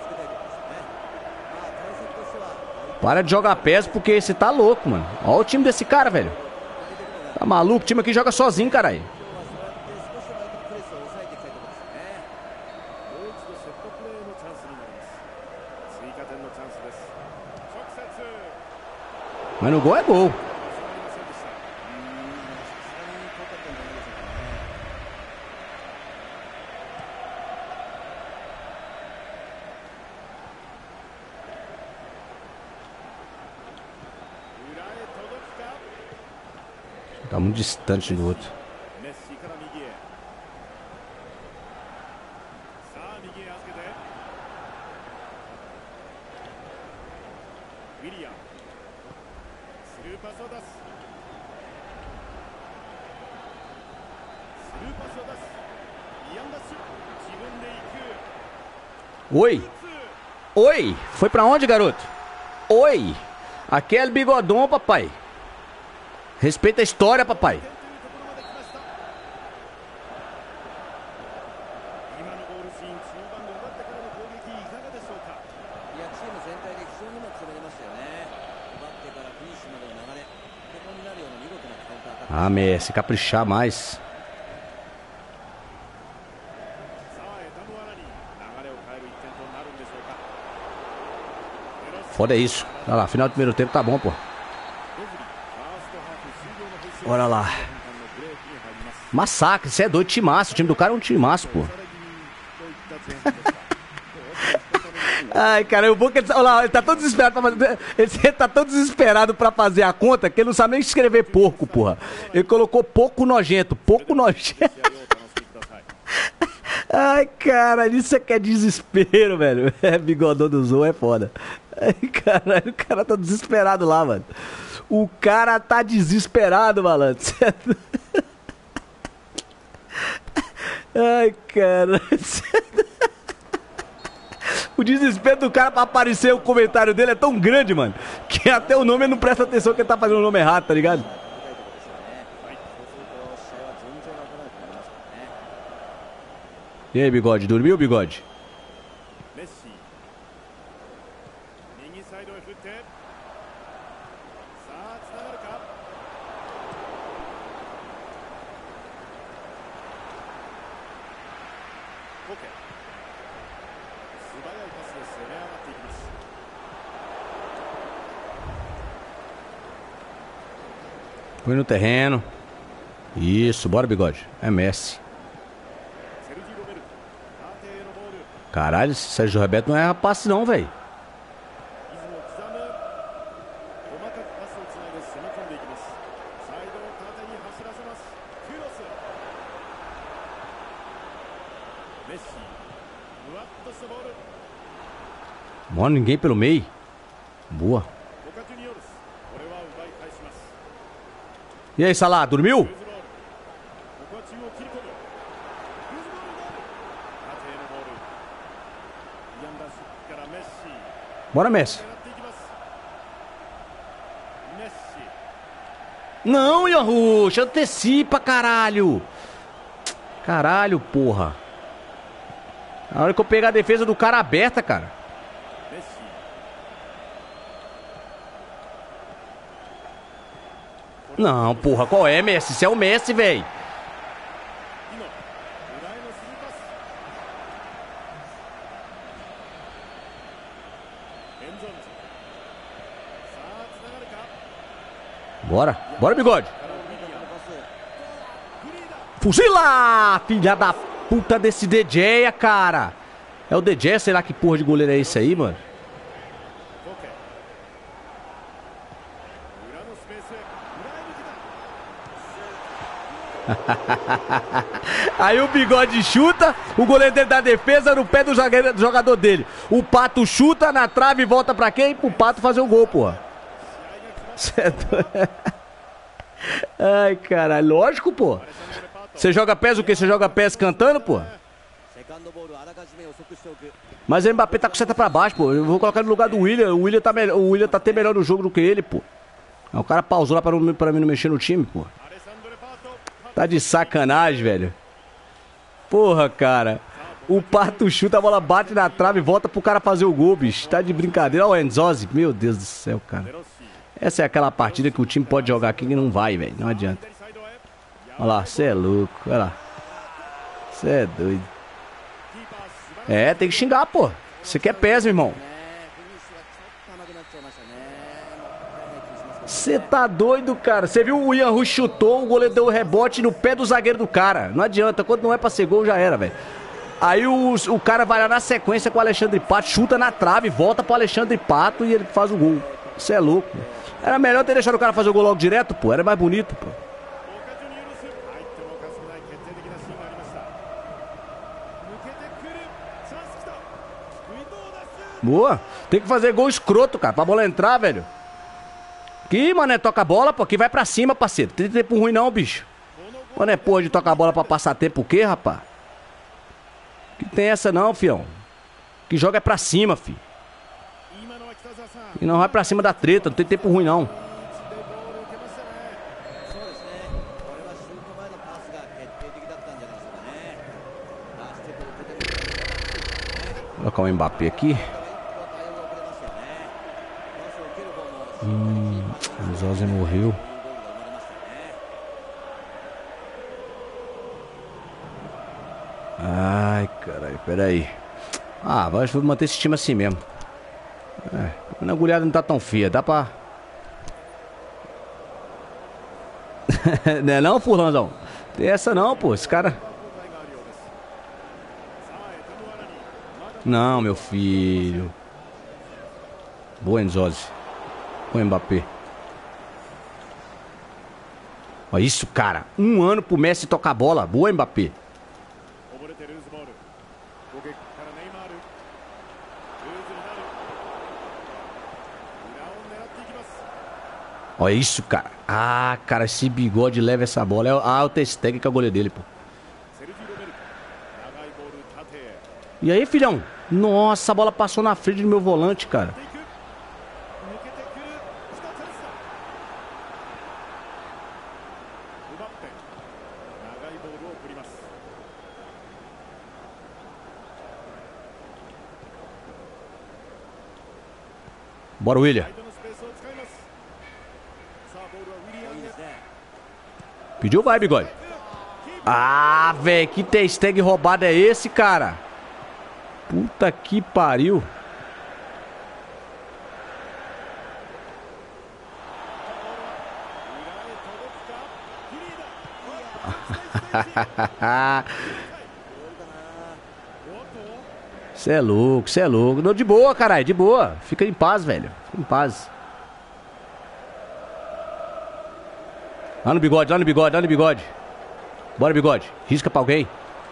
Para de jogar PES porque você tá louco, mano. Olha o time desse cara, velho. Tá maluco? O time aqui joga sozinho, caralho. Mas no gol é gol. Tá muito distante do outro. Oi. Oi. Foi pra onde, garoto? Oi. Aquele bigodão, papai. Respeita a história, papai. Ah, Messi, caprichar mais. さあエタムアラに流れを変える1点となるんでしょうか。 Foda isso. Olha lá, final do primeiro tempo tá bom, pô. レフリーファーストハーフ終了のホイッスル。 Olha lá. 前半のブレーキに入ります。 Massacre, você é doido, timaço. O time do cara é um timaço, pô. さらぎといった前半でした。 Ai, cara, o bom que ele, olha lá, ele tá tão desesperado pra fazer. Ele tá tão desesperado pra fazer a conta que ele não sabe nem escrever porco, porra. Ele colocou pouco nojento, pouco nojento. 試合をお楽しみください。 Ai, cara, isso é que é desespero, velho. É, bigodão do Zou é foda. Ai, caralho, o cara tá desesperado lá, mano. O cara tá desesperado, malandro. Cê é doido. Ai, cara. O desespero do cara pra aparecer o comentário dele é tão grande, mano, que até o nome ele não presta atenção que ele tá fazendo o nome errado, tá ligado? E aí, bigode, dormiu, bigode? メッシ右サイドへ振ってさあつながるか。コケ素早いパスで攻め上がっていきます。 Põe no terreno. Isso, bora, bigode. É Messi. セルジー・ロベルト縦へのボール。 Caralho, esse Sérgio Roberto não é rapaz não, velho. リズムを刻む細かくパスをつないで攻め込んでいきます。サイドを縦に走らせます。クロスメッシふわっとしたボール。 Mano, ninguém pelo meio. Boa. ボカジュニオルスこれは奪い返します。 E aí, Salah, dormiu? ルーズボールここは中央切り込む。ルーズボールゴール縦へのボール。イアンダーシップからメッシ Bora, Messi. 狙っていきます。メッシ Não, Yahush, antecipa, caralho. Caralho, porra. Na hora que eu pegar a defesa do cara aberta, cara. メッシ Não, porra, qual é, Messi? Você é o Messi, velho. 今裏へのスルーパス。エンゾンズさあつながるか。 Bora, bora, bigode. からウィリアムフリーだ。 Fuzila! Filha da puta desse DJ, cara. É o DJ, sei lá que porra de goleiro é esse aí, mano. コケ裏のスペースへ裏へ抜けた。 Aí o bigode chuta, o goleiro dele dá defesa no pé do jogador dele. O Pato chuta na trave e volta pra quem? Pro Pato fazer o gol, porra. Cê é doido. Ai, caralho, lógico, pô. Você joga pés o quê? Você joga pés cantando, pô? セカンドボールをあらかじめ予測しておく。 Mas o Mbappé tá com seta pra baixo, pô. Eu vou colocar no lugar do William. O William tá melhor, o William tá até melhor no jogo do que ele, pô. Aí o cara pausou lá pra mim não mexer no time, pô. アレサンドレ・パート Tá de sacanagem, velho. Porra, cara. O Pato chuta, a bola bate na trave e volta pro cara fazer o gol, bicho. Tá de brincadeira. Olha o Enzozi. Meu Deus do céu, cara. デロッシ Essa é aquela partida que o time pode jogar aqui e não vai, velho. Não adianta. 左サイドへ Olha lá, cê é louco. Olha lá. Cê é doido. キーパー素晴らしい。 É, tem que xingar, pô. Você quer pés, meu irmão. ねフィニッシュがちょっと甘くなっちゃいましたね。もったいない気がしますけど。 Você tá doido, cara. Você viu o Ian Rush chutou, o goleiro deu o rebote no pé do zagueiro do cara. Não adianta. Quando não é pra ser gol, já era, velho. Aí o cara vai lá na sequência com o Alexandre Pato, chuta na trave, volta pro Alexandre Pato e ele faz o gol. Você é louco. Era melhor ter deixado o cara fazer o gol logo direto, pô. Era mais bonito, pô. ボカジュニオルス相手もかすめない決定的なシーンがありました。抜けてくるチャンスきた。ウィンドウダッシュ Boa. Tem que fazer gol escroto, cara, pra bola entrar, velho. Que, mané, toca a bola, pô. Que vai pra cima, parceiro. Tem tempo ruim não, bicho. Mané, porra de tocar a bola pra passar tempo o quê, rapaz? Que tem essa não, fião. Que joga é pra cima, fi. 今のは北澤さん E não vai pra cima da treta, não tem tempo ruim não. でボールを受けましたね。 そうですね。これはシュート前のパスが決定的だったんじゃないでしょうかね。ラステップを受けてるからね。 Vou colocar o Mbappé aqui. 対応が遅れましたよね。パスを受ける方も O Zose morreu. いいゴールが生まれましたよね。 caralho, peraí. Ah, vou manter esse time assim mesmo. A agulhada não tá tão feia, dá pra... Não é não, Furlanzão? Tem essa não, pô, esse cara... Não, meu filho. Boa, Enzose. Boa, Mbappé. Olha isso, cara. 1 ano pro Messi tocar bola. Boa, Mbappé. Olha isso, cara. Ah, cara, esse bigode leva essa bola. É o Ter Stegen que é o goleiro dele, pô. E aí, filhão? Nossa, a bola passou na frente do meu volante, cara. Bora, William. Pediu, vai, bigode. Ah, velho, que Ter Stegen roubado é esse, cara? Puta que pariu. Cê é louco, cê é louco. Não, de boa, caralho, de boa. Fica em paz, velho. Fica em paz. Lá no bigode, lá no bigode, lá no bigode. Bora, bigode. Risca pra alguém.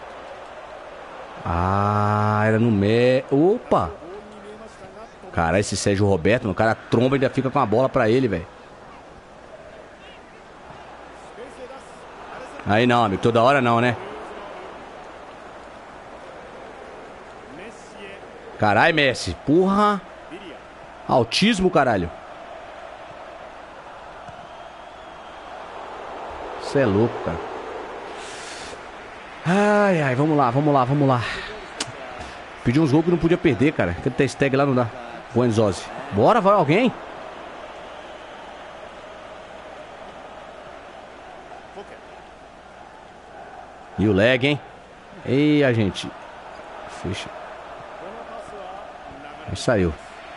Ah, era no Opa. Cara, esse Sérgio Roberto, o cara tromba e ainda fica com a bola pra ele, velho. Aí não, amigo. Toda hora não, né? Caralho, Messi. Porra. Autismo, caralho. Você é louco, cara. Ai, ai, vamos lá, vamos lá, vamos lá. Pediu uns gols que não podia perder, cara. Aquele Ter Stegen lá não dá. Boa, Enzose. Bora, vai alguém. E o lag, hein? Ei, a gente. Fecha. Aí saiu.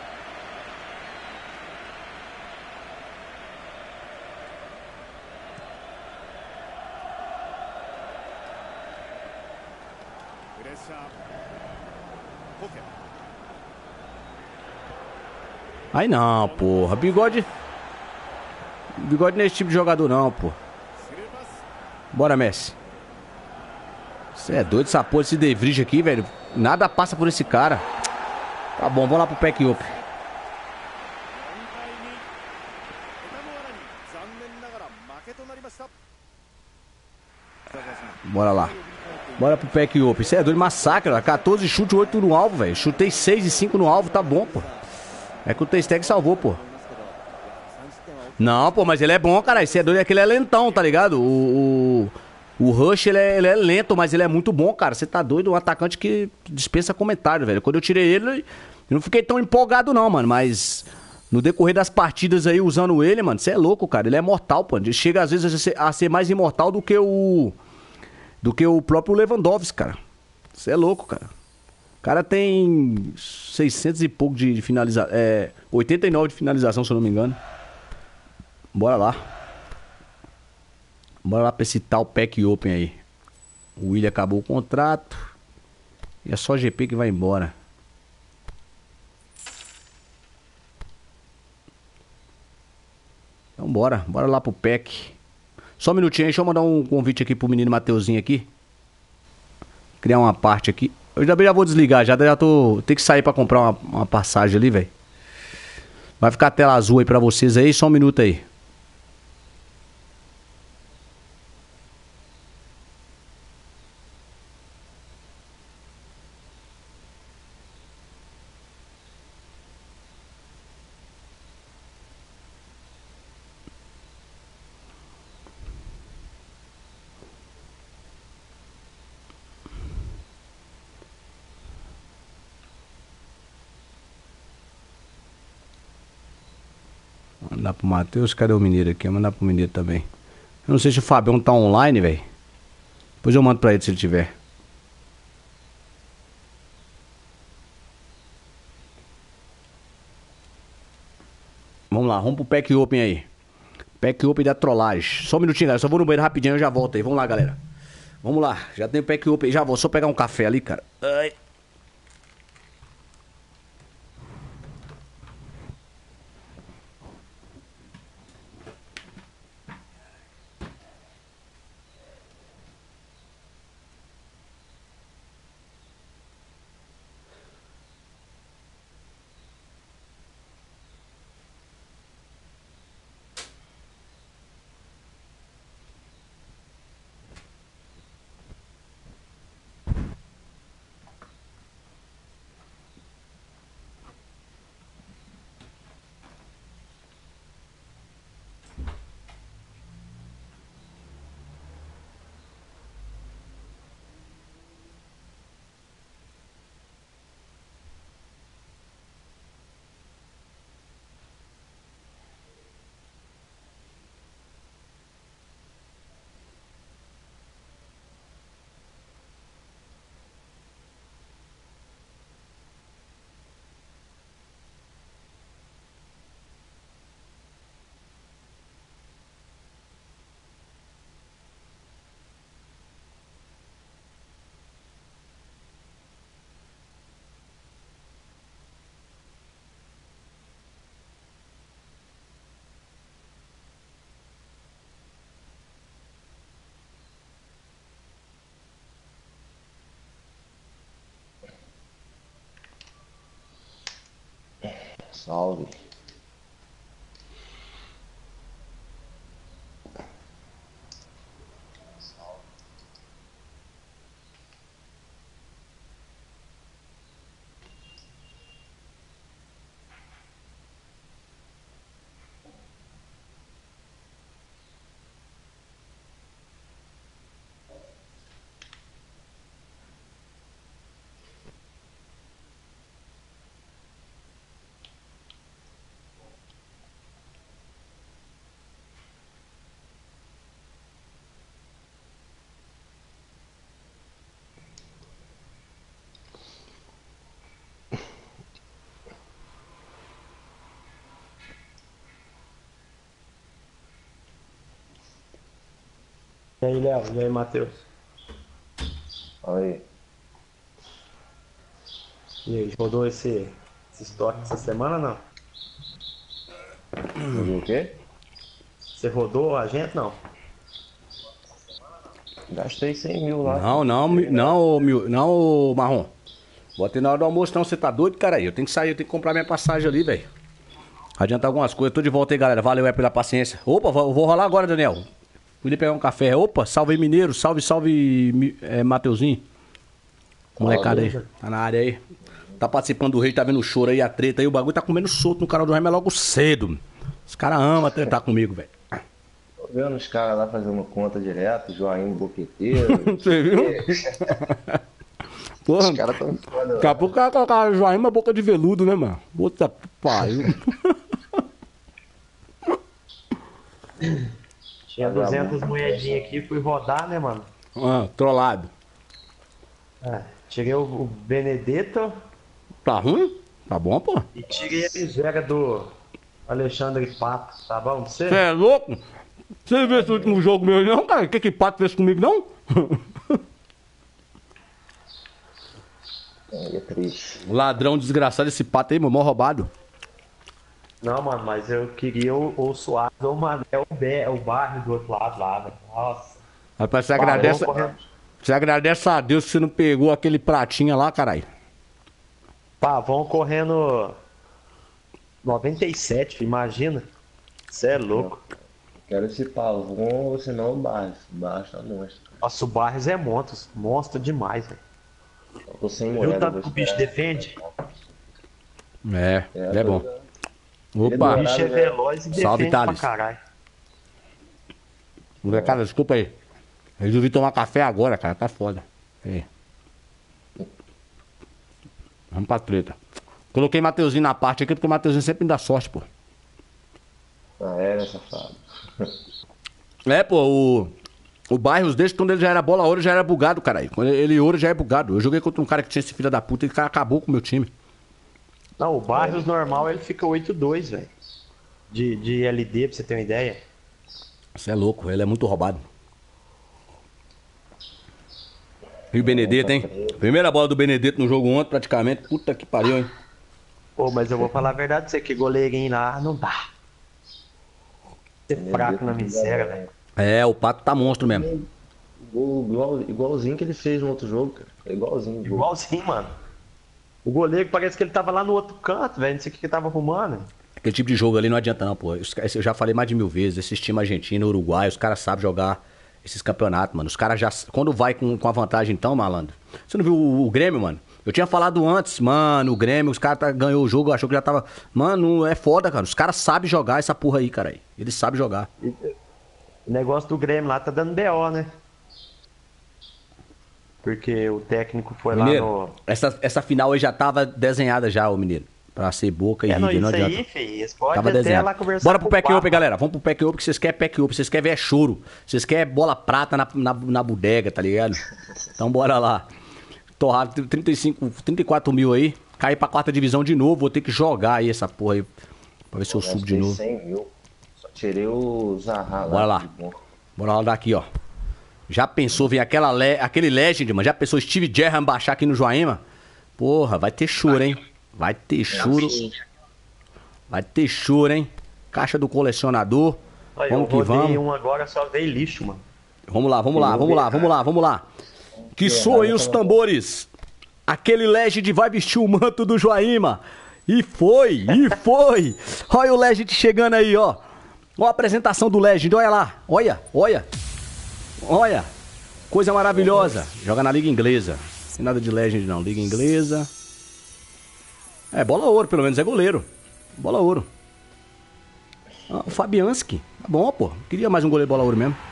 Aí não, porra. Bigode. Bigode não é esse tipo de jogador, não, pô. Bora, Messi. Você é doido, essa porra, esse De Vrij aqui, velho. Nada passa por esse cara. Tá bom, vamos lá pro pack up. Bora lá. Bora pro pack up. Isso é doido, massacre, ó. 14 chute, 8 no alvo, velho. Chutei 6 e 5 no alvo, tá bom, pô. É que o Ter Stegen salvou, pô. Não, pô, mas ele é bom, cara. Esse é doido, é que ele é lentão, tá ligado? O Rush, ele é lento, mas ele é muito bom, cara. Você tá doido? Um atacante que dispensa comentário, velho. Quando eu tirei ele, eu não fiquei tão empolgado, não, mano. Mas no decorrer das partidas aí, usando ele, mano, você é louco, cara. Ele é mortal, pô. Ele chega, às vezes, a ser mais imortal do que o próprio Lewandowski, cara. Você é louco, cara. O cara tem 600 e pouco de finalização. 89 de finalização, se eu não me engano. Bora lá. Bora lá pra esse tal pack open aí. O Willian acabou o contrato. E é só GP que vai embora. Então bora. Bora lá pro pack. Só um minutinho aí. Deixa eu mandar um convite aqui pro menino Mateuzinho aqui. Criar uma parte aqui. Eu já vou desligar. Já tô... Tem que sair pra comprar uma passagem ali, velho. Vai ficar a tela azul aí pra vocês aí. Só um minuto aí. Mandar pro Matheus, cadê o Mineiro aqui? Vou mandar pro Mineiro também. Eu não sei se o Fabião tá online, velho. Depois eu mando pra ele se ele tiver. Vamos lá, vamos pro Pack Open aí. Pack Open da trollagem. Só um minutinho, galera. Só vou no banheiro rapidinho, eu já volto aí. Vamos lá, galera. Vamos lá. Já tem o Pack Open. Já vou só pegar um café ali, cara. Ai. Salve. E aí, Léo? E aí, Matheus? Fala aí. E aí, rodou esse estoque essa semana, não? Viu o quê? Você rodou a gente, não? Gastei 100 mil lá. Não, ô Marrom. Botei na hora do almoço, não. Você tá doido, cara aí? Eu tenho que sair, eu tenho que comprar minha passagem ali, velho. Adiantar algumas coisas. Tô de volta aí, galera. Valeu aí pela paciência. Opa, vou rolar agora, Daniel. Fui ali pegar um café. Opa, salve aí, Mineiro. Salve, Mateuzinho. Molecada aí. Tá na área aí. Tá participando do rei, tá vendo o choro aí, a treta aí. O bagulho tá comendo solto no canal do Remy logo cedo. Os caras amam tretar comigo, velho. Tô vendo os caras lá fazendo conta direto, joinha boqueteiro. Você viu? Porra, Os caras tão foda. daqui a pouco o cara colocar joinha na boca de veludo, né, mano? Puta pariu. Tinha 200 moedinhas aqui, fui rodar, né, mano? Trollado. Tirei o Benedetto Tá ruim? Tá bom, pô. e tirei a miséria do Alexandre Pato. Tá bom pra Você você? é louco? Você viu esse último jogo meu não, cara? O que Pato fez comigo, não? Aí é triste. Ladrão desgraçado esse Pato aí, meu, mó roubado. Não, mano, mas eu queria o Suárez ou o Mané, o bairro do outro lado lá, velho. Nossa. Rapaz, você Parou agradece, correndo. você agradece a Deus que você não pegou aquele pratinho lá, caralho. Pavão correndo 97, imagina. Você é louco. Quero esse pavão ou senão o Barros. O Barros tá monstro. Nossa, o Barres é monstro demais, velho. Eu tô sem Viu moeda. o tanto vou que o bicho esperar. defende? Ele é tô bom. ligado. O Opa, bicho é né? veloz e Salve, defende pra Thales. caralho. molecada, desculpa aí. Eu resolvi tomar café agora, cara, tá foda. Aí. Vamos pra treta. Coloquei Mateuzinho na parte aqui, porque o Mateuzinho sempre me dá sorte, pô. Ah, é, né, safado? É, pô, o Bairros desde quando ele já era bola ouro, já era bugado, caralho. Quando ele ouro já é bugado. Eu joguei contra um cara que tinha esse filho da puta e o cara acabou com o meu time. Não, o Barrios normal ele fica 8-2, velho. de LD, pra você ter uma ideia. Você é louco, ele é muito roubado. E o Benedetto, hein? Primeira bola do Benedetto no jogo ontem, praticamente. Puta que pariu, hein? Pô, mas eu vou falar a verdade pra você, que goleirinho lá não dá. Ser fraco na miséria, velho. É, o Pato tá monstro mesmo. Igualzinho que ele fez no outro jogo, cara. É igualzinho. o gol. Igualzinho, mano. O goleiro parece que ele tava lá no outro canto, velho. Não sei o que ele tava arrumando. Aquele tipo de jogo ali não adianta não, pô. Eu já falei mais de 1000 vezes. Esses times argentinos, uruguai, os caras sabem jogar esses campeonatos, mano. Os caras já... Quando vai com a vantagem então, malandro. Você não viu o Grêmio, mano? Eu tinha falado antes, mano, o Grêmio, os caras ganhou o jogo, achou que já tava... Mano, é foda, cara. Os caras sabem jogar essa porra aí, cara. Eles sabem jogar. O negócio do Grêmio lá tá dando BO, né? Porque o técnico foi Mineiro, lá no... essa final aí já tava desenhada já, ô Mineiro. Pra ser Boca e não, River, não isso adianta. aí, filho. Eles podem Tava até desenhado. lá conversar Bora com pro o pack up, Papa. galera. Vamos pro pack up, que vocês querem pack up. Vocês querem ver choro. Vocês querem bola prata na bodega, tá ligado? Então bora lá. Torrado 34 mil aí. Cair pra quarta divisão de novo. Vou ter que jogar aí essa porra aí. Pra ver se eu subo de novo. 100 mil. Só tirei o Zaha lá. Bora lá. de bom. Bora lá daqui, ó. Já pensou vir aquele Legend, mano? Já pensou Steve Gerrard baixar aqui no Joaíma? Porra, vai ter choro, hein? Vai ter choro. Vai ter choro, hein? Caixa do colecionador. Aí, Vamos que eu rodei vamos. um agora, só veio lixo, mano. Vamos lá, vamos lá, vamos lá, vamos lá, vamos lá. Que soem os tambores. Aquele Legend vai vestir o manto do Joaíma. E foi, e foi. Olha o Legend chegando aí, ó. Olha a apresentação do Legend, olha lá. Olha, olha. Olha. Coisa maravilhosa. Joga na Liga Inglesa. Sem nada de Legend não, Liga Inglesa. É, bola ouro, pelo menos é goleiro. Bola ouro. Ah, o Fabianski. Tá bom, pô. Queria mais um goleiro bola ouro mesmo.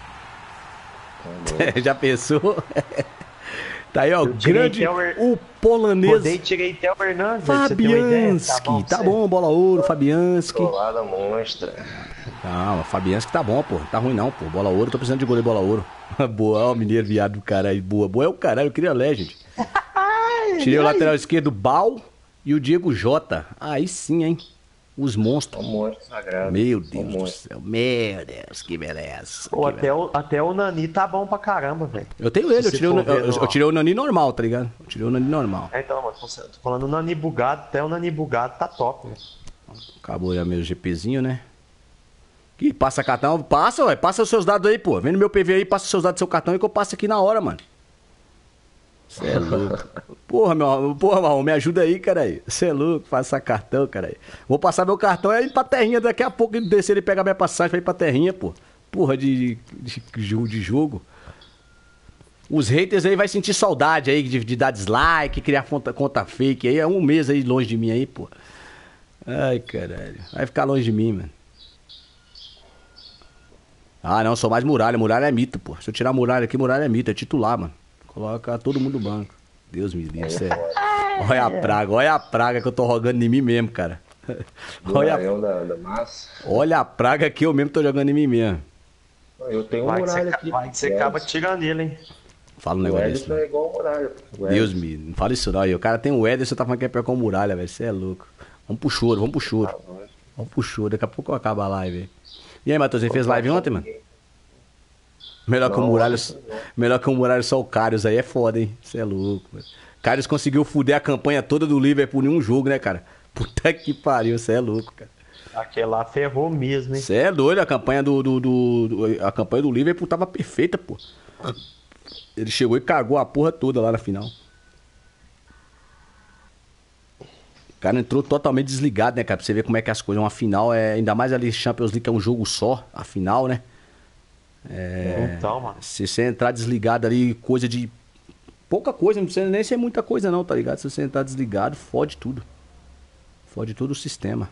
Já pensou? Tá aí, ó. Eu tirei Grande. até O polonês. Rodei e tirei até o Hernandes, velho, pra você ter uma ideia. Fabianski. Tá pra bom, bola ouro, Fabianski. Trollada monstra. Não, o Fabianski tá bom, pô. Tá ruim não, pô. Bola ouro, tô precisando de goleiro bola ouro. Boa, ó, o mineiro viado do caralho. Boa, boa é o caralho, eu queria Legend. Tirei o lateral esquerdo, Bal e o Diego Jota. Aí sim, hein? Os monstros. É um monstro sagrado. Meu É um Deus do monstro. céu. Meu Deus, que beleza. Pô, que até o Nani tá bom pra caramba, velho. Eu tenho ele, Se eu tirei, for ver, eu tirei o Nani normal, tá ligado? Eu tirei o Nani normal. É, então, mano, tô falando o Nani bugado, até o Nani bugado tá top, velho. Acabou já meu GPzinho, né? Que passa cartão, passa, ué, passa os seus dados aí, pô. Vem no meu PV aí, passa os seus dados do seu cartão aí que eu passo aqui na hora, mano. Cê é louco. Porra, Marrom, me ajuda aí, cara. Você é louco, passa cartão, cara. Vou passar meu cartão e ir pra terrinha daqui a pouco. Ele descer, ele pegar minha passagem pra ir pra terrinha, pô. Porra de jogo. Os haters aí vai sentir saudade aí de dar dislike, criar conta fake aí. É um mês aí longe de mim aí, pô. Ai, caralho. Vai ficar longe de mim, mano. Ah, não, sou mais Muralha. Muralha é mito, pô. Se eu tirar Muralha aqui, Muralha é mito. É titular, mano. Coloca todo mundo no banco. Deus me livre, sério. Olha a praga que eu tô rogando em mim mesmo, cara. Da massa. Olha a praga que eu mesmo tô jogando em mim mesmo. Eu tenho um Vai que muralha aqui. vai que você acaba tirando ele, hein? Fala um O negócio desse. Ederson é igual o muralha. O Deus Ederson. me, não fala isso não aí. O cara tem o Ederson, tá falando que é pior que o Muralha, velho. Você é louco. Vamos pro choro, vamos pro choro. Vamos pro choro, daqui a pouco eu acabo a live, velho. E aí, Matheus, você fez live ontem, mano? Melhor que o Muralha, melhor que o Muralha só o Karius aí é foda, hein? Você é louco, velho. Karius conseguiu fuder a campanha toda do Liverpool em um jogo, né, cara? Puta que pariu, você é louco, cara. Aquele lá ferrou mesmo, hein? Você é doido, a campanha a campanha do Liverpool tava perfeita, pô. Ele chegou e cagou a porra toda lá na final. O cara entrou totalmente desligado, né, cara? Pra você ver como é que as coisas. Uma final é. Ainda mais ali Champions League, que é um jogo só, a final, né? Então, mano. Se você entrar desligado ali, coisa de. Pouca coisa, não precisa nem ser muita coisa, não, tá ligado? Se você entrar desligado, fode tudo. Fode todo o sistema.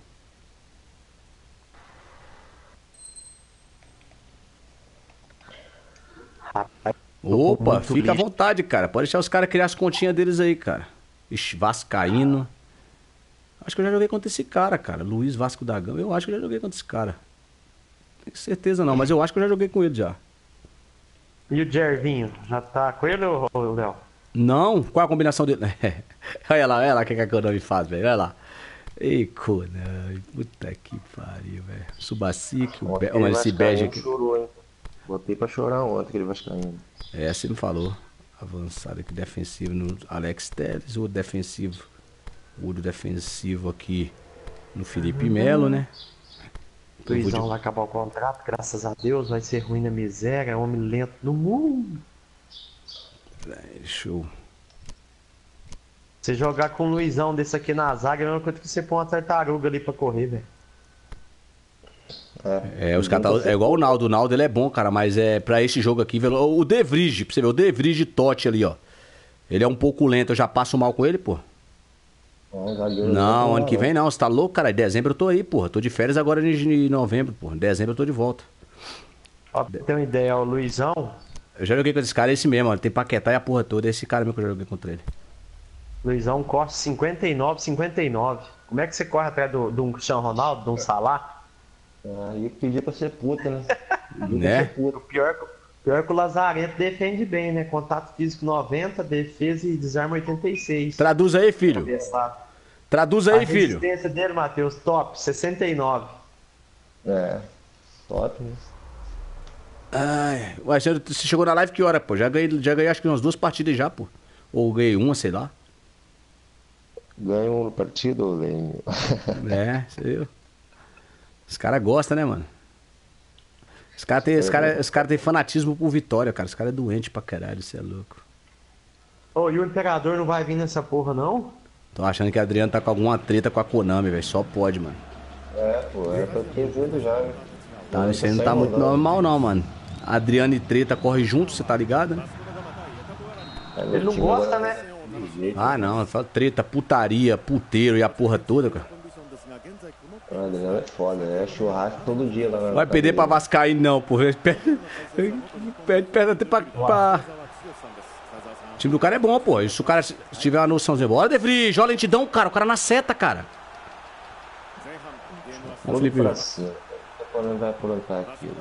Rapaz, Opa, muito fica à lixo. vontade, cara. Pode deixar os caras criar as continhas deles aí, cara. Ixi, Vascaíno. Acho que eu já joguei contra esse cara. Luiz Vasco da Gama. Eu acho que eu já joguei contra esse cara. Não tenho certeza não, mas eu acho que eu já joguei com ele já. E o Jervinho? Já tá com ele, ô Léo? Não? Qual é a combinação dele? Olha lá o que a Konami faz, velho. Olha lá. Ei, Konami, puta que pariu, velho. Subasic, Ontem mas esse bege Vascaíno aqui. chorou, hein? Botei pra chorar ontem aquele Vascaíno. É, você me falou. Avançado aqui, defensivo no Alex Telles, o defensivo. O do defensivo aqui no Felipe Melo, né? Luizão vai acabar o contrato, graças a Deus, vai ser ruim na miséria, homem lento no mundo. Show. Você jogar com um Luizão desse aqui na zaga é a mesma coisa que você pôr uma tartaruga ali pra correr, velho. Os caras é igual o Naldo. O Naldo ele é bom, cara, mas é pra esse jogo aqui, o De Vrij, pra você ver, o De Vrij Totti ali, ó. Ele é um pouco lento, eu já passo mal com ele, pô. Não, ano que vem não, você tá louco, cara? Em dezembro eu tô aí, porra. Tô de férias agora em novembro, porra. Em dezembro eu tô de volta. Ó, pra ter uma ideia, o Luizão. Eu já joguei com esse cara, é esse mesmo, ó. Tem Paquetá e a porra toda. É esse cara mesmo que eu joguei contra ele. Luizão corre 59, 59. Como é que você corre atrás de um Cristiano Ronaldo, de um Salah? Aí pedir pra ser puta, né? Né? O pior que o Lazarento defende bem, né? Contato físico 90, defesa e desarme 86. Traduz aí, filho. Traduz aí, filho. A resistência dele, Matheus, top, 69. Top, né? Ai, ué, você chegou na live que hora, pô? Já ganhei acho que umas 2 partidas já, pô. Ou ganhei uma, sei lá. Ganho no partido, ou ganho? Você viu? Os caras gostam, né, mano? Os caras têm fanatismo por vitória, cara. Os caras é doente pra caralho, você é louco. Ô, e o Imperador não vai vir nessa porra, não? Tô achando que o Adriano tá com alguma treta com a Konami, velho. Só pode, mano. Pô, era pra ter vindo já, né? Tá, isso aí não tá muito normal, não, mano. Adriano e treta corre junto, você tá ligado, né? Ele não gosta, né? Ah, não. Fala treta, putaria, puteiro e a porra toda, cara. O Adriano é foda, é churrasco todo dia lá na Vai perder pra Vascaíno, não, porra. Perde até pra... O time do cara é bom, pô. E se o cara tiver uma noçãozinha boa. Olha, De Vrij, olha a lentidão, cara. O cara na seta, cara. Olha o Felipe. Vai aprontar aqui.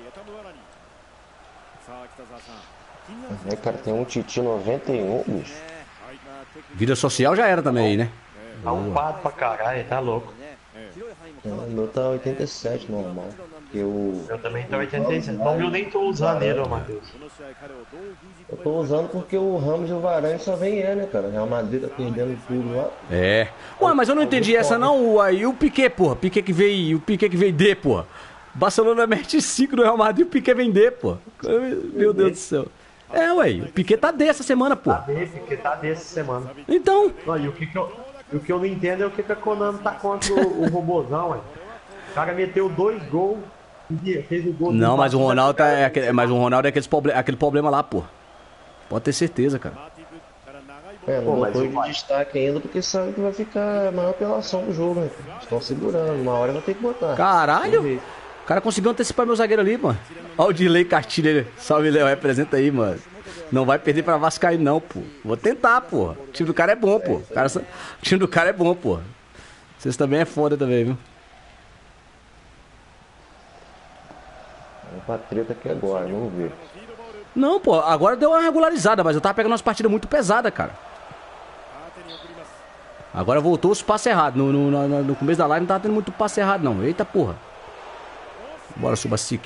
Cara, tem um Titi 91, bicho. Vida social já era também aí, né? Tá upado pra caralho, tá louco. O meu tá 87 normal. Eu também tô 87. Não, eu nem tô usando ele, ô Matheus. Eu tô usando porque o Ramos e o Varane só vem ele, né, cara? O Real Madrid tá perdendo tudo lá. É. Ué, mas eu não entendi essa não, ué. E o Piquet, porra? Piquet que veio D, porra. Barcelona mete 5 no Real Madrid e o Piquet vem D, porra. Meu Deus do céu. Ué, o Piquet tá D essa semana, porra. Piquet tá D essa semana. Então. E o que eu não entendo é o que a Konami tá contra o robôzão, ué. O cara meteu 2 gols. Fez o gol. Não, mas o Ronaldo é aquele problema lá, pô. Pode ter certeza, cara. Não botou de destaque ainda porque sabe que vai ficar a maior apelação do jogo, né? Estão segurando, uma hora vai ter que botar. Caralho! O cara conseguiu antecipar meu zagueiro ali, mano. Olha o Dilei Castilho. Salve, Léo. Representa aí, mano. Não vai perder pra Vascaíno, não, pô. Vou tentar, pô. O time do cara é bom, pô. O time do cara é bom, pô. Vocês também é foda também, viu? Vamos pra treta aqui agora, vamos ver. Não, pô. Agora deu uma regularizada, mas eu tava pegando umas partidas muito pesadas, cara. Agora voltou os passos errados. No começo da live não tava tendo muito passe errado, não. Eita, porra. Bora, Subasic.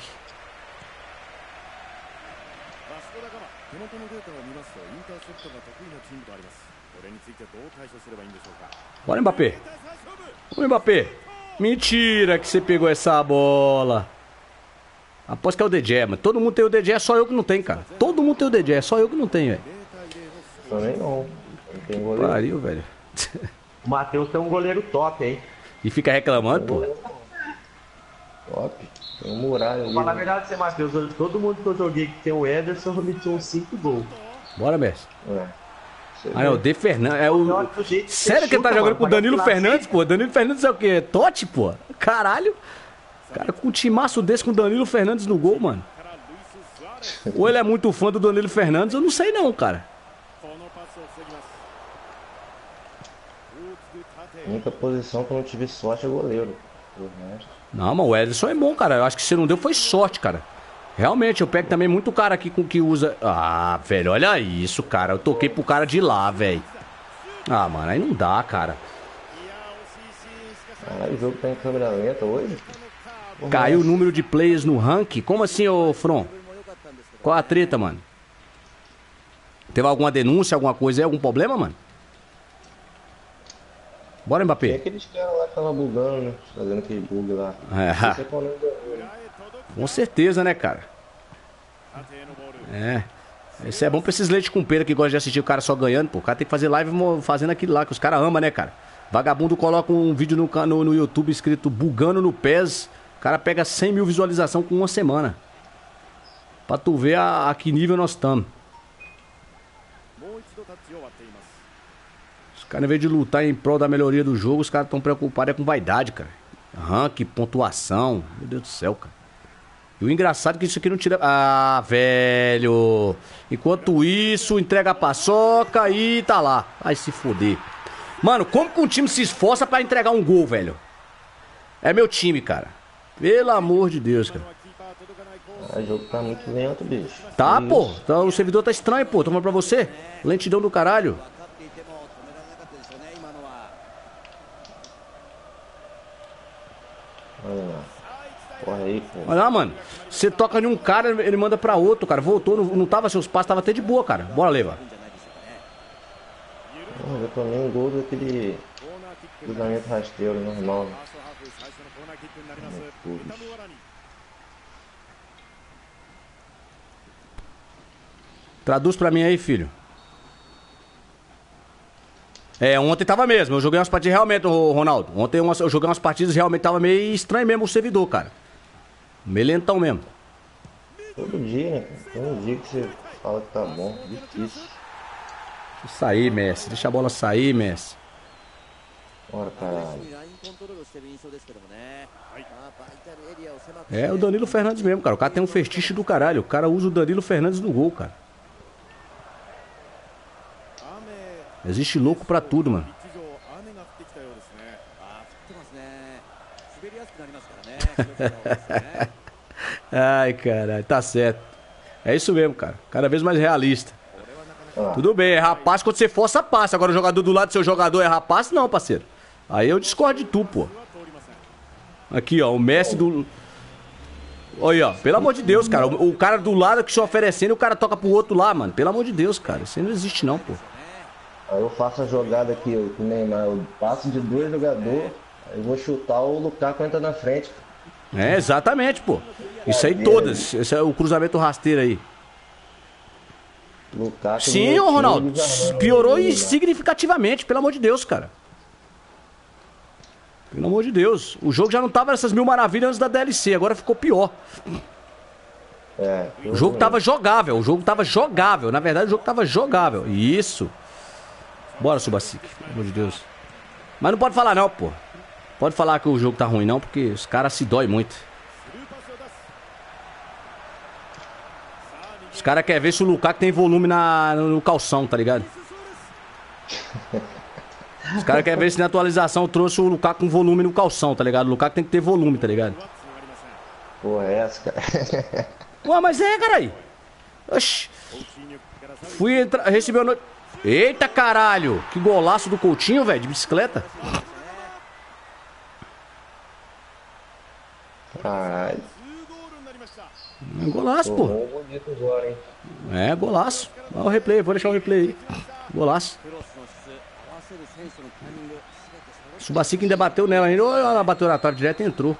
Bora, Mbappé. Ô, Mbappé. Mentira que você pegou essa bola. Aposto que é o DJ, mano. Todo mundo tem o DJ, é só eu que não tenho, cara. Todo mundo tem o DJ, é só eu que não tenho, velho. Também não. Não tem goleiro. Pariu, velho. O Matheus tem um goleiro top, hein? E fica reclamando, pô. Top. Tem um muralha ali. Mas na verdade, você, Matheus, todo mundo que eu joguei que tem o Ederson meteu uns 5 gols. Bora, Messi. Ah, não, o De Fernandes. É o... Sério que ele tá jogando com o Danilo Fernandes, pô? Danilo Fernandes é o quê? Totti, pô? Caralho. Cara, com um timaço desse com o Danilo Fernandes no gol, mano. Ou ele é muito fã do Danilo Fernandes, eu não sei não, cara. A única posição que eu não tive sorte é goleiro. Não, mas o Ederson é bom, cara. Eu acho que se não deu foi sorte, cara. Realmente, eu pego também muito cara aqui com que usa... Ah, velho, olha isso, cara. Eu toquei pro cara de lá, velho. Ah, mano, aí não dá, cara. Caralho, o jogo tá em câmera lenta hoje? Caiu o número de players no ranking? Como assim, ô From? Qual a treta, mano? Teve alguma denúncia, alguma coisa aí, algum problema, mano? Bora, Tem Mbappé. aqueles caras lá que estavam bugando, né? Fazendo aquele bug lá. É. Isso é quando eu- Com certeza, né, cara? É. Isso é bom pra esses leite com pera que gostam de assistir o cara só ganhando, pô. O cara tem que fazer live fazendo aquilo lá, que os caras amam, né, cara? Vagabundo coloca um vídeo no YouTube escrito bugando no PES. O cara pega 100 mil visualizações com uma semana. Pra tu ver a que nível nós estamos. もう一度タッチを割っています。 Os caras, em vez de lutar em prol da melhoria do jogo, os caras estão preocupados com vaidade, cara. Rank, pontuação. Meu Deus do céu, cara. E o engraçado é que isso aqui não tira... Ah, velho. Enquanto isso, entrega a paçoca e tá lá. Vai se foder. Mano, como que um time se esforça pra entregar um gol, velho? É meu time, cara. Pelo amor de Deus, cara. キーパー届かないコース。 Ah, o jogo tá muito lento, bicho. Tá, Que pô. isso? Tá, o servidor tá estranho, pô. Tô falando pra você. Lentidão do caralho. 分かっていても止められなかったでしょうね、今のは。 Olha lá. Corre aí, pô. Olha lá, mano. Você toca em um cara, ele manda pra outro, cara. Voltou, não tava seus passos, tava até de boa, cara. Bora, Leva. Porra, eu tomei um gol daquele コーナーキック。 cruzamento rasteiro normal, フ né? ァーストハーフ最初のコーナーキックになります。 Pô, タムワラニ。 Traduz pra mim aí, filho. É, ontem tava mesmo. Eu joguei umas partidas realmente, ô, Ronaldo. Ontem eu joguei umas partidas realmente tava meio estranho mesmo o servidor, cara. Meio lentão mesmo. Todo dia, né? Cara? Todo dia que você fala que tá bom. Difícil. Deixa sair, Messi. Deixa a bola sair, Messi. Bora, ラ caralho. インコントロールしてる印象ですけどもね。まあバイタルエリアを狭く。 É o Danilo Fernandes mesmo, cara. O cara tem um fetiche do caralho. O cara usa o Danilo Fernandes no gol, cara. 雨。 Existe louco pra tudo, mano. ピッチ上雨が降ってきたようですね。 あー降ってますね。滑りやすくなりますからね。気をつけた方がいいですね。 Ai, caralho. Tá certo. É isso mesmo, cara. Cada vez mais realista. Ah, Tudo bem, é rapaz quando você força, passa. Agora o jogador do lado do seu jogador é rapaz? Não, parceiro. Aí eu discordo de tu, pô. は通りません。 Aqui, ó, o Messi do... Olha, ó, pelo amor de Deus, cara. O cara do lado que se oferecendo e o cara toca pro outro lá, mano. Pelo amor de Deus, cara. Isso aí não existe não, pô. aí eu faço a jogada aqui, ó, com o Neymar. Eu passo de dois jogadores. Aí eu vou chutar, o Lukaku entra na frente. É, exatamente, pô. Isso aí todas. Esse é o cruzamento rasteiro aí. Lukaku. Sim, ô Ronaldo. Piorou significativamente, pelo amor de Deus, cara. Pelo amor de Deus. O jogo já não tava nessas mil maravilhas antes da DLC, agora ficou pior. É. O jogo tava jogável, o jogo tava jogável. Na verdade, o jogo tava jogável. Isso. Bora, Subasic, pelo amor de Deus. Mas não pode falar não, pô. Pode falar que o jogo tá ruim não, porque os caras se dói muito. スルーパスを出す。 Os caras querem ver se o Lukaku tem volume no calção, tá ligado? Os caras querem ver se na atualização trouxe o Lukaku com volume no calção, tá ligado? O Lukaku tem que ter volume, tá ligado? はつながりません。 Porra, é essa, cara. Ué, mas é, caralho. Oxi. コーチーニョからサービス。 Fui entrar, recebeu no... Eita, caralho. Que golaço do Coutinho, velho, de bicicleta. Caralho. 2ゴールになりました。 É golaço, pô. Bom bonito agora, hein? É, golaço. Olha o replay, vou deixar o replay aí. Golaço. クロスの質、合わせる選手のタイミング、すべて揃って Subasic ainda bateu nela ainda. Ou ela bateu na trave direto e entrou.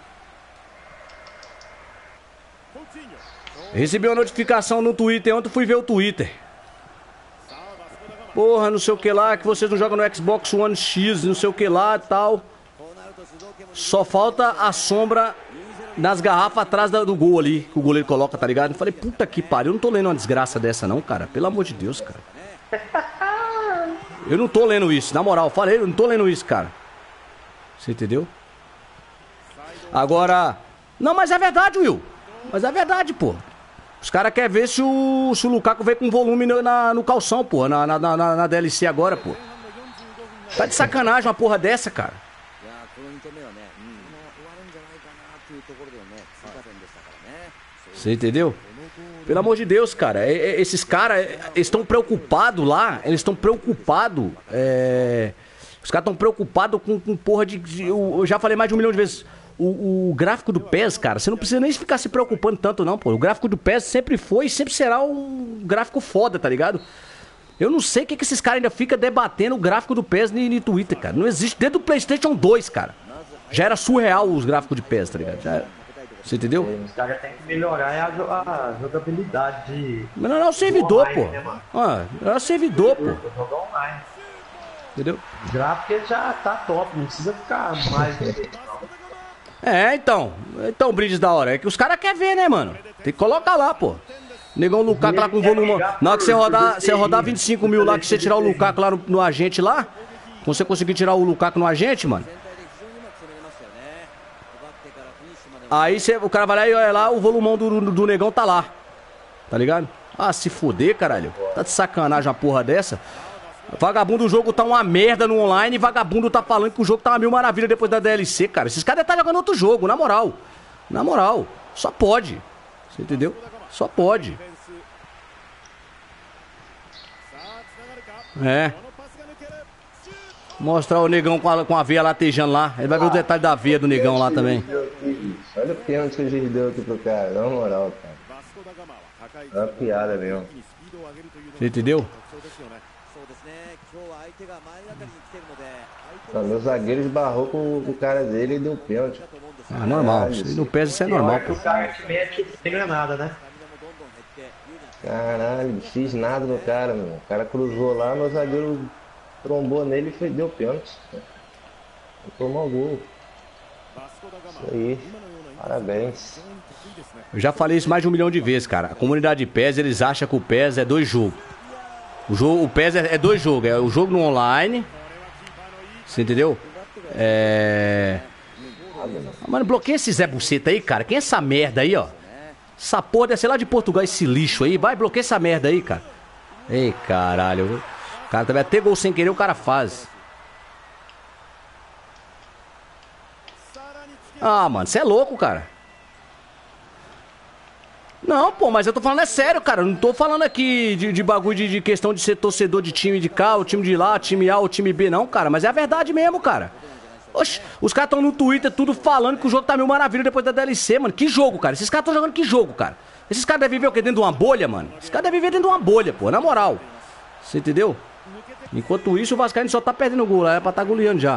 コーチーニョ。 Recebi uma notificação no Twitter. Ontem fui ver o Twitter. さあバスコダガマ。 Porra, não sei o que lá, que vocês não jogam no Xbox One X, não sei o que lá e tal. こうなると主導権も Só falta a sombra nas garrafas atrás do gol ali, que o goleiro coloca, tá ligado? Eu falei, puta que pariu, eu não tô lendo uma desgraça dessa não, cara. Pelo amor de Deus, cara. Eu não tô lendo isso, na moral, eu falei, eu não tô lendo isso, cara. Você entendeu? Agora... Não, mas é verdade, Will. Mas é verdade, pô. Os caras querem ver se o Lukaku veio com volume no calção, pô. Na DLC agora, pô. Tá de sacanagem uma porra dessa, cara. いやーこの2点目はね、終わるんじゃないかなっていうところでのね、追加点でしたからね。 Você entendeu? Pelo amor de Deus, cara. Esses caras estão preocupados lá. Eles estão preocupados Os caras estão preocupados com porra de... Eu já falei mais de 1 milhão de vezes. O gráfico do PES, cara, você não precisa nem ficar se preocupando tanto, não, pô. O gráfico do PES sempre foi e sempre será um gráfico foda, tá ligado? Eu não sei o que esses caras ainda ficam debatendo o gráfico do PES no Twitter, cara. Não existe. Desde o PlayStation 2, cara. Já era surreal os gráficos de PES, tá ligado? Já... Você entendeu? Os caras têm que melhorar a jogabilidade de... Mas não é o servidor, online, pô. Né, não é o servidor, pô. Jogar online. Entendeu? O gráfico ele já tá top, não precisa ficar mais... Então, brindes da hora. É que os caras querem ver, né, mano? Tem que colocar lá, pô. Negão Lukaku lá com volume. Na hora que você rodar 25 mil lá, que você tirar o Lukaku lá no agente lá, quando você conseguir tirar o Lukaku no agente, mano. Aí o cara vai lá e olha lá, o volumão do negão tá lá. Tá ligado? Ah, se foder, caralho. Tá de sacanagem uma porra dessa? Vagabundo, o jogo tá uma merda no online e vagabundo tá falando que o jogo tá uma mil maravilha depois da DLC, cara. Esses caras devem estar jogando outro jogo, na moral. Na moral. Só pode. Você entendeu? Só pode. É. Mostrar o negão com a veia latejando lá. Ele vai ver o detalhe da veia do negão lá também. Olha o pênalti que o juiz deu aqui pro cara, na moral, cara. É uma piada mesmo. Você entendeu? Meu zagueiro esbarrou com o cara dele e deu pênalti. Ah, normal. Se não pesa, isso é normal, pô. O cara que mete não é nada, né? Caralho, não fiz nada no cara, meu. O cara cruzou lá, meu zagueiro trombou nele e deu pênalti. Tomou gol. Isso aí. Parabéns. Eu já falei isso mais de 1 milhão de vezes, cara. A comunidade PES, eles acham que o PES é 2 jogos. O PES é 2 jogos. É o jogo no online. Você entendeu? Mano, bloqueia esse Zé Buceta aí, cara. Quem é essa merda aí, ó? Essa porra deve ser lá de Portugal, esse lixo aí. Vai, bloqueia essa merda aí, cara. Ei, caralho. O cara também até gol sem querer, o cara faz. Ah, mano, você é louco, cara. Não, pô, mas eu tô falando é sério, cara. Eu não tô falando aqui de bagulho de questão de ser torcedor de time de cá, o time de lá, o time A, o time B, não, cara. Mas é a verdade mesmo, cara. Oxe, os caras tão no Twitter tudo falando que o jogo tá mil maravilha depois da DLC, mano. Que jogo, cara? Esses caras tão jogando que jogo, cara? Esses caras devem viver o quê? Dentro de uma bolha, mano? Esses caras devem viver dentro de uma bolha, pô, na moral. Você entendeu? Enquanto isso, o Vascaíno só tá perdendo gol lá, é pra tá goleando já.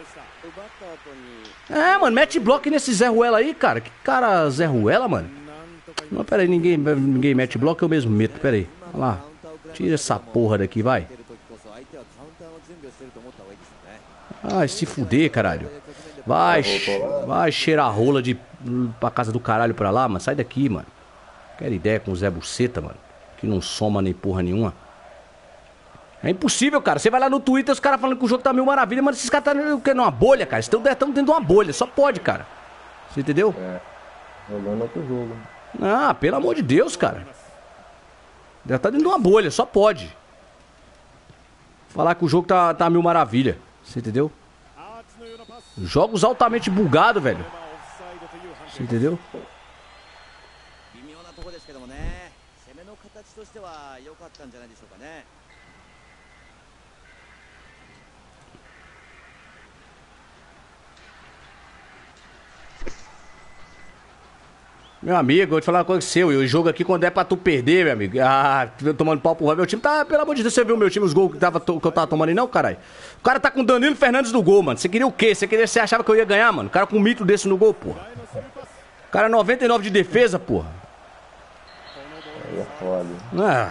É, mano, mete bloco nesse Zé Ruela aí, cara. Que cara Zé Ruela, mano? Não, pera aí, ninguém mete bloco, eu mesmo meto, pera aí. Olha lá, tira essa porra daqui, vai. Ai, se fuder, caralho. Vai cheirar rola pra casa do caralho pra lá, mano. Sai daqui, mano. Quero ideia com o Zé Buceta, mano. Que não soma nem porra nenhuma. É impossível, cara. Você vai lá no Twitter, os caras falando que o jogo tá mil maravilha, mas esses caras tá numa bolha, cara. Eles estão dentro de uma bolha. Só pode, cara. Você entendeu? É. Jogando outro jogo. Ah, pelo amor de Deus, cara. Já tá dentro de uma bolha, só pode. Falar que o jogo tá mil maravilha. Você entendeu? Jogos altamente bugados, velho. Você entendeu? Meu amigo, eu vou te falar uma coisa seu. E o jogo aqui, quando é pra tu perder, meu amigo. Ah, tomando pau pro meu time tá, pelo amor de Deus, você viu o meu time, os gols que eu tava tomando aí, não, caralho? O cara tá com o Danilo Fernandes no gol, mano. Você queria o quê? Você achava que eu ia ganhar, mano? O cara com um mito desse no gol, porra. O cara 99 de defesa, porra. Aí é foda.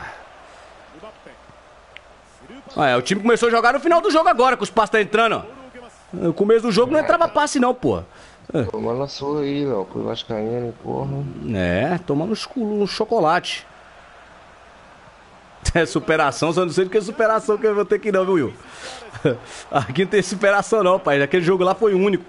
O time começou a jogar no final do jogo agora, que os passos tá entrando, ó. No começo do jogo não entrava passe, não, porra. Tomando a sua aí, Léo. Foi vascaíno, porra. É, tomando um chocolate. É superação, só não sei do que é superação que eu vou ter que não, viu, Will? Aqui não tem superação não, pai. Aquele jogo lá foi único.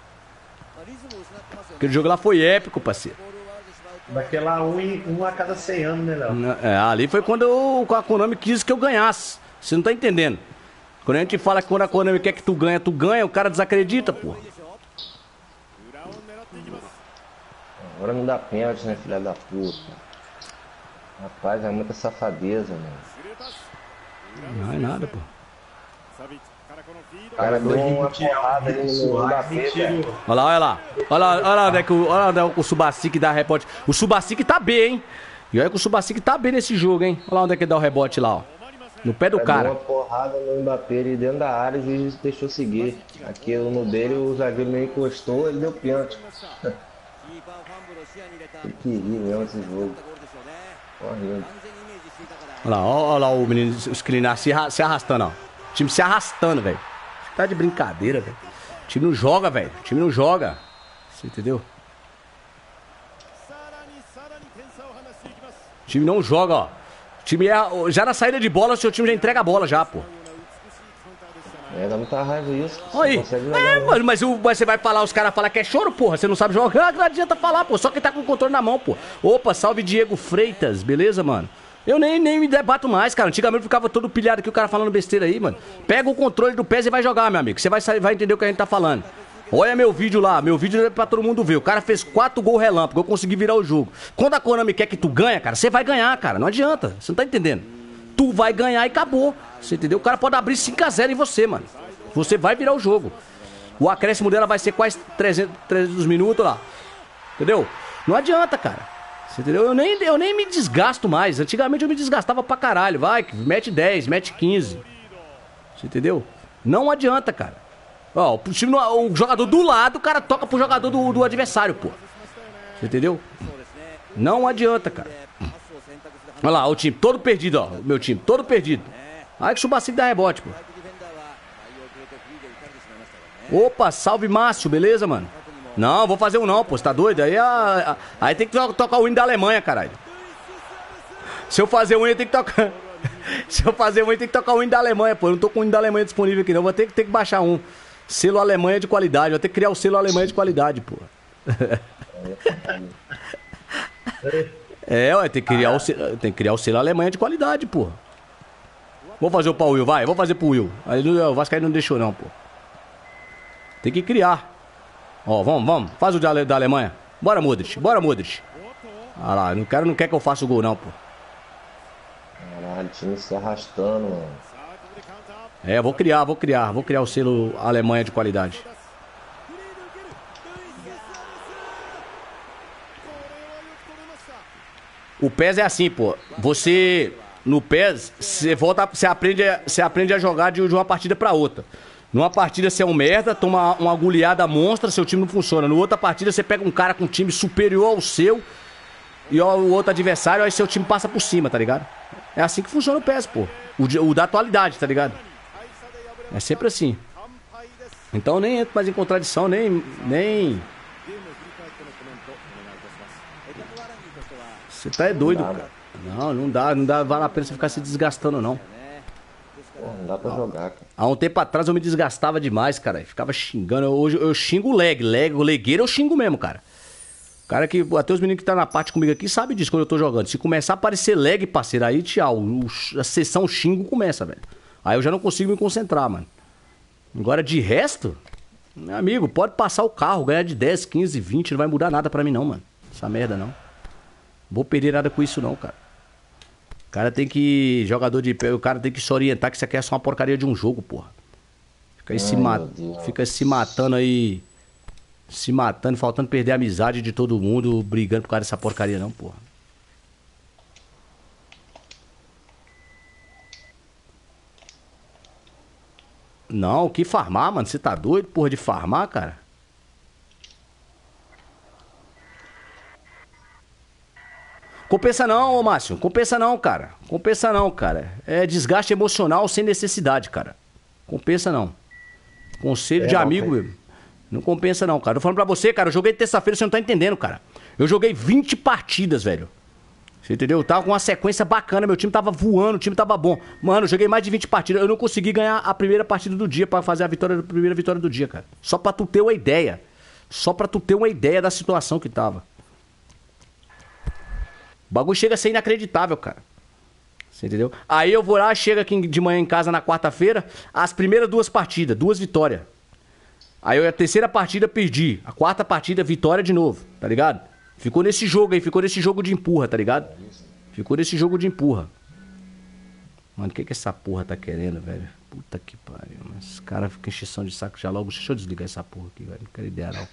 Aquele jogo lá foi épico, parceiro. Daquela um a cada 100 anos, né, Léo? É, ali foi quando a Konami quis que eu ganhasse. Você não tá entendendo. Quando a gente fala que quando a Konami quer que tu ganha, o cara desacredita, porra. Agora não dá pênalti, né, filha da puta? Rapaz, é muita safadeza, mano. Não é nada, pô. O cara deu uma porrada ali no Mbappé, velho. Olha lá, olha lá. Olha lá onde é o Subasic dá rebote. O Subasic tá bem, hein? E olha que o Subasic tá bem nesse jogo, hein? Olha lá onde é que ele dá o rebote lá, ó. No pé do cara. Deu uma porrada no Mbappé ali dentro da área e o juiz deixou seguir. Aqui no dele, o zagueiro meio encostou, ele deu pênalti. Que rir mesmo esse jogo. Horrível. Olha lá o menino, o Skriniar se arrastando, ó. O time se arrastando, velho. Tá de brincadeira, velho. O time não joga, velho. O time não joga. Você entendeu? O time não joga, ó. O time já na saída de bola, o seu time já entrega a bola já, pô. Dá muita raiva isso. Aí. Mas você vai falar, os caras falam que é choro, porra. Você não sabe jogar, não adianta falar, pô. Só quem tá com o controle na mão, pô. Opa, salve Diego Freitas, beleza, mano? Eu nem me debato mais, cara. Antigamente eu ficava todo pilhado aqui, o cara falando besteira aí, mano. Pega o controle do PES e vai jogar, meu amigo. Você vai entender o que a gente tá falando. Olha meu vídeo lá. Meu vídeo é pra todo mundo ver. O cara fez 4 gols relâmpago. Eu consegui virar o jogo. Quando a Konami quer que tu ganha, cara, você vai ganhar, cara. Não adianta. Você não tá entendendo. Tu vai ganhar e acabou. Você entendeu? O cara pode abrir 5-0 em você, mano. Você vai virar o jogo. O acréscimo dela vai ser quase 300 minutos lá. Entendeu? Não adianta, cara. Você entendeu? Eu nem me desgasto mais. Antigamente eu me desgastava pra caralho. Vai, mete 10, mete 15. Você entendeu? Não adianta, cara. Ó, o jogador do lado, o cara toca pro jogador do adversário, pô. Você entendeu? Não adianta, cara. Olha lá, o time todo perdido, ó. O meu time todo perdido. Aí que o Subasic dá rebote, pô. Opa, salve Márcio, beleza, mano? Não, vou fazer um não, pô, você tá doido? Aí tem que tocar o hino da Alemanha, caralho. Se eu fazer um, eu tenho que tocar. Se eu fazer um, eu tenho que tocar o hino da Alemanha, pô. Eu não tô com o hino da Alemanha disponível aqui, não. Vou ter que baixar um. Selo Alemanha de qualidade. Vou ter que criar o selo Alemanha de qualidade, pô. Ué, tem que criar o selo Alemanha de qualidade, pô. Vou fazer o pra Will, vai. Vou fazer pro Will. Aí o Vascaíno não deixou, não, pô. Tem que criar. Ó, vamos. Faz o da Alemanha. Bora, Modric. Ah lá, não quer que eu faça o gol, não, pô. Caralho, o time se arrastando, mano. Vou criar o selo Alemanha de qualidade. O PES é assim, pô. No PES, você aprende a jogar de uma partida pra outra. Numa partida você é um merda, toma uma agulhada monstra, seu time não funciona. Na outra partida você pega um cara com um time superior ao seu e o outro adversário, aí seu time passa por cima, tá ligado? É assim que funciona o PES, pô. O da atualidade, tá ligado? É sempre assim. Então eu nem entro mais em contradição, nem... Você tá doido, cara. Não dá, vale a pena você ficar se desgastando, não. Pô, não dá pra jogar, cara. Há um tempo atrás eu me desgastava demais, cara. Ficava xingando. Hoje eu xingo o legueiro eu xingo mesmo, cara. Cara que, até os meninos que tá na parte comigo aqui sabem disso quando eu tô jogando. Se começar a aparecer lag, parceiro, aí tchau. A sessão xingo começa, velho. Aí eu já não consigo me concentrar, mano. Agora de resto, meu amigo, pode passar o carro, ganhar de 10, 15, 20, não vai mudar nada pra mim não, mano. Essa merda não. Vou perder nada com isso não, cara. O cara tem que... Jogador de pé, o cara tem que se orientar que isso aqui é só uma porcaria de um jogo, porra. Fica se matando aí. Se matando, faltando perder a amizade de todo mundo, brigando por causa dessa porcaria não, porra. Não, o que farmar, mano? Você tá doido, porra, de farmar, cara? Compensa não, ô Márcio. Compensa não, cara. Compensa não, cara. É desgaste emocional sem necessidade, cara. Compensa não. Conselho de amigo, meu. Não compensa não, cara. Tô falando pra você, cara. Eu joguei terça-feira, você não tá entendendo, cara. Eu joguei 20 partidas, velho. Você entendeu? Eu tava com uma sequência bacana, meu time tava voando, o time tava bom. Mano, eu joguei mais de 20 partidas. Eu não consegui ganhar a primeira partida do dia pra fazer a primeira vitória do dia, cara. Só pra tu ter uma ideia. Só pra tu ter uma ideia da situação que tava. O bagulho chega a ser inacreditável, cara. Você entendeu? Aí eu vou lá, chego aqui de manhã em casa na quarta-feira, as primeiras 2 partidas, 2 vitórias. Aí a terceira partida perdi. A quarta partida, vitória de novo, tá ligado? Ficou nesse jogo aí, ficou nesse jogo de empurra, tá ligado? Ficou nesse jogo de empurra. Mano, o que essa porra tá querendo, velho? Puta que pariu, mas esse cara fica encheção de saco já logo. Deixa eu desligar essa porra aqui, velho. Não quero ideia não.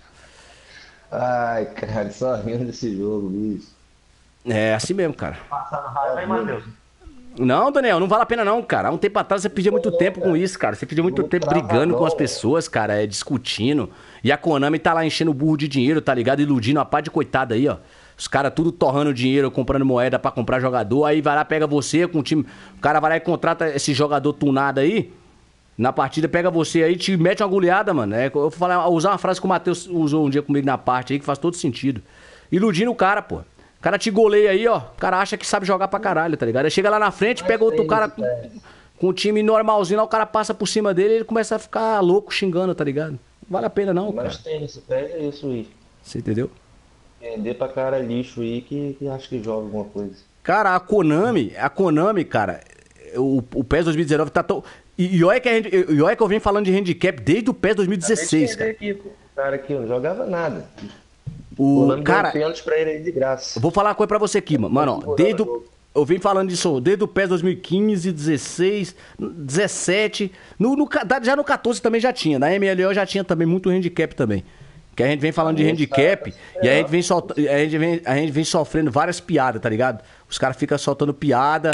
Ai, cara, só rindo desse jogo, bicho. É assim mesmo, cara. Passando raiva aí, Matheus. Não, Daniel, não vale a pena não, cara. Há um tempo atrás você perdia muito tempo com isso, cara. Você perdia muito tempo brigando com as pessoas, cara, discutindo. E a Konami tá lá enchendo o burro de dinheiro, tá ligado? Iludindo a pá de coitada aí, ó. Os caras tudo torrando dinheiro, comprando moeda pra comprar jogador. Aí vai lá, pega você com o time. O cara vai lá e contrata esse jogador tunado aí. Na partida, pega você aí, te mete uma goleada, mano. Eu vou falar, usar uma frase que o Matheus usou um dia comigo na parte aí, que faz todo sentido. Iludindo o cara, pô. O cara te goleia aí, ó. O cara acha que sabe jogar pra caralho, tá ligado? Aí chega lá na frente, pega outro cara com o time normalzinho, lá o cara passa por cima dele e ele começa a ficar louco xingando, tá ligado? Não vale a pena não, cara. Mas tem nesse pé é isso aí. Você entendeu? Vender pra cara lixo aí que acha que joga alguma coisa. Cara, a Konami, cara, o PES 2019 tá tão... E olha que eu venho falando de handicap desde o PES 2016, cara. Aqui, o cara aqui não jogava nada. O cara, pênalti pra ele aí de graça. vou falar uma coisa pra você aqui, mano. Ó, eu venho falando disso desde o PES 2015, 16, 17. Já no 14 também já tinha. Na MLO já tinha também muito handicap também. Que a gente vem falando de handicap e a gente vem sofrendo várias piadas, tá ligado? Os caras ficam soltando piada,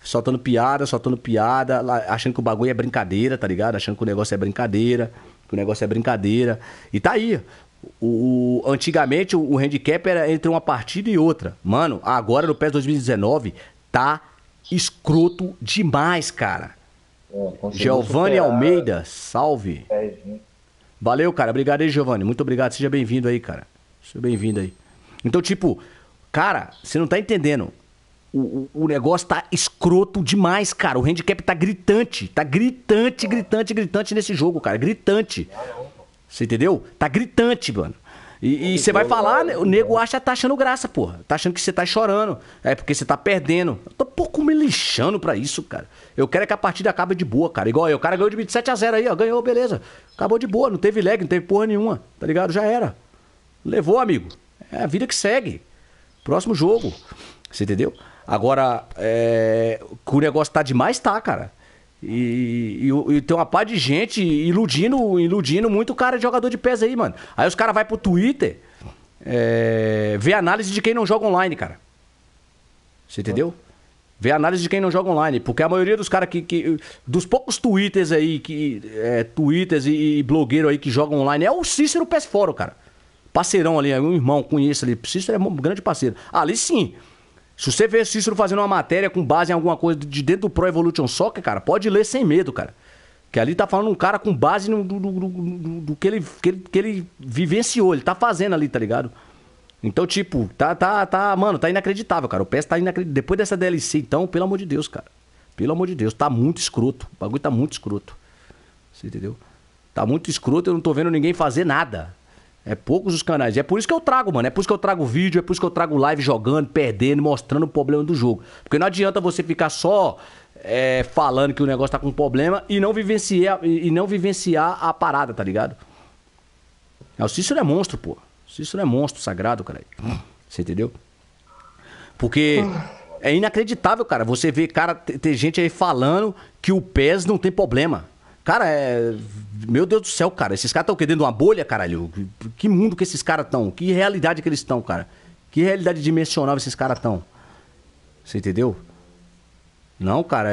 achando que o bagulho é brincadeira, tá ligado? Achando que o negócio é brincadeira, E tá aí. Antigamente o handicap era entre uma partida e outra. Mano, agora no PES 2019 tá escroto demais, cara. Giovanni Almeida, salve. Valeu, cara. Obrigado aí, Giovanni. Muito obrigado. Seja bem-vindo aí, cara. Seja bem-vindo aí. Então, tipo, cara, você não tá entendendo. O negócio tá escroto demais, cara. O handicap tá gritante. Tá gritante nesse jogo, cara. Gritante. Você entendeu? Tá gritante, mano. E você vai falar, né? O nego tá achando graça, porra. Tá achando que você tá chorando. É porque você tá perdendo. Eu tô pouco me lixando pra isso, cara. Eu quero que a partida acabe de boa, cara. Igual eu. O cara ganhou de 27-0 aí, ó. Ganhou, beleza. Acabou de boa. Não teve lag, não teve porra nenhuma. Tá ligado? Já era. Levou, amigo. É a vida que segue. Próximo jogo. Você entendeu? Agora, que o negócio tá demais, tá, cara. E tem uma par de gente iludindo muito o cara de jogador de PES aí, mano. Aí os caras vão pro Twitter ver análise de quem não joga online, cara. Você entendeu? Ver análise de quem não joga online. Porque a maioria dos caras dos poucos twitters aí, twitters e blogueiro aí que jogam online, é o Cícero PES Fórum, cara. Parceirão ali, um irmão, conheço ali. Cícero é um grande parceiro. Ali sim. Se você vê Cícero fazendo uma matéria com base em alguma coisa de dentro do Pro Evolution Soccer, cara, pode ler sem medo, cara. Que ali tá falando um cara com base do que ele vivenciou, ele tá fazendo ali, tá ligado? Então, tipo, mano, tá inacreditável, cara. O PES tá inacreditável. Depois dessa DLC, então, pelo amor de Deus, cara. Pelo amor de Deus, tá muito escroto. O bagulho tá muito escroto. Você entendeu? Tá muito escroto, eu não tô vendo ninguém fazer nada. É poucos os canais. É por isso que eu trago, mano. É por isso que eu trago vídeo, é por isso que eu trago live jogando, perdendo, mostrando o problema do jogo. Porque não adianta você ficar só falando que o negócio tá com problema e não vivenciar a parada, tá ligado? O Cícero é monstro, pô. O Cícero é monstro sagrado, cara. Você entendeu? Porque é inacreditável, cara. Você vê, cara, tem gente aí falando que o PES não tem problema. Cara, meu Deus do céu, cara. Esses caras estão dentro de uma bolha, caralho. Que mundo que esses caras estão? Que realidade que eles estão, cara? Que realidade dimensional esses caras estão? Você entendeu? Não, cara,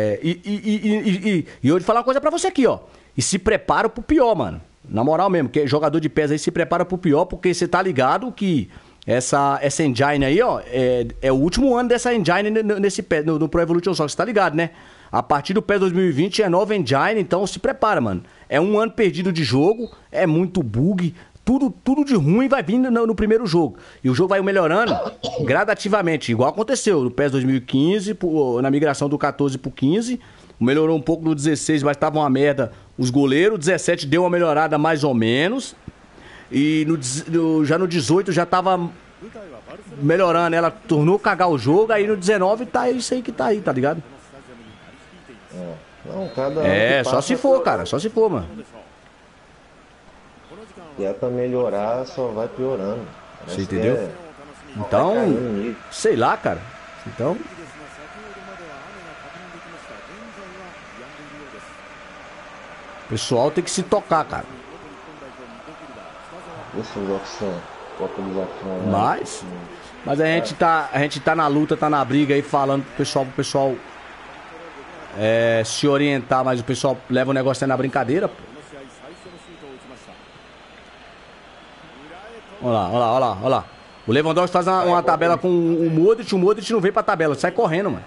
E eu vou falar uma coisa pra você aqui, ó. E se prepara pro pior, mano. Na moral mesmo, que jogador de PES aí se prepara pro pior, porque você tá ligado que essa engine aí, ó, é o último ano dessa engine nesse PES, no Pro Evolution Soccer, você tá ligado, né? A partir do PES 2020 é nova engine, então se prepara, mano. É um ano perdido de jogo, é muito bug, tudo de ruim vai vindo no primeiro jogo. E o jogo vai melhorando gradativamente, igual aconteceu no PES 2015, na migração do 14 pro 15. Melhorou um pouco no 16, mas tava uma merda os goleiros. O 17 deu uma melhorada mais ou menos. E já no 18 já tava melhorando, ela tornou cagar o jogo. Aí no 19 tá isso aí que tá aí, tá ligado? Não, cada só se for, cara, só se for, mano. E é pra melhorar, só vai piorando. Você entendeu? Então, sei lá, cara. Então, pessoal tem que se tocar, cara. Mas a gente tá na luta, tá na briga aí, falando pro pessoal se orientar, mas o pessoal leva o negócio aí na brincadeira, pô. Olha lá. O Lewandowski faz uma tabela com o Modric não vem pra tabela, sai correndo, mano.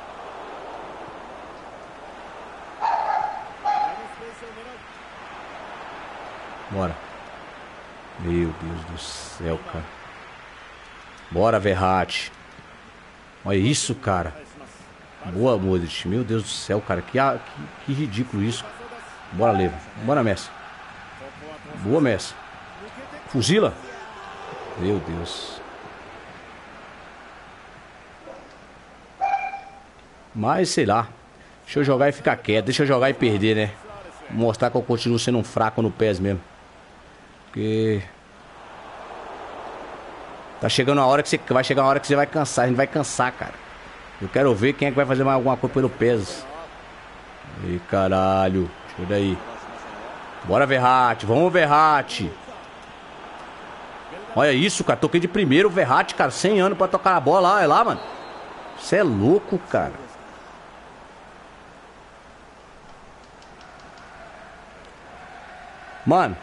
Bora. Meu Deus do céu, cara. Bora, Verratti. Olha isso, cara. Boa, Modric. Meu Deus do céu, cara. Que ridículo isso. Bora, Levo. Bora, Messi. Boa, Messi. Fuzila. Meu Deus. Mas, sei lá. Deixa eu jogar e ficar quieto. Deixa eu jogar e perder, né? Mostrar que eu continuo sendo um fraco no PES mesmo. Porque... tá chegando a hora que você... vai chegar uma hora que você vai cansar. A gente vai cansar, cara. Eu quero ver quem é que vai fazer mais alguma coisa pelo PES. Ih, caralho. Deixa eu daí. Bora, Verratti. Vamos, Verratti. Olha isso, cara. Toquei de primeiro o Verratti, cara. 100 anos pra tocar a bola lá. Olha lá, mano. Você é louco, cara. Mano.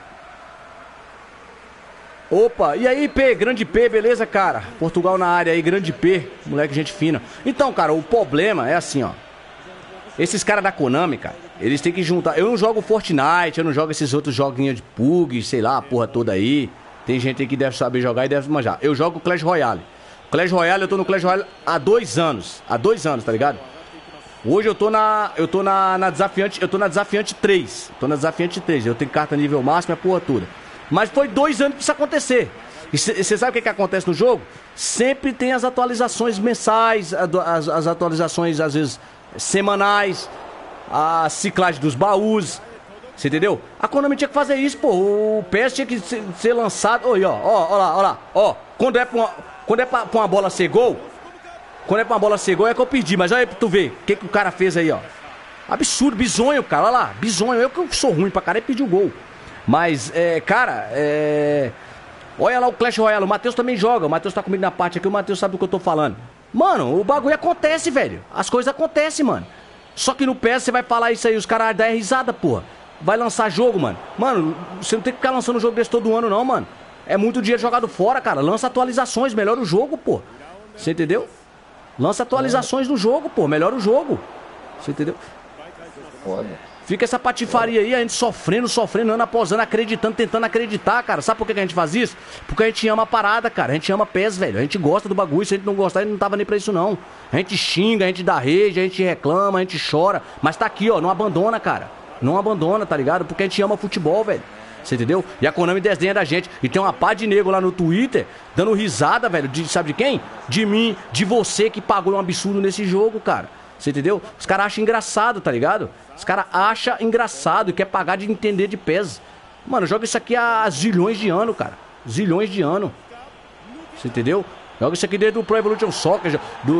Opa, e aí, P? Grande P, beleza, cara? Portugal na área aí, grande P. Moleque, gente fina. Então, cara, o problema é assim, ó. Esses caras da Konami, cara, eles têm que juntar. Eu não jogo Fortnite, eu não jogo esses outros joguinhos de PUBG, sei lá, a porra toda aí. Tem gente aí que deve saber jogar e deve manjar. Eu jogo Clash Royale. Clash Royale, eu tô no Clash Royale há 2 anos. Há 2 anos, tá ligado? Hoje eu tô na desafiante, eu tô na desafiante 3. Tô na desafiante 3. Eu tenho carta nível máximo, a porra toda. Mas foi 2 anos pra isso acontecer. E você sabe o que acontece no jogo? Sempre tem as atualizações mensais, as atualizações, às vezes, semanais, a ciclagem dos baús. Você entendeu? A Konami tinha que fazer isso, pô. O PES tinha que ser lançado. Olha, ó lá. Ó, quando é pra uma bola ser gol, é que eu perdi. Mas olha aí pra tu ver o que o cara fez aí, ó. Absurdo, bizonho, cara. Olha lá, bizonho. Eu que sou ruim pra caralho e pedi o gol. Mas, cara, olha lá o Clash Royale. O Matheus também joga. O Matheus tá comigo na parte aqui. O Matheus sabe do que eu tô falando. Mano, o bagulho acontece, velho. As coisas acontecem, mano. Só que no PS você vai falar isso aí, os caras dão risada, porra. Vai lançar jogo, mano. Mano, você não tem que ficar lançando jogo desse todo ano, não, mano. É muito dinheiro jogado fora, cara. Lança atualizações, melhora o jogo, pô. Você entendeu? Lança atualizações no jogo, pô. Melhora o jogo. Você entendeu? Foda. Fica essa patifaria aí, a gente sofrendo, ano após ano, acreditando, tentando acreditar, cara. Sabe por que a gente faz isso? Porque a gente ama a parada, cara. A gente ama PES, velho. A gente gosta do bagulho. Se a gente não gostar, a gente não tava nem pra isso, não. A gente xinga, a gente dá rage, a gente reclama, a gente chora. Mas tá aqui, ó. Não abandona, cara. Não abandona, tá ligado? Porque a gente ama futebol, velho. Você entendeu? E a Konami desenha da gente. E tem uma pá de nego lá no Twitter dando risada, velho. Sabe de quem? De mim, de você que pagou um absurdo nesse jogo, cara. Você entendeu? Os caras acham engraçado, tá ligado? Os caras acham engraçado e quer pagar de entender de PES. Mano, joga isso aqui há zilhões de anos, cara. Zilhões de anos. Você entendeu? Joga isso aqui dentro do Pro Evolution Soccer,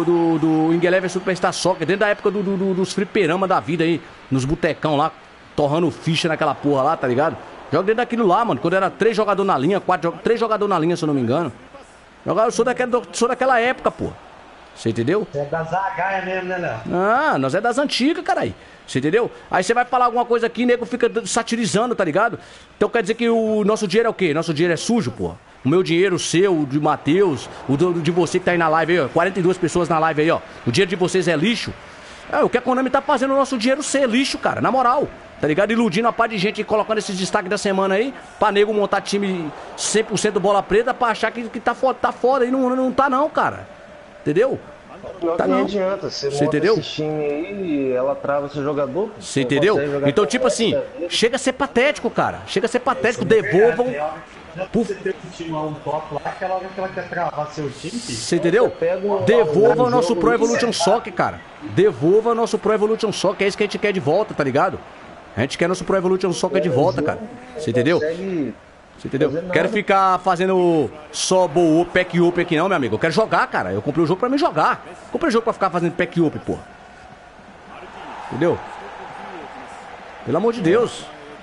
do Ingeleven Superstar Soccer, dentro da época dos fliperama da vida aí, nos botecão lá, torrando ficha naquela porra lá, tá ligado? Joga dentro daquilo lá, mano. Quando era 3 jogadores na linha, 3 jogadores na linha, se eu não me engano. Eu sou daquela época, pô. Você entendeu? Você é das zagaia mesmo, né, Léo? Ah, nós é das antigas, caralho. Você entendeu? Aí você vai falar alguma coisa aqui, nego fica satirizando, tá ligado? Então quer dizer que o nosso dinheiro é o quê? Nosso dinheiro é sujo, pô. O meu dinheiro, o seu, o de Matheus, o de você que tá aí na live aí, ó. 42 pessoas na live aí, ó. O dinheiro de vocês é lixo. É, o que a Konami tá fazendo o nosso dinheiro ser lixo, cara. Na moral. Tá ligado? Iludindo a par de gente e colocando esses destaques da semana aí, pra nego montar time 100% bola preta, pra achar que tá foda. E não tá não, cara. Entendeu? Tá, não adianta, você monta entendeu? Esse time aí e ela trava seu jogador. Você entendeu? Então, tipo assim, chega a ser patético, cara. Chega a ser patético, devolvam. Você tem um time lá, um top lá, aquela hora que ela quer travar seu time. Você entendeu? Devolva o nosso Pro Evolution Soccer, cara. Devolva o nosso Pro Evolution Soccer, é isso que a gente quer de volta, tá ligado? A gente quer nosso Pro Evolution Soccer de volta, cara. Você entendeu? Você entendeu? Quero ficar fazendo só boa, pack up aqui não, meu amigo. Eu quero jogar, cara. Eu comprei o jogo pra mim jogar. Comprei o jogo pra ficar fazendo pack up, porra. Entendeu? Pelo amor de Deus.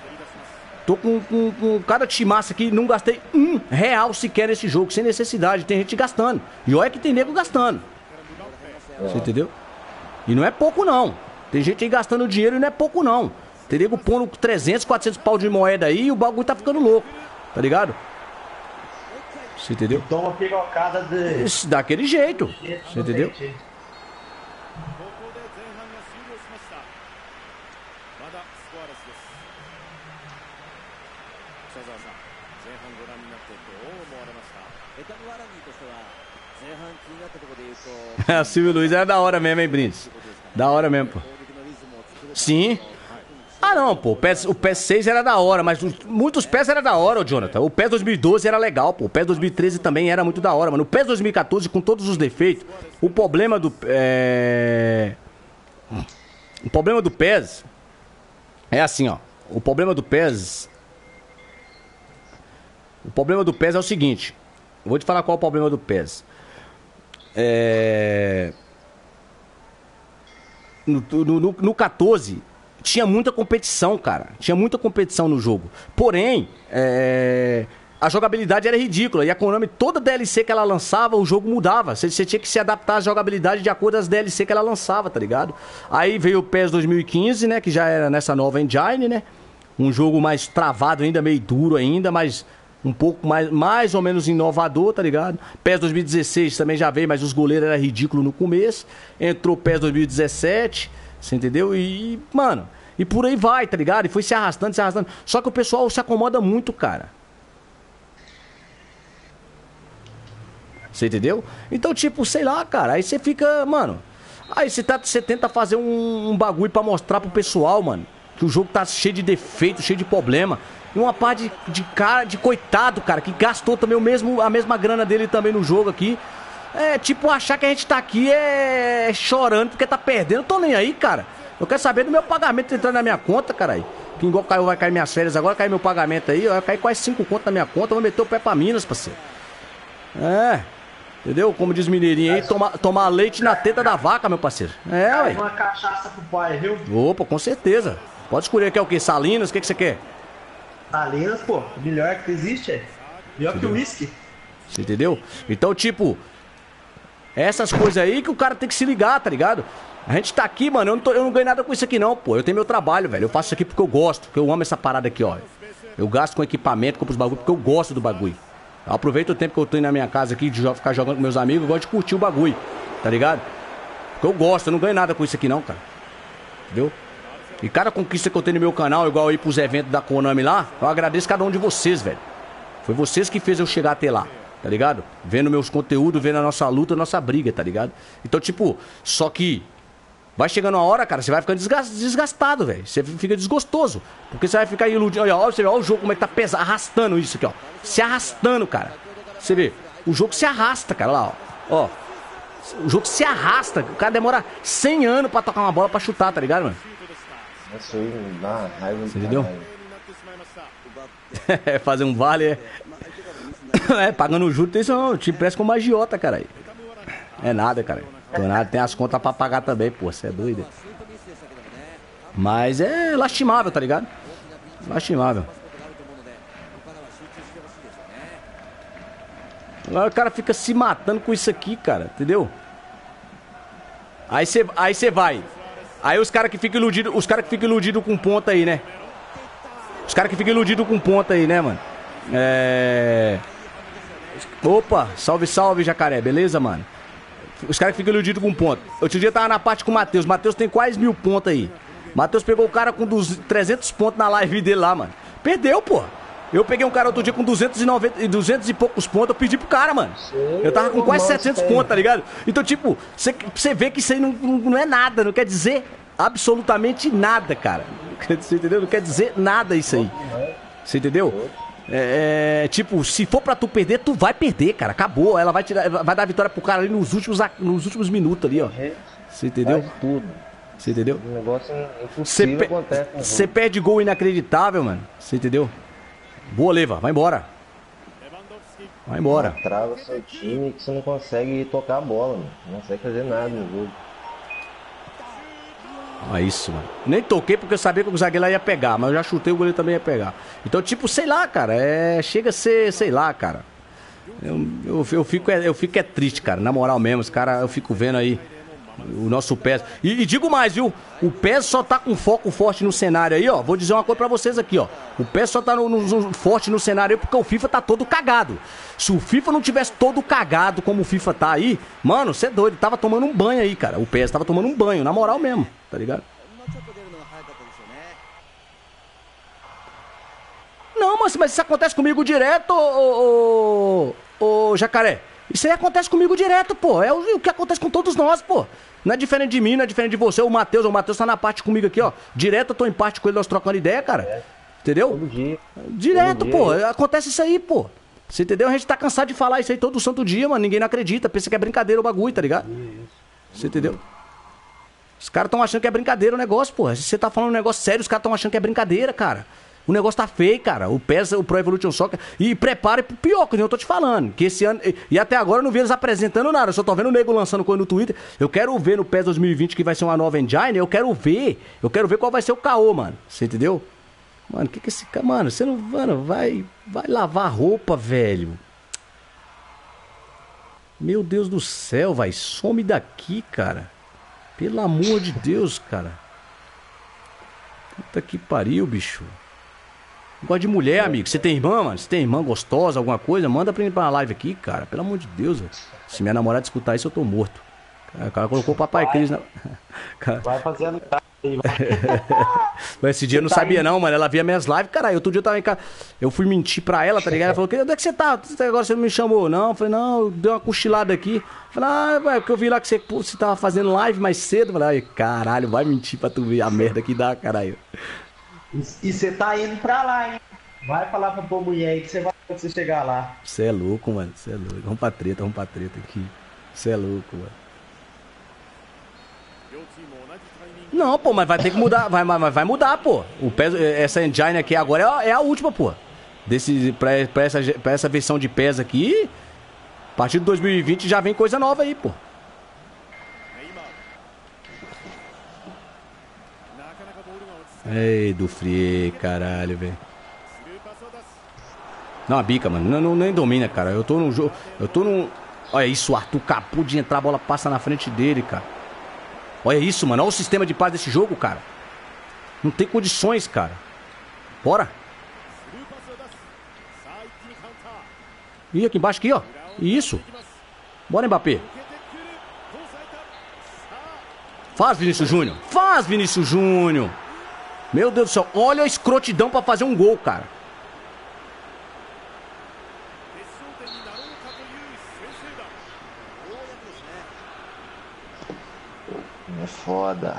Tô com cada timaço aqui, não gastei R$1 sequer nesse jogo, sem necessidade. Tem gente gastando. E olha que tem nego gastando. Você entendeu? E não é pouco não. Tem gente aí gastando dinheiro e não é pouco não. Tem nego pondo 300, 400 pau de moeda aí e o bagulho tá ficando louco. Tá ligado? Você entendeu? Toma pirocada de... Daquele jeito. Você entendeu? O Silvio Luiz era da hora mesmo, hein, Brindes? Da hora mesmo, pô. Sim. Ah, não, pô. O PES 6 era da hora, mas muitos PES era da hora, ô Jonathan. O PES 2012 era legal, pô. O PES 2013 também era muito da hora, mano. O PES 2014, com todos os defeitos, o problema do... O problema do PES é assim, ó. O problema do PES... O problema do PES é o seguinte. Eu vou te falar qual é o problema do PES. No 14 tinha muita competição, cara. Tinha muita competição no jogo. Porém, a jogabilidade era ridícula. E a Konami, toda DLC que ela lançava, o jogo mudava. Você tinha que se adaptar à jogabilidade de acordo com as DLC que ela lançava, tá ligado? Aí veio o PES 2015, né? Que já era nessa nova engine, né? Um jogo mais travado ainda, meio duro ainda, mas... um pouco mais ou menos inovador, tá ligado? PES 2016 também já veio, mas os goleiros eram ridículos no começo. Entrou PES 2017, você entendeu? E, mano, e por aí vai, tá ligado? E foi se arrastando, se arrastando. Só que o pessoal se acomoda muito, cara. Você entendeu? Então, tipo, sei lá, cara, aí você fica, mano... Aí você tenta fazer um bagulho pra mostrar pro pessoal, mano, que o jogo tá cheio de defeito, cheio de problema. E uma parte de coitado, cara, que gastou também a mesma grana dele também no jogo aqui. Tipo, achar que a gente tá aqui chorando porque tá perdendo. Eu tô nem aí, cara. Eu quero saber do meu pagamento entrando na minha conta, caralho. Que igual vai cair minhas férias agora, cai meu pagamento aí. Vai cair quase 5 contas na minha conta. Eu vou meter o pé pra Minas, parceiro. Entendeu? Como diz mineirinho aí, tomar leite na teta da vaca, meu parceiro. Ué. Uma cachaça pro pai, viu? Opa, com certeza. Pode escolher, quer o quê? Salinas? O que você quer? Salinas, pô, melhor que existe, melhor entendeu? Que o whisky. Você entendeu? Então, tipo, essas coisas aí que o cara tem que se ligar, tá ligado? A gente tá aqui, mano, eu não ganho nada com isso aqui não, pô. Eu tenho meu trabalho, velho. Eu faço isso aqui porque eu gosto, porque eu amo essa parada aqui, ó. Eu gasto com equipamento, compro os bagulho porque eu gosto do bagulho. Eu aproveito o tempo que eu tô indo na minha casa aqui, de ficar jogando com meus amigos, eu gosto de curtir o bagulho, tá ligado? Porque eu gosto, eu não ganho nada com isso aqui não, cara. Entendeu? E cada conquista que eu tenho no meu canal, igual aí pros eventos da Konami lá, eu agradeço cada um de vocês, velho. Foi vocês que fez eu chegar até lá, tá ligado? Vendo meus conteúdos, vendo a nossa luta, a nossa briga, tá ligado? Então, tipo, só que vai chegando uma hora, cara, você vai ficando desgastado, velho. Você fica desgostoso. Porque você vai ficar iludido. Olha o jogo como é que tá pesado, arrastando isso aqui, ó. Se arrastando, cara. Você vê, o jogo se arrasta, cara, lá, ó. O jogo se arrasta. O cara demora 100 anos pra tocar uma bola pra chutar, tá ligado, mano? Isso aí me dá raiva. Você entendeu? Fazer um vale pagando juros, tem isso, te empresta como agiota, cara. É nada, cara. Tem as contas pra pagar também, pô, você é doido. Mas é lastimável, tá ligado? Lastimável. Agora o cara fica se matando com isso aqui, cara, entendeu? Aí você vai. Aí os caras que ficam iludidos com ponta aí, né? Os caras que ficam iludidos com ponta aí, né, mano? Opa, salve, salve, jacaré, beleza, mano? Os caras que ficam iludidos com ponta. Outro dia eu tava na parte com o Matheus. Matheus tem quase 1000 pontos aí. Matheus pegou o cara com 300 pontos na live dele lá, mano. Perdeu, pô. Eu peguei um cara outro dia com 200 e poucos pontos. Eu pedi pro cara, mano. Eu tava com quase 700 pontos, tá ligado? Então, tipo, você vê que isso aí não é nada. Não quer dizer absolutamente nada, cara. Você entendeu? Não quer dizer nada isso aí. Você entendeu? Tipo, se for pra tu perder, tu vai perder, cara. Acabou. Ela vai dar a vitória pro cara ali nos últimos minutos ali, ó. Você entendeu? Faz tudo. Você entendeu? Um negócio impossível acontece. Você perde gol inacreditável, mano. Você entendeu? Boa, Leva. Vai embora. Vai embora. Trava seu time que você não consegue tocar a bola, mano. Não consegue fazer nada no jogo. Olha isso, mano. Nem toquei porque eu sabia que o zagueiro lá ia pegar, mas eu já chutei, o goleiro também ia pegar. Então, tipo, sei lá, cara, chega a ser, sei lá, cara. Eu fico triste, cara, na moral mesmo, os caras, eu fico vendo aí o nosso PES. E digo mais, viu? O PES só tá com foco forte no cenário aí, ó. Vou dizer uma coisa pra vocês aqui, ó. O PES só tá forte no cenário aí porque o FIFA tá todo cagado. Se o FIFA não tivesse todo cagado como o FIFA tá aí, mano, você é doido. Tava tomando um banho aí, cara. O PES tava tomando um banho, na moral mesmo, tá ligado? Não, mas isso acontece comigo direto, ô Jacaré. Isso aí acontece comigo direto, pô. É o que acontece com todos nós, pô. Não é diferente de mim, não é diferente de você. O Matheus tá na parte comigo aqui, ó. Direto eu tô em parte com ele, nós trocando ideia, cara. Entendeu? Todo dia. Direto, Todo pô. dia. Acontece isso aí, pô. Você entendeu? A gente tá cansado de falar isso aí todo santo dia, mano. Ninguém não acredita. Pensa que é brincadeira o bagulho, tá ligado? Você entendeu? Os caras tão achando que é brincadeira o negócio, pô. Se você tá falando um negócio sério, os caras tão achando que é brincadeira, cara. O negócio tá feio, cara. O PES, o Pro Evolution Soccer. E prepare pro pior, que eu tô te falando. Que esse ano. E até agora eu não vi eles apresentando nada. Eu só tô vendo o nego lançando coisa no Twitter. Eu quero ver no PES 2020 que vai ser uma nova engine. Eu quero ver. Eu quero ver qual vai ser o caô, mano. Você entendeu? Mano, que esse cara. Mano, você não. Mano, vai lavar roupa, velho. Meu Deus do céu, vai. Some daqui, cara. Pelo amor de Deus, cara. Puta que pariu, bicho. Gosta de mulher, amigo. Você tem irmã, mano? Você tem irmã gostosa, alguma coisa? Manda pra mim pra live aqui, cara. Pelo amor de Deus, velho. Se minha namorada escutar isso, eu tô morto. O cara colocou o Papai Cris na... Vai fazendo aí, Mas esse dia eu não sabia não, mano. Ela via minhas lives, caralho. Outro dia eu tava em casa. Eu fui mentir pra ela, tá ligado? Ela falou, onde é que você tá? Agora você não me chamou, não? Eu falei, não, eu dei uma cochilada aqui. Eu falei, vai, porque eu vi lá que você tava fazendo live mais cedo. Eu falei, ai, caralho, vai mentir pra tu ver a merda que dá, caralho. E você tá indo pra lá, hein? Vai falar pra tua mulher aí que você vai quando você chegar lá. Você é louco, mano. Você é louco. Vamos pra treta aqui. Você é louco, mano. Não, pô, mas vai ter que mudar. Vai mudar, pô. Essa engine aqui agora é a última, pô. Pra essa versão de PES aqui. A partir de 2020 já vem coisa nova aí, pô. Ei, do Free, caralho, velho. Não, a bica, mano. Não, nem domina, cara. Eu tô num jogo. Olha isso, o Arthur acabou de entrar, a bola passa na frente dele, cara. Olha isso, mano. Olha o sistema de paz desse jogo, cara. Não tem condições, cara. Bora. Ih, aqui embaixo, aqui, ó. Isso. Bora, Mbappé. Faz, Vinícius Júnior. Faz, Vinícius Júnior. Meu Deus do céu. Olha a escrotidão pra fazer um gol, cara. É foda.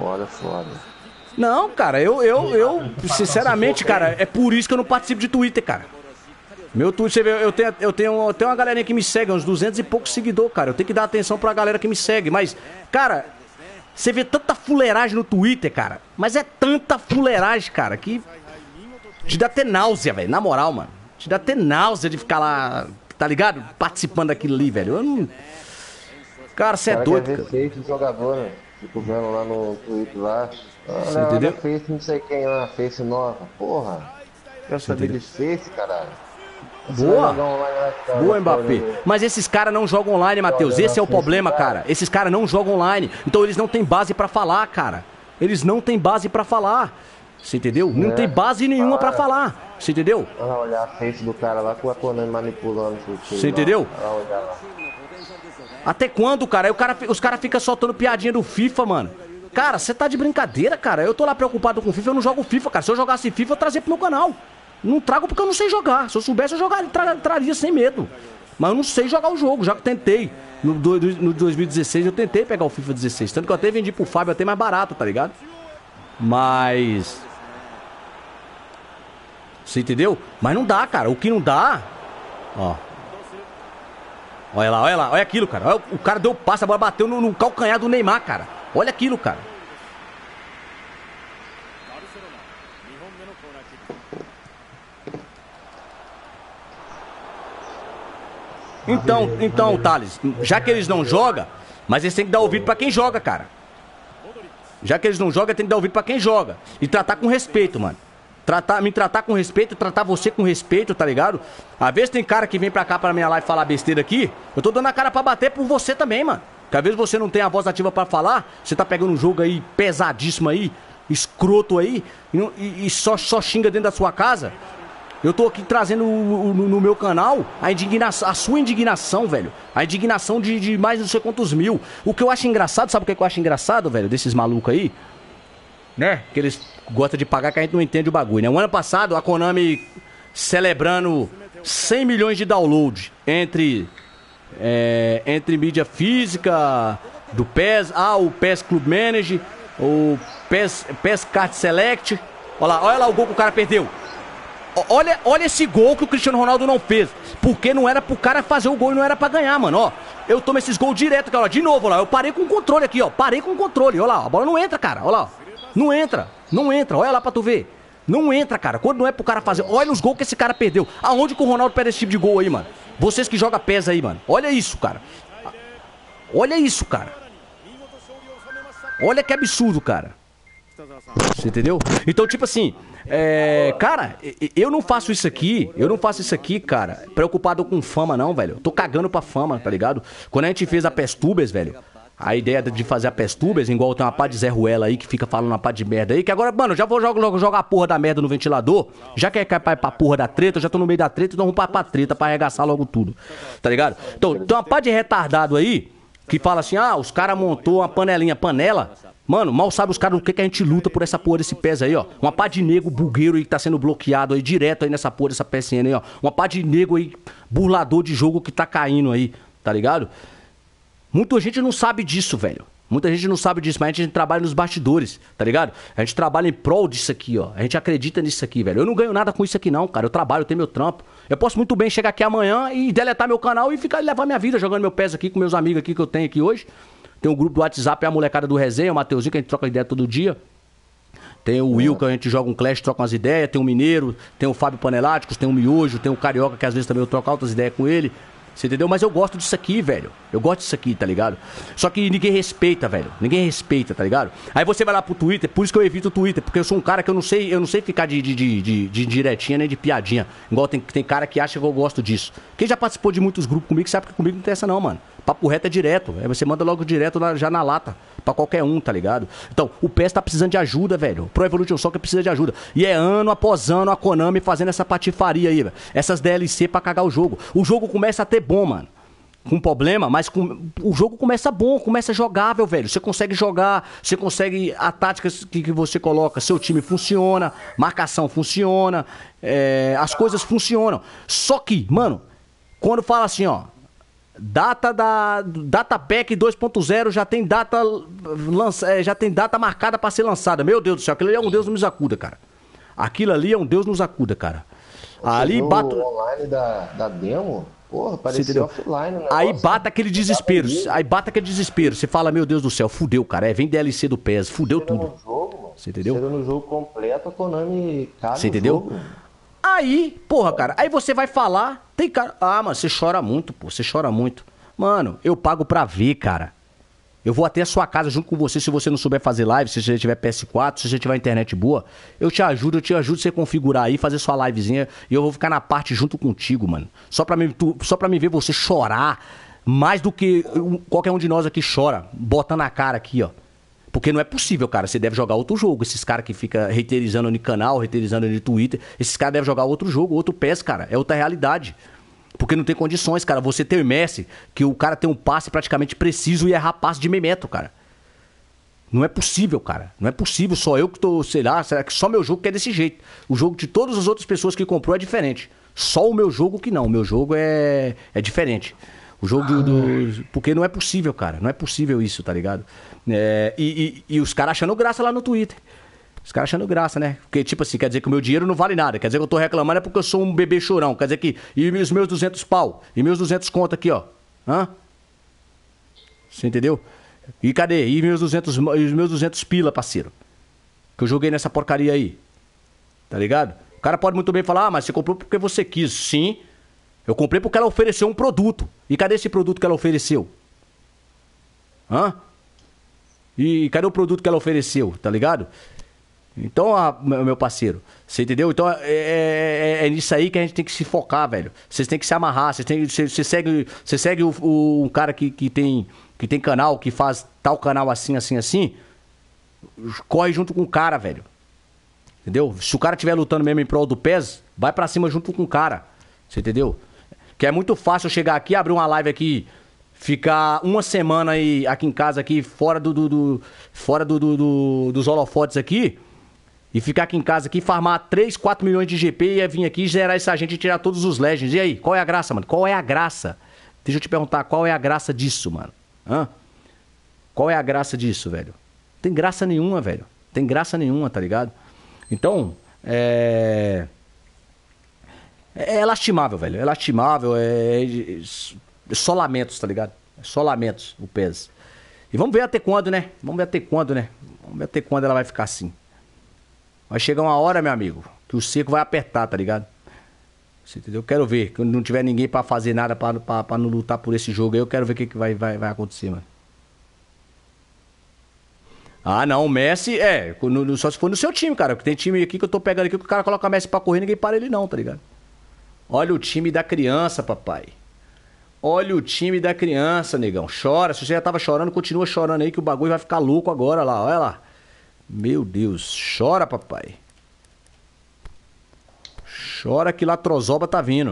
Não, cara, eu sinceramente, cara, é por isso que eu não participo de Twitter, cara. Meu Twitter, você vê, eu tenho uma galerinha que me segue, uns 200 e poucos seguidores, cara. Eu tenho que dar atenção pra galera que me segue, mas, cara, você vê tanta fuleiragem no Twitter, cara. Mas é tanta fuleiragem, cara, que te dá até náusea, velho. Na moral, mano. Te dá até náusea de ficar lá, tá ligado? Participando daquilo ali, velho. Eu não... Cara, você é doido, cara. Quer ver face do jogador, né? Fico vendo lá no Twitter lá. Você entendeu? Face não sei quem lá, face nova. Porra. Quero saber de face, caralho. Boa. Boa, Mbappé. Mas esses caras não jogam online, Matheus. Esse é o problema, cara. Esses caras não jogam online. Então eles não têm base pra falar, cara. Eles não têm base pra falar. Você entendeu? Não tem base nenhuma pra falar. Você entendeu? Olha lá, olhar a face do cara lá com a Konami manipulando. Você entendeu? Olha lá. Até quando, cara? Aí os caras ficam soltando piadinha do FIFA, mano. Cara, você tá de brincadeira, cara. Eu tô lá preocupado com FIFA, eu não jogo FIFA, cara. Se eu jogasse FIFA, eu trazia pro meu canal. Não trago porque eu não sei jogar. Se eu soubesse, eu jogaria, traria sem medo. Mas eu não sei jogar o jogo, já que tentei. No 2016 eu tentei pegar o FIFA 16. Tanto que eu até vendi pro Fábio até mais barato, tá ligado? Mas... Você entendeu? Mas não dá, cara. O que não dá... Ó. Olha lá, olha aquilo, cara. Olha, o cara deu o passe, a bola bateu no calcanhar do Neymar, cara. Olha aquilo, cara. Então, Thales, já que eles não jogam, mas eles têm que dar ouvido pra quem joga, cara. Já que eles não jogam, tem que dar ouvido pra quem joga. E tratar com respeito, mano. Me tratar com respeito, tratar você com respeito, tá ligado? Às vezes tem cara que vem pra cá pra minha live falar besteira aqui, eu tô dando a cara pra bater por você também, mano. Que às vezes você não tem a voz ativa pra falar, você tá pegando um jogo aí pesadíssimo aí, escroto aí, e só xinga dentro da sua casa. Eu tô aqui trazendo no meu canal a sua indignação, velho. A indignação de mais não sei quantos mil. O que eu acho engraçado, sabe o que eu acho engraçado, velho, desses malucos aí? Né? Que eles gostam de pagar que a gente não entende o bagulho, né? O ano passado, a Konami celebrando 100 milhões de download entre mídia física, do PES, o PES Club Manager, o PES Card Select. Olha lá o gol que o cara perdeu. Olha esse gol que o Cristiano Ronaldo não fez. Porque não era pro cara fazer o gol e não era pra ganhar, mano, ó. Eu tomo esses gols direto, cara, ó, de novo, ó lá. Eu parei com o controle aqui, ó. Parei com o controle, ó lá. A bola não entra, cara, ó lá, ó. Não entra, olha lá pra tu ver. Não entra, cara, quando não é pro cara fazer. Olha os gols que esse cara perdeu. Aonde que o Ronaldo perde esse tipo de gol aí, mano? Vocês que jogam PES aí, mano. Olha isso, cara. Olha isso, cara. Olha que absurdo, cara. Você entendeu? Então, tipo assim, cara, eu não faço isso aqui, cara, preocupado com fama não, velho. Eu tô cagando pra fama, tá ligado? Quando a gente fez a PES Tubers, velho, a ideia de fazer a PES Tubers, igual tem uma pá de Zé Ruela aí que fica falando uma pá de merda aí, que agora, mano, já vou jogar a porra da merda no ventilador, já que é pra porra da treta, eu já tô no meio da treta, então vamos pra treta, pra arregaçar logo tudo, tá ligado? Então, tem uma pá de retardado aí, que fala assim, os caras montou uma panela, mano, mal sabe os caras do que a gente luta por essa porra desse PES aí, ó, uma pá de nego bugueiro aí que tá sendo bloqueado aí, direto aí nessa porra dessa PSN aí, ó, uma pá de nego aí, burlador de jogo que tá caindo aí, tá ligado? Muita gente não sabe disso, velho. Muita gente não sabe disso, mas a gente trabalha nos bastidores, tá ligado? A gente trabalha em prol disso aqui, ó. A gente acredita nisso aqui, velho. Eu não ganho nada com isso aqui não, cara. Eu trabalho, eu tenho meu trampo. Eu posso muito bem chegar aqui amanhã e deletar meu canal e levar minha vida jogando meu PES aqui com meus amigos aqui que eu tenho aqui hoje. Tem um grupo do WhatsApp, é a molecada do Resenha, o Mateuzinho, que a gente troca ideia todo dia. Tem o Will, que a gente joga um Clash, troca umas ideias. Tem o Mineiro, tem o Fábio Paneláticos, tem o Miojo, tem o Carioca, que às vezes também eu troco outras ideias com ele. Você entendeu? Mas eu gosto disso aqui, velho. Eu gosto disso aqui, tá ligado? Só que ninguém respeita, velho. Ninguém respeita, tá ligado? Aí você vai lá pro Twitter, por isso que eu evito o Twitter. Porque eu sou um cara que eu não sei ficar de diretinha nem de piadinha. Igual tem cara que acha que eu gosto disso. Quem já participou de muitos grupos comigo sabe que comigo não tem essa não, mano. Papo reto é direto. Aí você manda logo direto já na lata. Pra qualquer um, tá ligado? Então, o PES tá precisando de ajuda, velho. Pro Evolution Soccer precisa de ajuda. E é ano após ano a Konami fazendo essa patifaria aí, velho. Essas DLC pra cagar o jogo. O jogo começa a ter bom, mano. Com problema, mas o jogo começa bom, começa jogável, velho. Você consegue jogar, você consegue. A tática que você coloca, seu time funciona, marcação funciona, as coisas funcionam. Só que, mano, quando fala assim, ó. Data Pack 2.0 já tem data marcada pra ser lançada. Meu Deus do céu, aquilo ali é um Deus nos acuda, cara. Aquilo ali é um Deus nos acuda, cara. Ali bate o online da demo, porra, parecia offline, né? Aí bate aquele desespero. Você fala, meu Deus do céu, fudeu, cara. Vem DLC do PES, fudeu tudo. No jogo, mano. Você entendeu? Chega no jogo completo, a Konami caga. Você entendeu? Jogo. Aí, porra, cara, aí você vai falar, tem cara... mas você chora muito, pô, você chora muito. Mano, eu pago pra ver, cara. Eu vou até a sua casa junto com você, se você não souber fazer live, se você tiver PS4, se você tiver internet boa. Eu te ajudo a você configurar aí, fazer sua livezinha, e eu vou ficar na parte junto contigo, mano. Só pra me ver você chorar, mais do que qualquer um de nós aqui chora, bota na cara aqui, ó. Porque não é possível, cara. Você deve jogar outro jogo. Esses caras que ficam reiterizando no canal, reiterizando no Twitter. Esses caras devem jogar outro jogo, outro PES, cara. É outra realidade. Porque não tem condições, cara. Você tem o Messi, que o cara tem um passe praticamente preciso e errar passe de meio metro, cara. Não é possível, cara. Não é possível. Só eu que tô, sei lá, será que só meu jogo que é desse jeito? O jogo de todas as outras pessoas que comprou é diferente. Só o meu jogo que não. O meu jogo é diferente. O jogo porque não é possível, cara. Não é possível isso, tá ligado? E os caras achando graça lá no Twitter. Os caras achando graça, né? Porque, tipo assim, quer dizer que o meu dinheiro não vale nada. Quer dizer que eu tô reclamando é porque eu sou um bebê chorão. Quer dizer que... E os meus 200 pau? E meus 200 conto aqui, ó. Hã? Você entendeu? E cadê? E os meus 200 pila, parceiro? Que eu joguei nessa porcaria aí. Tá ligado? O cara pode muito bem falar, mas você comprou porque você quis. Sim. Eu comprei porque ela ofereceu um produto. E cadê esse produto que ela ofereceu? Hã? E cadê o produto que ela ofereceu, tá ligado? Então, meu parceiro, você entendeu? Então é nisso aí que a gente tem que se focar, velho. Vocês têm que se amarrar, você segue um cara que tem canal, que faz tal canal assim, corre junto com o cara, velho. Entendeu? Se o cara estiver lutando mesmo em prol do PES, vai pra cima junto com o cara. Você entendeu? Que é muito fácil eu chegar aqui, abrir uma live aqui, ficar uma semana aí, aqui em casa, aqui, fora dos holofotes aqui, e ficar aqui em casa aqui, farmar 3, 4 milhões de GP e vir aqui gerar essa gente e tirar todos os Legends. E aí, qual é a graça, mano? Qual é a graça? Deixa eu te perguntar, qual é a graça disso, mano? Hã? Qual é a graça disso, velho? Tem graça nenhuma, velho. Tem graça nenhuma, tá ligado? Então, é lastimável, velho. É lastimável, é só lamentos, tá ligado? É só lamentos o PES. E vamos ver até quando, né? Vamos ver até quando ela vai ficar assim. Vai chegar uma hora, meu amigo, que o cerco vai apertar, tá ligado? Você entendeu? Eu quero ver. Quando não tiver ninguém pra fazer nada, pra não lutar por esse jogo aí, eu quero ver o que vai acontecer, mano. Ah, não, o Messi, só se for no seu time, cara. Porque tem time aqui que eu tô pegando aqui que o cara coloca o Messi pra correr e ninguém para ele não, tá ligado? Olha o time da criança, papai. Olha o time da criança, negão. Chora, se você já tava chorando, continua chorando aí que o bagulho vai ficar louco agora lá, olha lá. Meu Deus, chora, papai. Chora que Latrozoba tá vindo.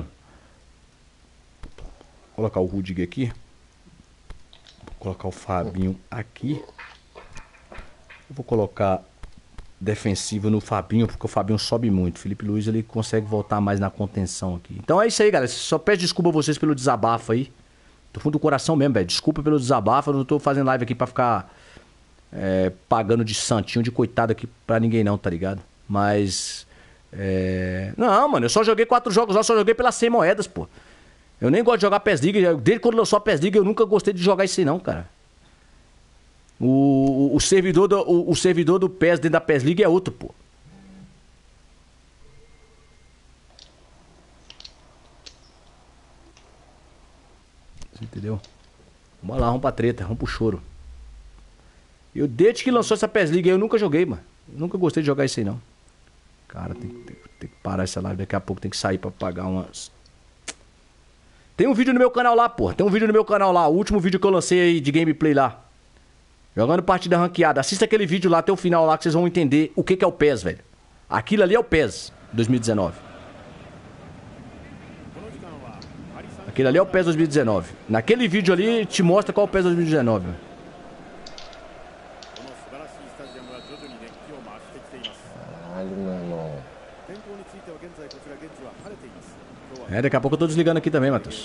Vou colocar o Rudiger aqui. Vou colocar o Fabinho aqui. Eu vou colocar defensivo no Fabinho, porque o Fabinho sobe muito. O Felipe Luiz, ele consegue voltar mais na contenção aqui. Então é isso aí, galera. Só peço desculpa a vocês pelo desabafo aí. Do fundo do coração mesmo, velho. Desculpa pelo desabafo. Eu não tô fazendo live aqui pra ficar pagando de santinho, de coitado aqui pra ninguém não, tá ligado? Mas... Não, mano. Eu só joguei 4 jogos lá, só joguei pelas 100 moedas, pô. Eu nem gosto de jogar PES League. Desde quando lançou a PES League, eu nunca gostei de jogar isso aí não, cara. O servidor do PES dentro da PES League é outro, pô. Você entendeu? Vamos lá, vamos pra treta, vamos pro choro. Eu, desde que lançou essa PES League aí, eu nunca joguei, mano. Eu nunca gostei de jogar isso aí, não. Cara, tem que parar essa live. Daqui a pouco tem que sair pra pagar umas... Tem um vídeo no meu canal lá, pô. Tem um vídeo no meu canal lá. O último vídeo que eu lancei aí de gameplay lá. Jogando partida ranqueada. Assista aquele vídeo lá até o final lá que vocês vão entender o que é o PES, velho. Aquilo ali é o PES 2019. Aquilo ali é o PES 2019. Naquele vídeo ali te mostra qual é o PES 2019, velho. Caralho, meu irmão. Daqui a pouco eu tô desligando aqui também, Matheus.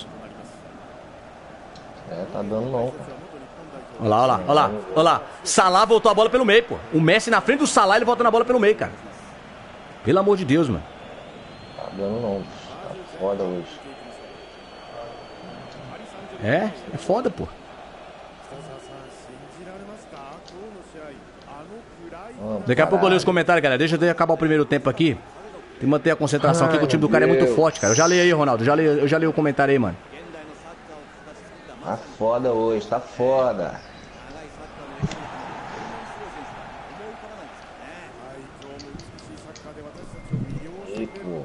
Tá dando não, cara. Olha lá. Salah voltou a bola pelo meio, pô. O Messi na frente do Salah, ele volta na bola pelo meio, cara. Pelo amor de Deus, mano. Tá dando não. Tá foda hoje. É foda, pô. Daqui a pouco eu leio os comentários, galera. Deixa eu acabar o primeiro tempo aqui. Tem que manter a concentração aqui, que o time do cara é muito forte, cara. Eu já leio aí, Ronaldo. Eu já leio o comentário aí, mano. Tá foda hoje, tá foda. Eco.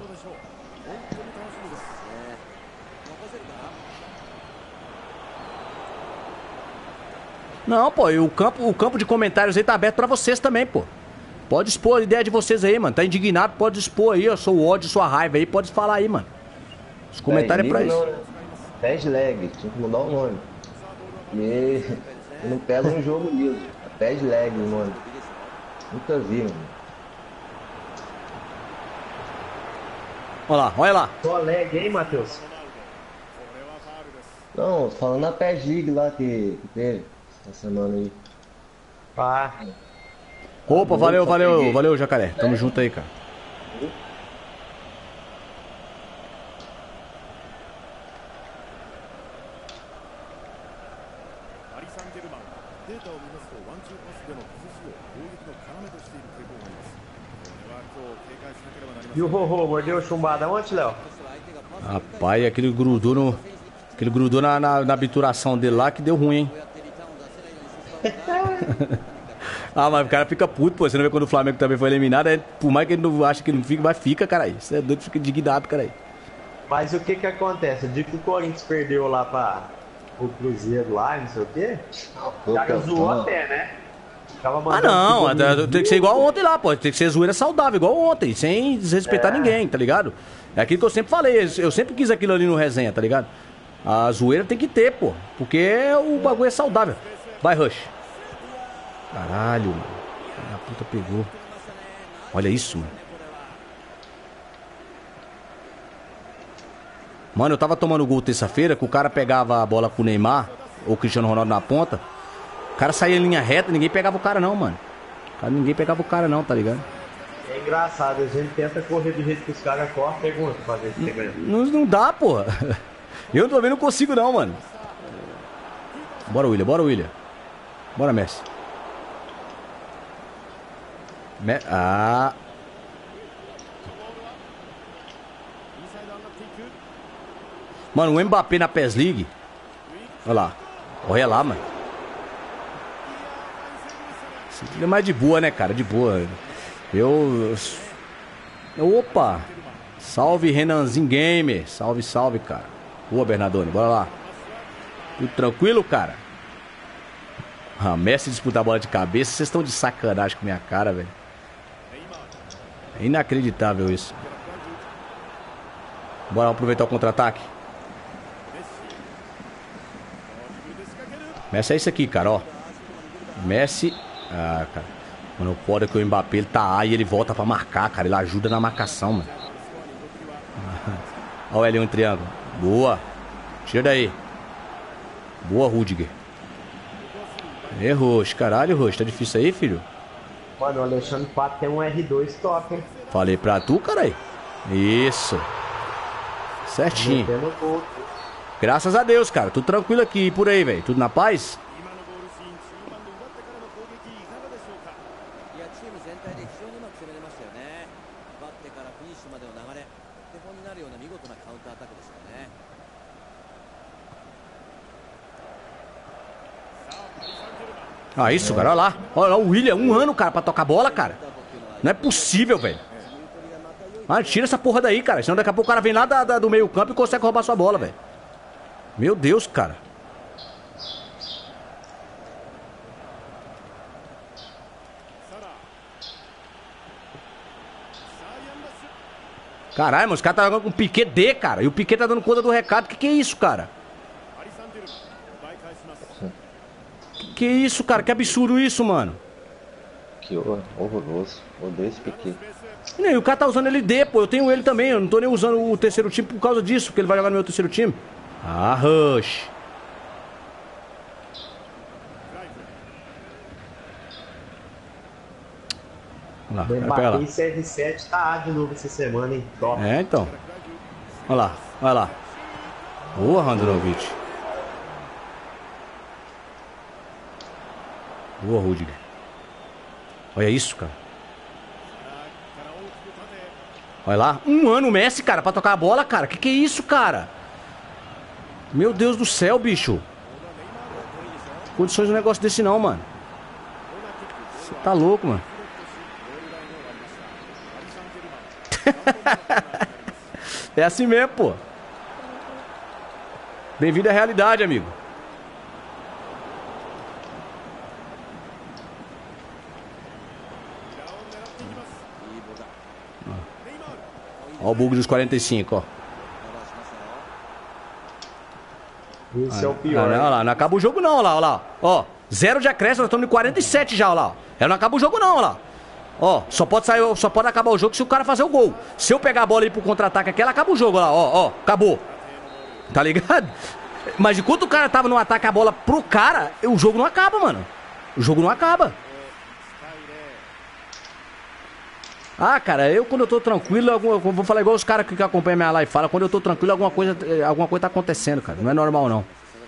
Não, pô, e o campo de comentários aí tá aberto pra vocês também, pô. Pode expor a ideia de vocês aí, mano. Tá indignado, pode expor aí, ó. Sou ódio, sua raiva aí, pode falar aí, mano. Os comentários é pra isso. PES Lag, tinha que mudar o nome. E não pega um jogo liso. PES Lag o nome. Nunca vi, mano. Olha lá. Só lag, hein, Matheus? Não, falando na PES League lá que teve essa semana aí. Opa, valeu, Jacaré. Tamo junto aí, cara. E o Rorô mordeu chumbada ontem, Léo? Rapaz, aquele grudou na obturação dele lá que deu ruim, hein? Ah, mas o cara fica puto, pô. Você não vê quando o Flamengo também foi eliminado, por mais que ele não ache que ele não fica, mas fica, cara. Isso é doido, fica indignado, cara. Mas o que que acontece? O dia que o Corinthians perdeu lá para o Cruzeiro lá, não sei o quê, o cara zoou até, né? Ah, não, tem que ser igual ontem lá, pô. Tem que ser zoeira saudável, igual ontem, sem desrespeitar ninguém, tá ligado? É aquilo que eu sempre falei, eu sempre quis aquilo ali no resenha, tá ligado? A zoeira tem que ter, pô, porque o bagulho é saudável. Vai, Rush. Caralho, mano. A puta pegou. Olha isso, mano. Mano, eu tava tomando gol terça-feira, que o cara pegava a bola com o Neymar, ou o Cristiano Ronaldo na ponta. O cara saía em linha reta, ninguém pegava o cara não, mano. Ninguém pegava o cara não, tá ligado? É engraçado, a gente tenta correr do jeito que os caras correm, pergunta pra ver se tem ganho. Não dá, porra. Eu também não consigo não, mano. Bora, William, bora, William. Bora, Messi. Mano, o Mbappé na PES League. Olha lá. Olha lá, mano. Ele é mais de boa, né, cara? De boa. Opa! Salve, Renanzinho Gamer. Salve, salve, cara. Boa, Bernardone. Bora lá. Tudo tranquilo, cara? Ah, Messi disputar a bola de cabeça. Vocês estão de sacanagem com minha cara, velho. É inacreditável isso. Bora aproveitar o contra-ataque. Messi é isso aqui, cara, ó. Messi... Ah, cara. Mano, o foda é que o Mbappé, ele tá aí e ele volta pra marcar, cara. Ele ajuda na marcação, mano. Olha o L1 em triângulo. Boa. Tira daí. Boa, Rudiger. Errou, caralho, Roxo. Tá difícil aí, filho? Mano, o Alexandre Pato tem um R2 top, hein? Falei pra tu, caralho. Isso. Certinho. Graças a Deus, cara. Tudo tranquilo aqui e por aí, velho. Tudo na paz? Ah, isso, cara, olha lá. Olha lá o William, 1 ano, cara, pra tocar bola, cara. Não é possível, velho. Ah, tira essa porra daí, cara. Senão daqui a pouco o cara vem lá do meio campo e consegue roubar sua bola, velho. Meu Deus, cara. Caralho, mano, os caras tá jogando com Piquet D, cara. E o Piquet tá dando conta do recado. Que é isso, cara? Que isso, cara? Que absurdo isso, mano. Que horroroso. Odeio esse Piquet. E o cara tá usando ele D, pô. Eu tenho ele também. Eu não tô nem usando o terceiro time por causa disso, porque ele vai jogar no meu terceiro time. Ah, Rush. Lá, o Mbappé e CR7 tá de novo essa semana, hein? Top. É, então. Olha lá, olha lá. Boa, Randanovic. Boa, Rudiger. Olha isso, cara. Olha lá. 1 ano o Messi, cara, pra tocar a bola, cara. Que é isso, cara? Meu Deus do céu, bicho. Condições de um negócio desse não, mano. Você tá louco, mano. É assim mesmo, pô. Bem-vindo à realidade, amigo. Ó o bug dos 45, ó. Esse é o pior. Olha lá, não acaba o jogo não, olha lá. Ó, 0 de acréscimo, nós estamos em 47 já, olha lá. Não acaba o jogo não, olha lá. Ó, só pode acabar o jogo se o cara fazer o gol. Se eu pegar a bola aí pro contra-ataque aqui, ela acaba o jogo, olha lá, ó, acabou. Tá ligado? Mas enquanto o cara tava no ataque a bola pro cara, o jogo não acaba, mano. O jogo não acaba. Ah, cara, eu quando eu tô tranquilo, eu vou falar igual os caras que acompanham minha live falam, quando eu tô tranquilo, alguma coisa tá acontecendo, cara. Não é normal, não.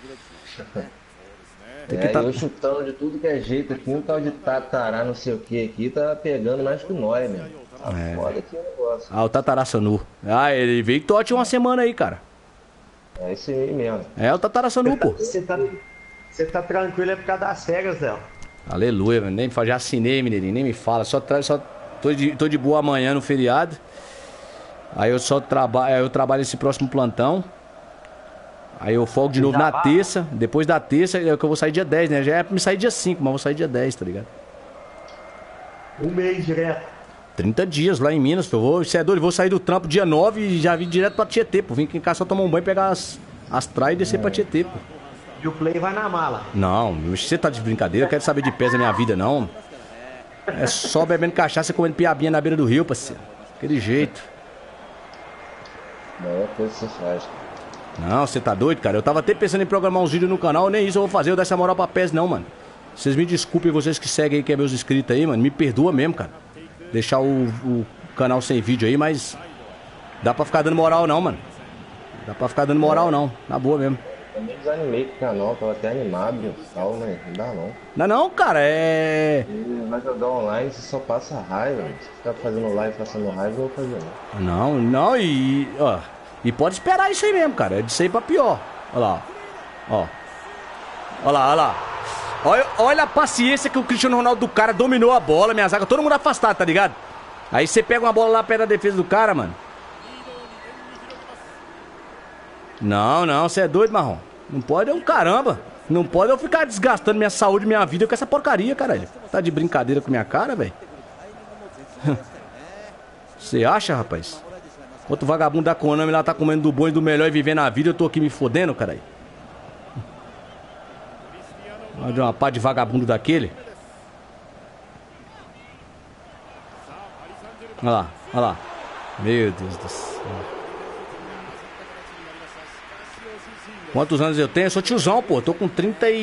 Eu chutando de tudo que é jeito aqui, um tal de Tatará, não sei o que aqui, tá pegando mais que nós, mesmo. Tá foda aqui o negócio. Ah, o Tatará Sanu. Ah, ele veio que tote uma semana aí, cara. É isso aí mesmo. É o Tatará Sanu, pô. Você tá tranquilo é por causa das cegas, Zé. Aleluia, mano. Nem já assinei, mineirinho, nem me fala. Só tô de boa amanhã no feriado. Aí eu só trabalho esse próximo plantão. Aí eu folgo de novo na terça. Depois da terça é que eu vou sair dia 10, né? Já é pra me sair dia 5, mas vou sair dia 10, tá ligado? Um mês direto. 30 dias lá em Minas, pô. Você é doido, vou sair do trampo dia 9 e já vim direto pra Tietê, pô. Vim aqui em casa só tomar um banho, pegar as traias e descer pra Tietê, pô. E o play vai na mala. Não, você tá de brincadeira, eu quero saber de pés na minha vida, não. É só bebendo cachaça e comendo piabinha na beira do rio, parceiro. Aquele jeito. Melhor coisa que você faz. Não, você tá doido, cara? Eu tava até pensando em programar uns vídeos no canal, nem isso eu vou fazer, eu dar essa moral pra pés, não, mano. Vocês me desculpem, vocês que seguem aí, que é meus inscritos aí, mano. Me perdoa mesmo, cara. Deixar o canal sem vídeo aí, mas dá pra ficar dando moral não, mano. Dá pra ficar dando moral não, na boa mesmo. Eu me desanimei com o canal, tava até animado e tal, mas não dá não. Não, cara, Ele vai jogar online, você só passa raiva. Se ficar fazendo live passando raiva, eu vou fazer não. Não, ó. E pode esperar isso aí mesmo, cara. É de ser pra pior. Olha lá, ó. Olha lá. Olha a paciência que o Cristiano Ronaldo do cara dominou a bola, minha zaga, todo mundo afastado, tá ligado? Aí você pega uma bola lá perto da defesa do cara, mano. Não, você é doido, Marrom. Não pode eu, caramba. Não pode eu ficar desgastando minha saúde e minha vida com essa porcaria, caralho. Tá de brincadeira com minha cara, velho? Você acha, rapaz? Outro vagabundo da Konami lá tá comendo do bom e do melhor e vivendo a vida, eu tô aqui me fodendo, caralho. Olha uma pá de vagabundo daquele. Olha lá. Meu Deus do céu. Quantos anos eu tenho? Eu sou tiozão, pô. Tô com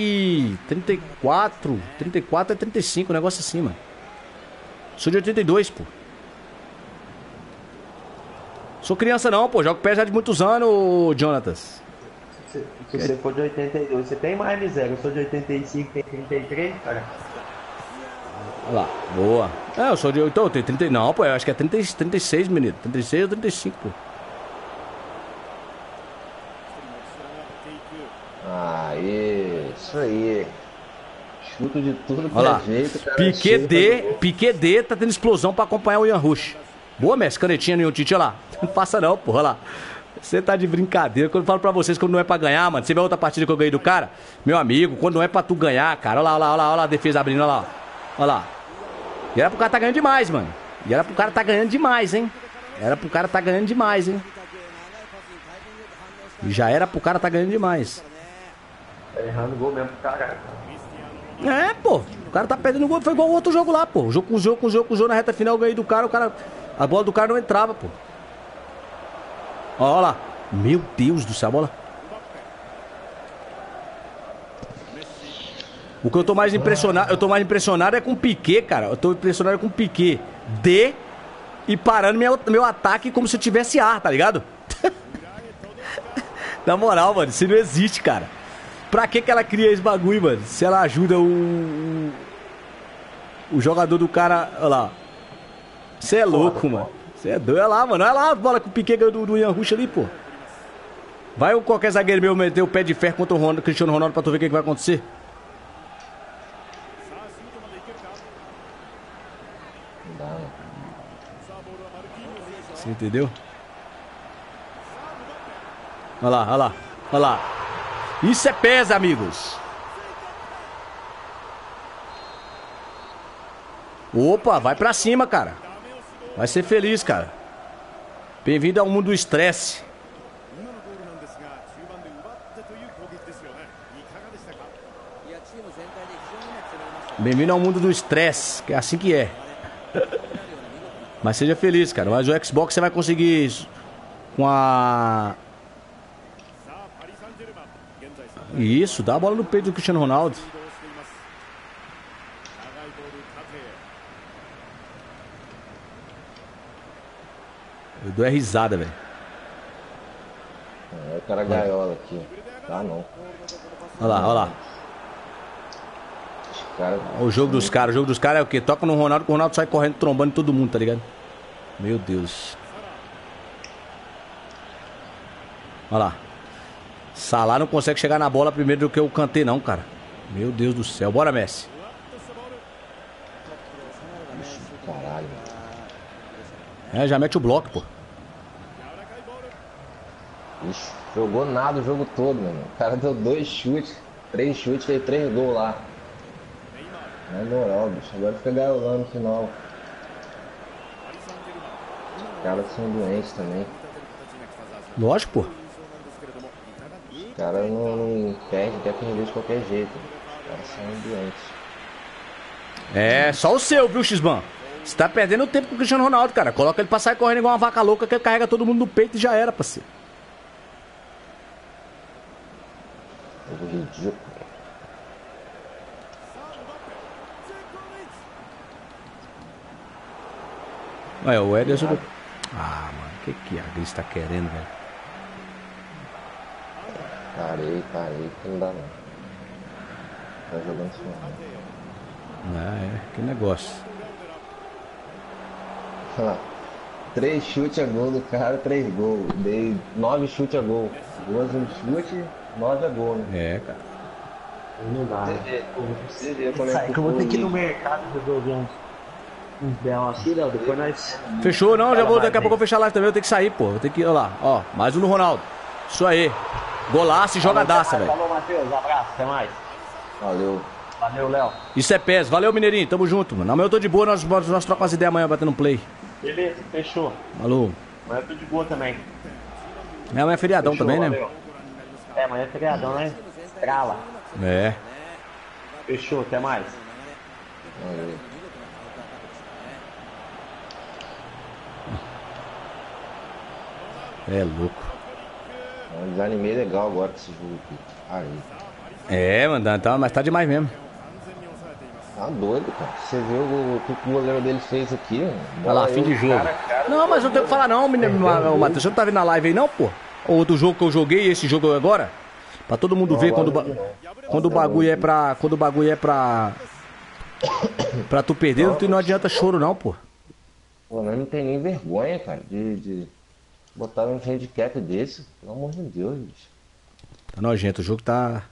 34 a 35, um negócio assim, mano. Sou de 82, pô. Sou criança não, pô. Jogo pé já de muitos anos, Jonatas. Se você for de 82, você tem mais miséria. Eu sou de 85, tem 33, cara. Olha lá, boa. Eu sou de... Então, eu tenho 30... Não, pô, eu acho que é 36, menino. 36 ou 35, pô. Isso aí. Chuto de tudo que é jeito, cara. Piquet D tá tendo explosão pra acompanhar o Ian Rush. Boa, mestre, canetinha no Ian Tite, olha lá. Não passa não, porra, olha lá. Você tá de brincadeira. Quando eu falo pra vocês, quando não é pra ganhar, mano. Você vê a outra partida que eu ganhei do cara? Meu amigo, quando não é pra tu ganhar, cara. Olha lá a defesa abrindo, olha lá. E era pro cara tá ganhando demais, mano. E era pro cara tá ganhando demais, hein. E já era pro cara tá ganhando demais. Tá errando gol mesmo, caralho. É, pô. O cara tá perdendo gol. Foi igual o outro jogo lá, pô. Jogo com jogo na reta final, eu ganhei do cara. A bola do cara não entrava, pô. Olha lá. Meu Deus do céu, a bola. O que eu tô mais impressionado é com o Piquet, cara. Eu tô impressionado com o Piquet D e parando meu ataque como se eu tivesse ar, tá ligado? Na moral, mano, isso não existe, cara. Pra que ela cria esse bagulho, mano? Se ela ajuda o jogador do cara... Olha lá. Você é louco, mano. Você é doido. Olha lá, mano. Olha lá a bola que o Piquet ganhou do Ian Rush ali, pô. Vai qualquer zagueiro meu meter o pé de ferro contra o Cristiano Ronaldo pra tu ver o que vai acontecer. Você entendeu? Olha lá. Isso é pés, amigos. Opa, vai pra cima, cara. Vai ser feliz, cara. Bem-vindo ao mundo do estresse. Bem-vindo ao mundo do estresse, que é assim que é. Mas seja feliz, cara. Mas o Xbox você vai conseguir isso com a... Isso, dá a bola no peito do Cristiano Ronaldo. Eu dou risada, velho. É o cara gaiola aqui. Tá não. Olha lá. O jogo dos caras é o quê? Toca no Ronaldo, que o Ronaldo sai correndo, trombando todo mundo, tá ligado? Meu Deus. Olha lá. Salah não consegue chegar na bola primeiro do que o Kanté, não, cara. Meu Deus do céu. Bora, Messi. É, já mete o bloco, pô. Ixi, jogou nada o jogo todo, mano. O cara deu 2 chutes, 3 chutes, fez 3 gols lá. Na moral, bicho. Agora fica garolando no final. Os caras são doentes também. Lógico, pô. Os caras não perdem, quer perder de qualquer jeito. Os caras são doentes. É, só o seu, viu, X-Man? Você tá perdendo tempo com o Cristiano Ronaldo, cara. Coloca ele pra sair correndo igual uma vaca louca que ele carrega todo mundo no peito e já era, parceiro. Jogo ridículo. Olha, o Ederson... Ah, mano, o que a Gris tá querendo, velho? Parei, que não dá não. Tá jogando isso não. Que negócio. Olha lá. 3 chutes a gol do cara, 3 gols. Dei 9 chutes a gol. 12 no chute, 9 a gol, né? É, cara. Não dá. Você vê como é Sai que eu vou ter que ir no mercado resolver uns belos aqui, Léo. Depois nós... Fechou? Não, já vou, daqui a pouco eu vou fechar a live também, eu tenho que sair, pô. Eu tenho que ir, olha lá, ó, mais um no Ronaldo. Isso aí. Golaço e jogadaça, velho. Falou, Matheus. Abraço, até mais. Valeu. Valeu, Léo. Isso é pés. Valeu, Mineirinho. Tamo junto, mano. Amanhã eu tô de boa, nós trocamos umas ideias amanhã batendo um play. Beleza, fechou. Falou. Amanhã eu tô de boa também. Amanhã é feriadão Fechou, também, né? valeu. É, amanhã é feriadão, né? Estrala. É. Fechou, até mais. Valeu. É louco. Eu desanimei legal agora com esse jogo aqui. Aí. É, mano, mas tá demais mesmo. Tá doido, cara. Você viu o que o goleiro dele fez aqui, mano? Olha lá, fim de jogo. Não, mas não tem o que falar não, Matheus. Você não tá vendo na live aí não, pô? Ou do jogo que eu joguei e esse jogo agora? Pra todo mundo ver quando o bagulho é pra... Quando o bagulho é pra tu perder, não adianta choro não, pô. Pô, não tem nem vergonha, cara, de botar um handicap desse. Pelo amor de Deus, bicho. Tá nojento, o jogo tá...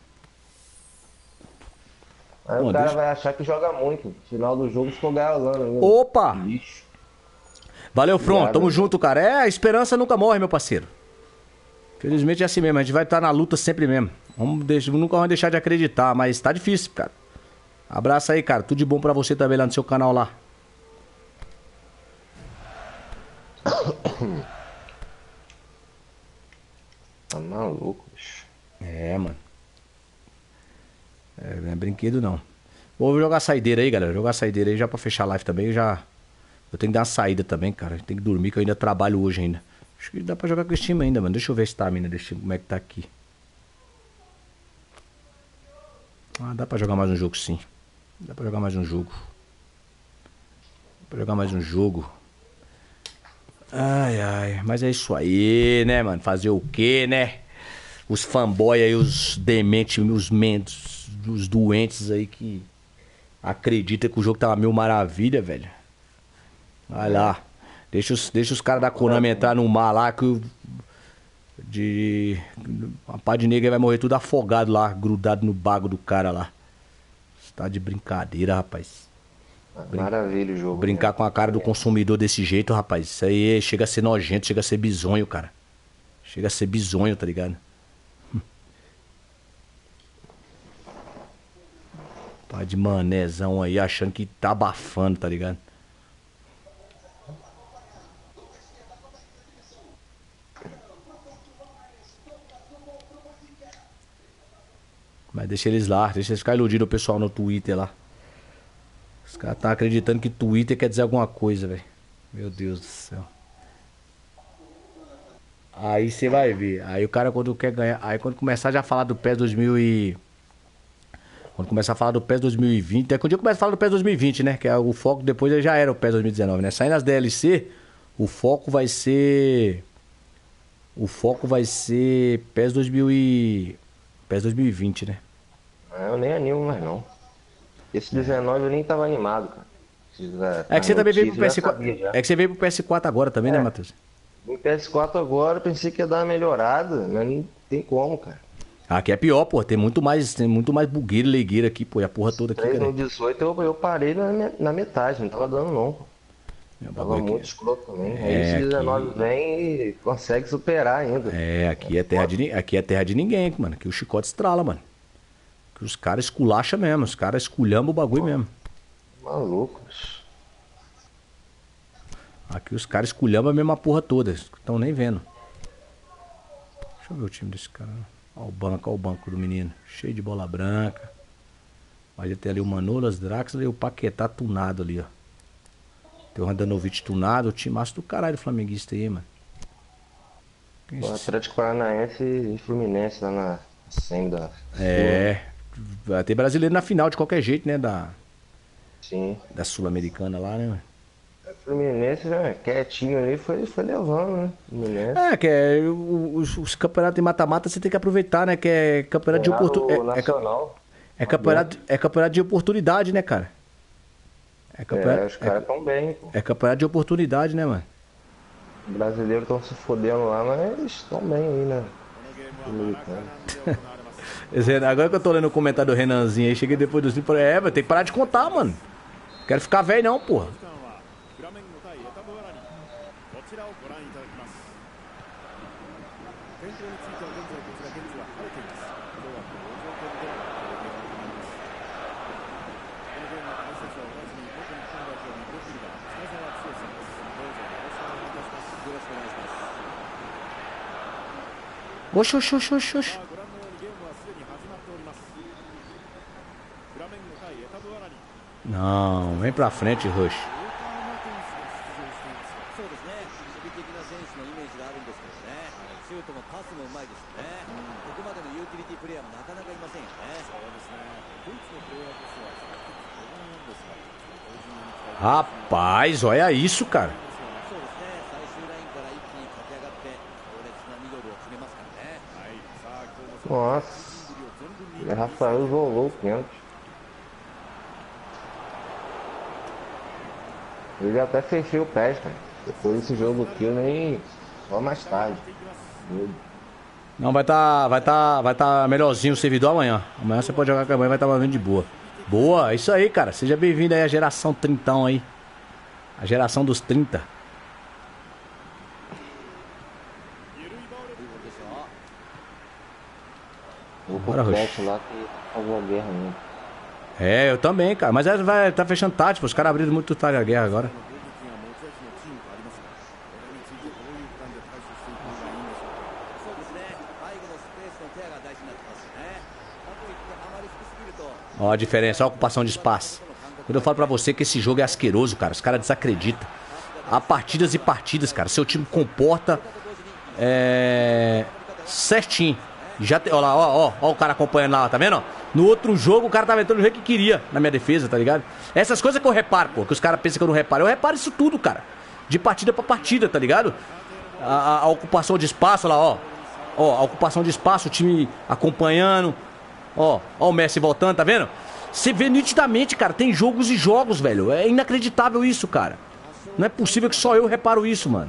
Aí o cara vai achar que joga muito. No final do jogo ficou garolando. Opa! Bicho. Valeu, Front. Tamo junto, cara. É, a esperança nunca morre, meu parceiro. Felizmente é assim mesmo. A gente vai estar na luta sempre mesmo. Nunca vamos deixar de acreditar, mas tá difícil, cara. Abraço aí, cara. Tudo de bom pra você também lá no seu canal lá. Tá maluco, bicho. É, mano. É, não é brinquedo, não. Vou jogar saideira aí, galera. Jogar saideira aí já pra fechar a live também. Eu tenho que dar uma saída também, cara. Tem que dormir, que eu ainda trabalho hoje ainda. Acho que dá pra jogar com esse time ainda, mano. Deixa eu ver se tá, mina. Deixa eu ver como é que tá aqui. Ah, dá pra jogar mais um jogo, sim. Dá pra jogar mais um jogo. Dá pra jogar mais um jogo. Ai, ai. Mas é isso aí, né, mano? Fazer o quê, né? Os fanboy aí, os dementes, os mentos, os doentes aí que acreditam que o jogo tá uma mil maravilha, velho. Vai lá. Deixa os caras da Konami entrar no mar lá que a pá de nega vai morrer tudo afogado lá, grudado no bago do cara lá. Você tá de brincadeira, rapaz. Maravilha o jogo. Brincar com a cara do consumidor desse jeito, rapaz. Isso aí chega a ser nojento, chega a ser bizonho, cara. Chega a ser bizonho, tá ligado? Pá de manézão aí, achando que tá abafando, tá ligado? Mas deixa eles lá, deixa eles ficar iludindo o pessoal no Twitter lá. Os caras tá acreditando que Twitter quer dizer alguma coisa, velho. Meu Deus do céu. Aí você vai ver. Aí o cara quando quer ganhar... Aí quando começar já a falar do PES 2000 e... Quando começar a falar do PES 2020... É quando eu começo a falar do PES 2020, né? Que é o foco depois já era o PES 2019, né? Saindo as DLC, o foco vai ser... O foco vai ser PES 2020, né? Eu nem animo mais não. Esse 19 eu nem tava animado, cara. É que você também veio pro PS4. É que você veio pro PS4 agora também, né, Matheus? No PS4 agora, pensei que ia dar uma melhorada, mas não tem como, cara. Aqui é pior, pô. Tem muito mais bugueira e legueira aqui, pô. E a porra toda aqui, 3 cara. no 18 eu parei na metade, não tava dando não. Tava muito escroto também. Aí esse 19 vem e consegue superar ainda. Aqui é terra de ninguém, mano. Aqui o chicote estrala, mano. Que os caras esculacham mesmo, os caras esculhambam o bagulho mesmo. Malucos. Aqui os caras esculhambam a mesma porra toda, estão nem vendo. Deixa eu ver o time desse cara. Olha o banco do menino. Cheio de bola branca. Mas já tem ali o Manolas, Draxler e o Paquetá tunado ali, ó. Tem o Randanovic tunado, o time massa do caralho do flamenguista aí, mano. O Atlético Paranaense e Fluminense lá na semi da... Vai ter brasileiro na final de qualquer jeito, né? Sim. Da Sul-Americana lá, né, mano? O Fluminense já quietinho ali foi levando, né? Fluminense. Os campeonatos de mata-mata você tem que aproveitar, né? Que é campeonato de oportunidade. É campeonato de oportunidade, né, cara? Os caras estão bem, pô. É campeonato de oportunidade, né, mano? Os brasileiros estão se fodendo lá, mas eles estão bem aí, né? Agora que eu tô lendo o comentário do Renanzinho aí, cheguei depois dos 5 e falei, vai ter que parar de contar, mano. Quero ficar velho não, porra. Oxi. Não, vem pra frente, Rush. Rapaz, olha isso, cara. Nossa, o Rafael isolou o pênalti. Eu já até fechei o pé, cara. Depois desse jogo aqui, eu nem... Só mais tarde. Não, vai tá melhorzinho o servidor amanhã. Amanhã você pode jogar com a mãe, vai estar vindo de boa. Boa, é isso aí, cara. Seja bem-vindo aí à geração trintão aí. A geração dos 30. Bora, Rocha. Lá que fazer a guerra mesmo. Eu também, cara. Mas vai tá fechando tático. Os caras abriram muito tarde a guerra agora. Ó a diferença, ó a ocupação de espaço. Quando eu falo pra você que esse jogo é asqueroso, cara, os caras desacreditam. Há partidas e partidas, cara. Seu time comporta certinho. Já tem, ó lá, ó o cara acompanhando lá, tá vendo? No outro jogo o cara tava entrando do jeito que queria na minha defesa, tá ligado? Essas coisas que eu reparo, pô, que os caras pensam que eu não reparo. Eu reparo isso tudo, cara. De partida pra partida, tá ligado? A ocupação de espaço, lá, ó. Ó, a ocupação de espaço, o time acompanhando. Ó o Messi voltando, tá vendo? Você vê nitidamente, cara, tem jogos e jogos, velho. É inacreditável isso, cara. Não é possível que só eu reparo isso, mano.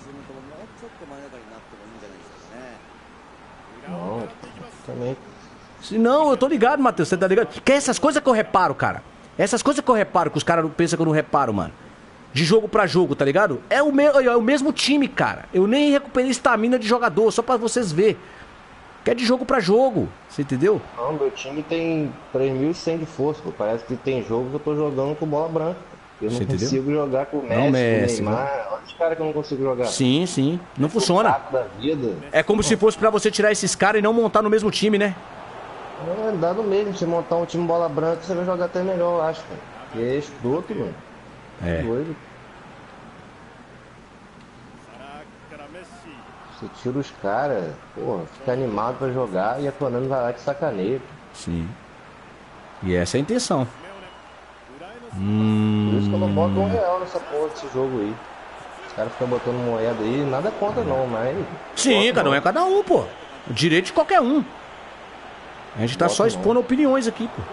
Não, também. Não, eu tô ligado, Matheus, você tá ligado? Que é essas coisas que eu reparo, cara. Essas coisas que eu reparo, que os caras pensam que eu não reparo, mano. De jogo pra jogo, tá ligado? É o mesmo time, cara. Eu nem recuperei estamina de jogador, só pra vocês verem. Que é de jogo pra jogo, você entendeu? Não, meu time tem 3.100 de força, pô. Parece que tem jogo que eu tô jogando com bola branca. Eu não consigo jogar com o Messi, com o Neymar. Olha os caras que eu não consigo jogar. Sim. Não funciona. Da vida. É como se fosse pra você tirar esses caras e não montar no mesmo time, né? Não, dá no mesmo. Se montar um time bola branca, você vai jogar até melhor, eu acho, cara. Porque é escroto, mano. É. Doido. Você tira os caras, porra, fica animado pra jogar e a Konami vai lá de sacaneio. Sim. E essa é a intenção. Por isso que eu não boto R$1 nessa porra desse jogo aí. Os caras ficam botando moeda aí, nada contra não, mas... Sim, cada um é cada um, pô. O direito de qualquer um. A gente tá só expondo opiniões aqui, pô.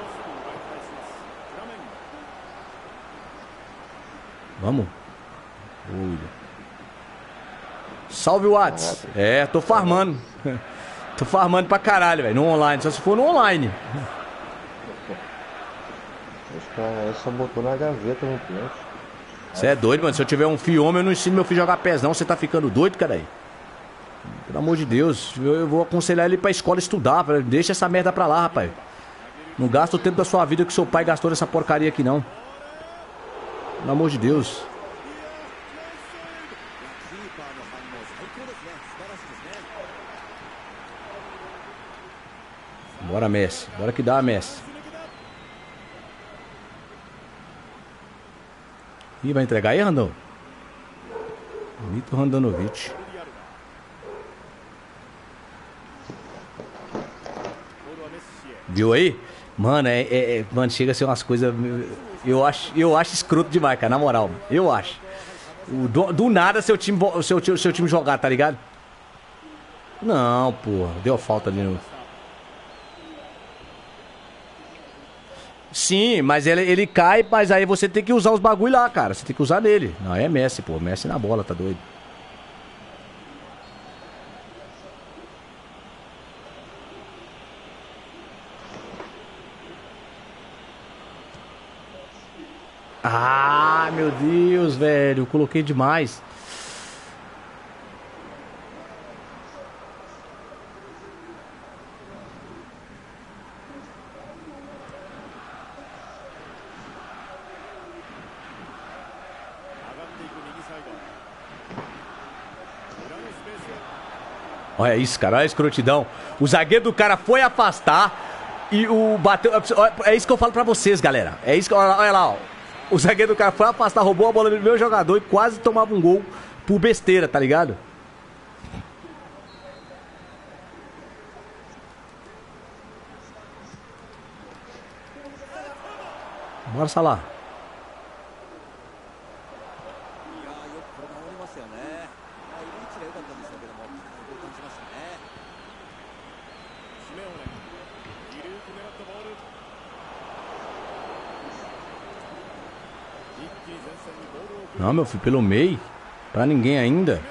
Vamos. Salve o Whats. Tô farmando. Tô farmando pra caralho, velho. No online, só se for no online. Os caras aí só botou na gaveta no pênalti. Você é doido, mano. Se eu tiver um filho homem, eu não ensino meu filho a jogar pés, não. Você tá ficando doido, cara aí? Pelo amor de Deus. Eu vou aconselhar ele pra escola estudar. Deixa essa merda pra lá, rapaz. Não gasta o tempo da sua vida que seu pai gastou nessa porcaria aqui, não. Pelo amor de Deus. Bora, Messi. Bora que dá, Messi. Ih, vai entregar aí, Randão? Mito Randanovic. Viu aí? Mano, mano, chega a ser umas coisas... Eu acho escroto demais, cara, na moral. Eu acho. Do nada seu time jogar, tá ligado? Não, porra. Deu falta ali no... Sim, mas ele cai, mas aí você tem que usar os bagulho lá, cara. Você tem que usar nele. Não, é Messi, pô. Messi na bola, tá doido. Ah, meu Deus, velho. Coloquei demais. Olha isso, cara, olha a escrotidão. O zagueiro do cara foi afastar e o bateu. É isso que eu falo pra vocês, galera. É isso que. Olha lá, ó. O zagueiro do cara foi afastar, roubou a bola do meu jogador e quase tomava um gol por besteira, tá ligado? Bora, Salah. Não, meu filho, pelo meio. Pra ninguém ainda.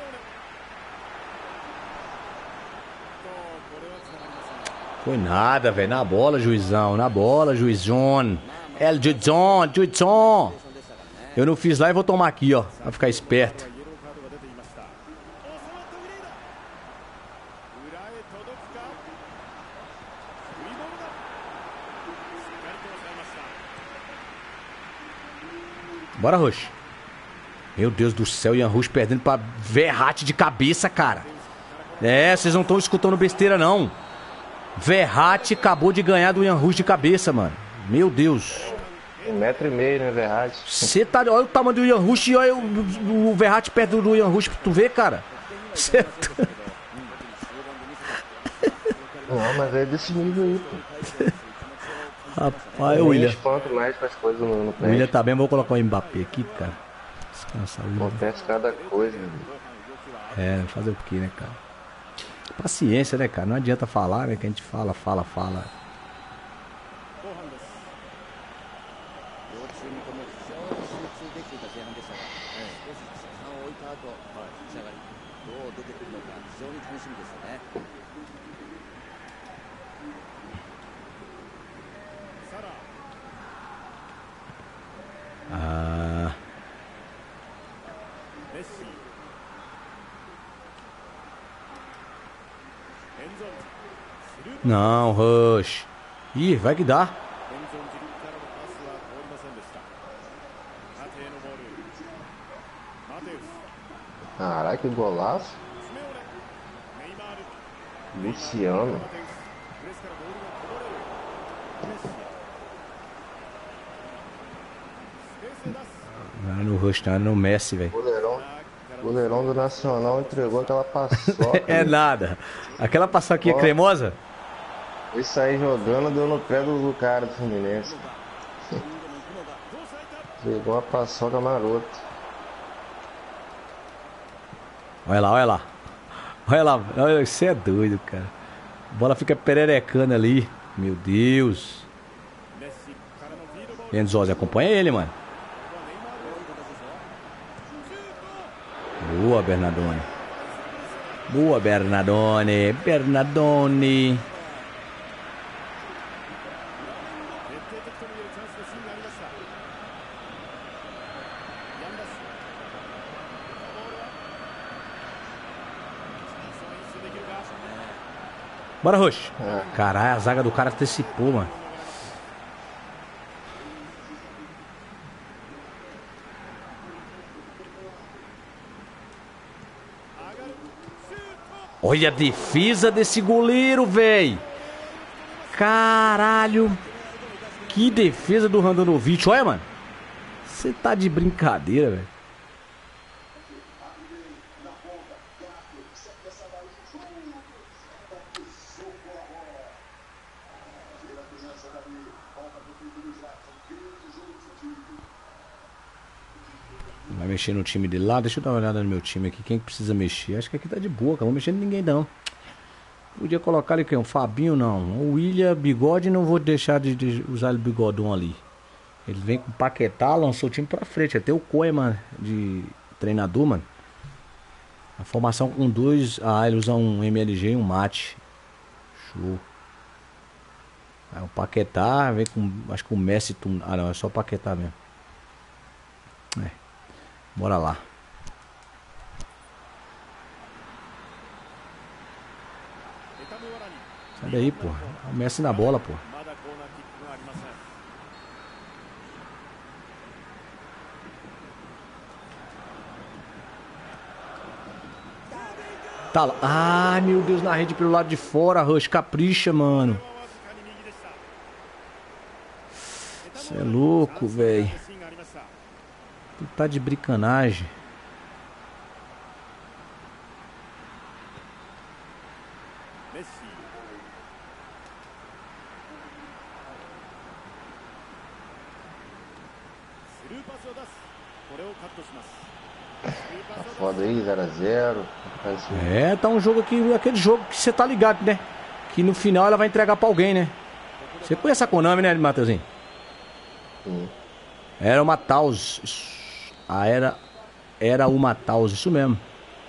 Foi nada, velho. Na bola, juizão. Na bola, juizão. El juizão. Eu não fiz lá e vou tomar aqui, ó. Pra ficar esperto. Bora, Roxo. Meu Deus do céu, Ian Rush perdendo pra Verratti de cabeça, cara. É, vocês não estão escutando besteira, não. Verratti acabou de ganhar do Ian Rush de cabeça, mano. Meu Deus. 1,5 m, né, Verratti? Você tá... Olha o tamanho do Ian Rush e olha o Verratti perto do Ian Rush pra tu ver, cara. Certo? Não, mas é desse nível aí, pô. Rapaz, o William. Espanto mais com as coisas no O William tá bem, vou colocar o Mbappé aqui, cara. Descansar o William. Acontece cada coisa. É, fazer o que, né, cara? Paciência, né, cara? Não adianta falar, né? Que a gente fala. Ah. Não, Rush. Ih, vai que dá. Caraca, que golaço. Luciano. Não, no Rush, não, no Messi, velho. Goleirão do Nacional entregou aquela paçoca. É nada. Aquela paçoquinha cremosa? Foi sair jogando, deu no pé do cara do Fluminense. Pegou uma paçoca marota. Olha lá. Olha, você é doido, cara. A bola fica pererecando ali. Meu Deus. Enzo, acompanha ele, mano. Boa, Bernardone. Bernardone. Bora, Rush. Caralho, a zaga do cara antecipou, mano. Olha a defesa desse goleiro, velho. Caralho. Que defesa do Handanovic. Olha, mano. Você tá de brincadeira, velho. Vai mexer no time dele lá. Deixa eu dar uma olhada no meu time aqui. Quem que precisa mexer? Acho que aqui tá de boa, cara. Não vou mexer em ninguém, não. Podia colocar ali o quê? Um Fabinho, não. O William, Bigode. Não vou deixar de usar o Bigodão ali. Ele vem com o Paquetá. Lançou o time pra frente. Até o Koeman de treinador, mano. A formação com dois. Ah, ele usa um MLG e um mate. Show. Aí o Paquetá vem com. Acho que o Messi. Ah, não. É só o Paquetá mesmo. É. Bora lá. Sai daí, porra. O Messi na bola, porra. Tá lá. Ai, meu Deus, na rede pelo lado de fora, Rush. Capricha, mano. Você é louco, velho. Tu tá de bricanagem. Tá foda aí, 0x0. É, tá um jogo aqui, aquele jogo que você tá ligado, né? Que no final ela vai entregar pra alguém, né? Você conhece a Konami, né, Matheusinho? Sim. Era uma Taos. Era uma Taos, isso mesmo.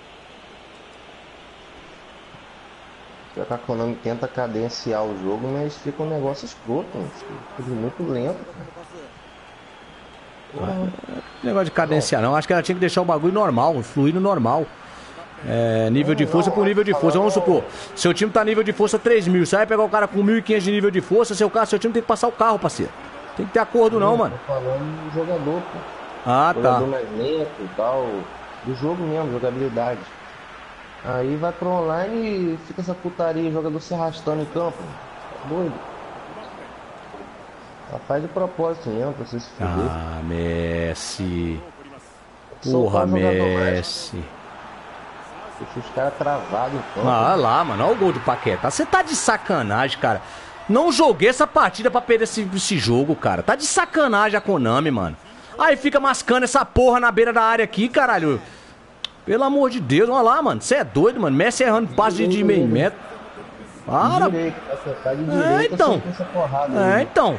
A Konami tenta cadenciar o jogo, mas fica um negócio escroto, fica muito lento, Negócio de cadenciar não, acho que ela tinha que deixar o bagulho normal, fluindo normal. É, nível de força por nível de força. Vamos supor, seu time tá nível de força 3.000. Você vai pegar o cara com 1.500 de nível de força, seu time tem que passar o carro, parceiro. Tem que ter acordo não, mano. Tô falando do jogador, pô. Ah, tá. Jogador mais lento e tal. Do jogo mesmo, jogabilidade. Aí vai pro online e fica essa putaria, o jogador se arrastando em campo. Tá doido. Ela faz de propósito mesmo, pra você se fuder. Ah, Messi. Porra, Messi. Deixa os caras travados em campo. Ah lá, mano, olha o gol do Paquetá. Você tá de sacanagem, cara. Não joguei essa partida pra perder esse jogo, cara. Tá de sacanagem a Konami, mano. Aí fica mascando essa porra na beira da área aqui, caralho. Pelo amor de Deus, olha lá, mano. Você é doido, mano. Messi errando passe de meio metro. Para. Então. Então.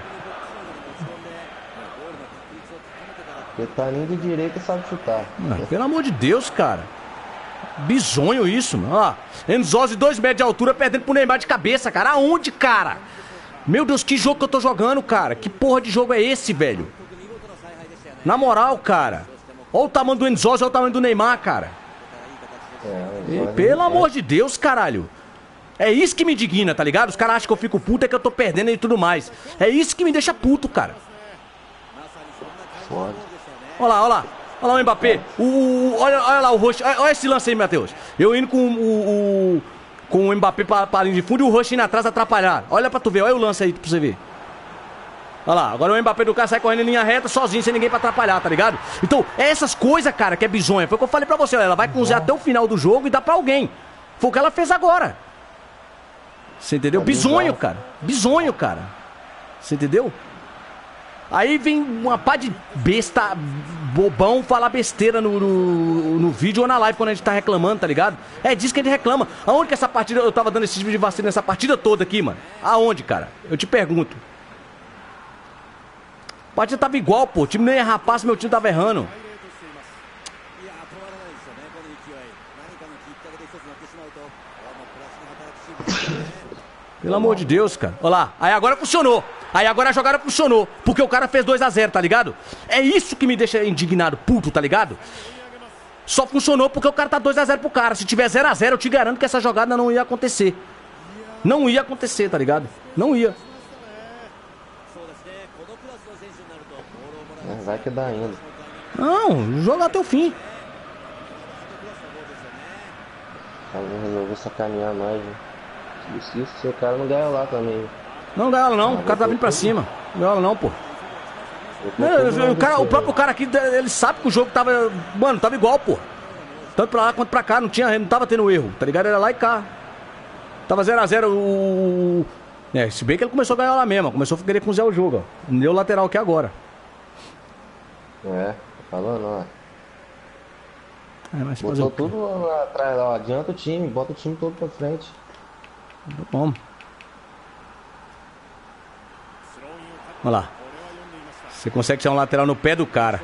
Porque tá nem de direita sabe chutar. Pelo amor de Deus, cara. Bizonho isso, mano. Ó, Enzose 2 metros de altura perdendo pro Neymar de cabeça, cara. Aonde, cara? Meu Deus, que jogo que eu tô jogando, cara. Que porra de jogo é esse, velho? Na moral, cara. Olha o tamanho do Enzose, olha o tamanho do Neymar, cara. Pelo amor de Deus, caralho. É isso que me indigna, tá ligado? Os caras acham que eu fico puto, é que eu tô perdendo e tudo mais. É isso que me deixa puto, cara. Foda. Olha lá, olha lá. Olha lá o Mbappé. Olha lá o Rush. Olha esse lance aí, Matheus. Eu indo com o Mbappé pra linha de fundo e o Rush indo atrás atrapalhar. Olha pra tu ver, olha o lance aí pra você ver. Olha lá, agora o Mbappé do cara sai correndo em linha reta sozinho, sem ninguém pra atrapalhar, tá ligado? Então, é essas coisas, cara, que é bizonha. Foi o que eu falei pra você, ela vai cruzar até o final do jogo e dá pra alguém. Foi o que ela fez agora. Você entendeu? Bizonho, cara. Bizonho, cara. Você entendeu? Aí vem uma pá de besta, bobão, falar besteira no vídeo ou na live quando a gente tá reclamando, tá ligado? É disso que a gente reclama. Aonde que essa partida, eu tava dando esse tipo de vacina nessa partida toda aqui, mano? Aonde, cara? Eu te pergunto. A partida tava igual, pô. O time nem ia rapar se meu time tava errando. Pelo amor de Deus, cara. Olha lá. Aí agora funcionou. Aí agora a jogada funcionou, porque o cara fez 2 a 0, tá ligado? É isso que me deixa indignado, puto, tá ligado? Só funcionou porque o cara tá 2 a 0 pro cara. Se tiver 0 a 0, eu te garanto que essa jogada não ia acontecer. Não ia acontecer, tá ligado? Não ia. Vai que dá ainda. Não, joga até o fim. Alguém resolveu sacanear mais, né? Se o cara não ganha lá também. Não ganha ela não, o cara tá vindo pra cima. Não ganha ela não, pô. O próprio cara aqui, ele sabe que o jogo tava... Mano, tava igual, pô. Tanto pra lá quanto pra cá, não tava tendo erro, tá ligado? Era lá e cá. Tava 0 a 0 se bem que ele começou a ganhar lá mesmo, começou a querer cruzar o jogo, ó. Não deu lateral aqui agora. Falando, ó. Mas botou tudo lá atrás, ó. Adianta o time, bota o time todo pra frente. Vamos. Olha lá. Você consegue tirar um lateral no pé do cara.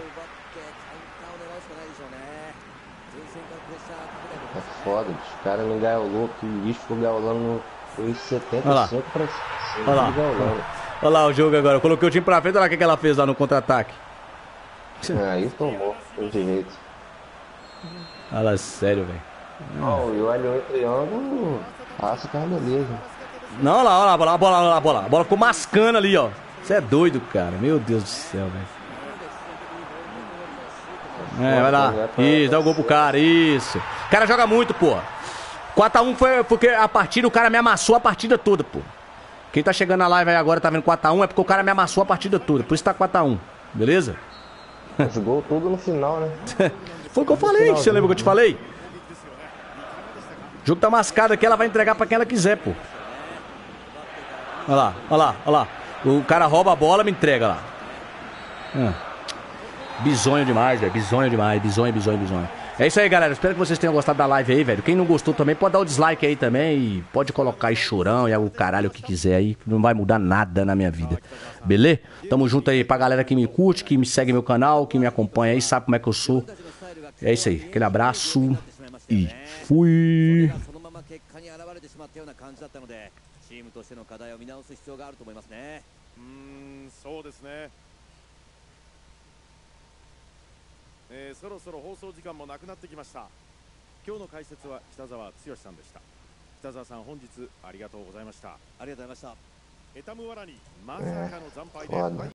É foda, bicho. O cara não gaulou, que o lixo ficou gaulando no 75 pra cima. Olha lá. Olha lá o jogo agora. Eu coloquei o time pra frente, olha lá o que ela fez lá no contra-ataque. Aí tomou, foi direito. Olha lá, sério, velho. E o olhou em triângulo, passa que é uma beleza. Não, olha lá, a bola. A bola ficou mascando ali, ó. Você é doido, cara. Meu Deus do céu, velho. Vai lá. Isso, dá o gol pro cara, isso. O cara joga muito, pô. 4 a 1 foi porque a partida, o cara me amassou a partida toda, pô. Quem tá chegando na live aí agora tá vendo 4 a 1 é porque o cara me amassou a partida toda. Por isso tá 4 a 1, beleza? Jogou tudo no final, né? Foi o que eu falei, você lembra que eu te falei? O jogo tá mascado aqui, ela vai entregar pra quem ela quiser, pô. Olha lá. O cara rouba a bola, me entrega lá. Bizonho demais, velho. Bizonho demais. Bizonho. É isso aí, galera. Espero que vocês tenham gostado da live aí, velho. Quem não gostou também, pode dar o dislike aí também. E pode colocar aí chorão e o caralho, o que quiser aí. Não vai mudar nada na minha vida. Beleza? Tamo junto aí pra galera que me curte, que me segue meu canal, que me acompanha aí, sabe como é que eu sou. É isso aí. Aquele abraço e fui. そうですね。そろそろ放送時間もなくなってきました。今日の解説は北澤剛さんでした。北澤さん、本日ありがとうございました。ありがとうございました。エタムワラにまさかの惨敗で